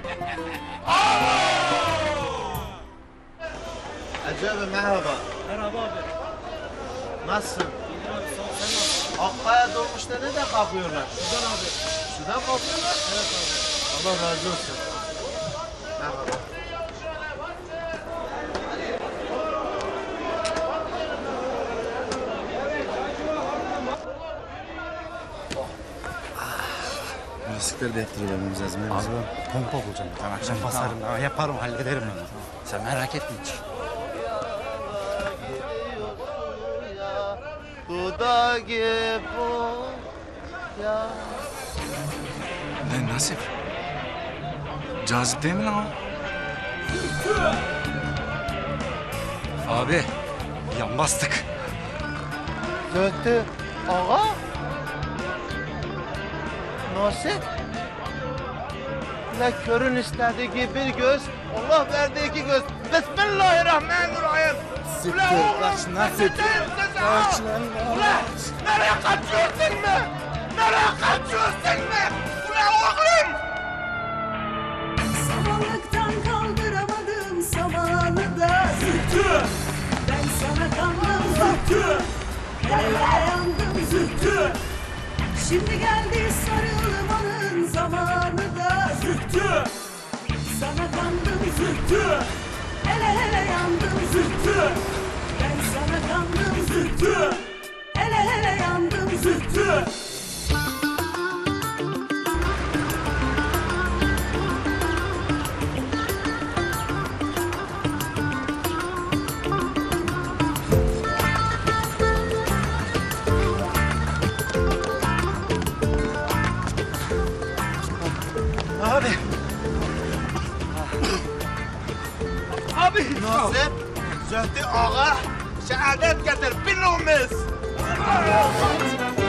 [SPEAKER 12] Acaba merhaba.
[SPEAKER 15] Merhaba abi.
[SPEAKER 12] Nasılsın? Akkaya dolmuşta neden kalkıyorlar?
[SPEAKER 15] Sudan abi.
[SPEAKER 12] Sudan kalkıyorlar?
[SPEAKER 15] Evet abi.
[SPEAKER 12] Allah razı olsun. Merhaba.
[SPEAKER 19] Lastikleri de yaptırmamız lazım.
[SPEAKER 7] Abi ben pompa bulacağım. Ben akşam basarım. Yaparım, hallederim onu. Sen merak etme hiç.
[SPEAKER 12] Duda gibi ya.
[SPEAKER 6] Lan Nasip. Cazip değil mi lan o?
[SPEAKER 7] Abi, yan bastık.
[SPEAKER 12] Zöhtü ağa. Nasıl? Ne körün istediği bir göz, Allah verdiği iki göz. Bismillahirrahmanirrahim. Ulan oğlum, nasip. Ulan, nereye kaçıyorsun mu? Nereye kaçıyorsun mu? Ulan oğlum!
[SPEAKER 1] Samanlıktan kaldıramadım samanı da Zühtü. Ben sana kandım Zühtü. Hele yandım Zühtü. Şimdi geldi sarılmanın zamanı da Zühtü. Sana kandım Zühtü. Hele yandım Zühtü. Ben sana kandım Zühtü. Hele yandım Zühtü.
[SPEAKER 12] Abi. Abi. Nasip, Zöhtü ağa, şehadet getir, bin olmuş.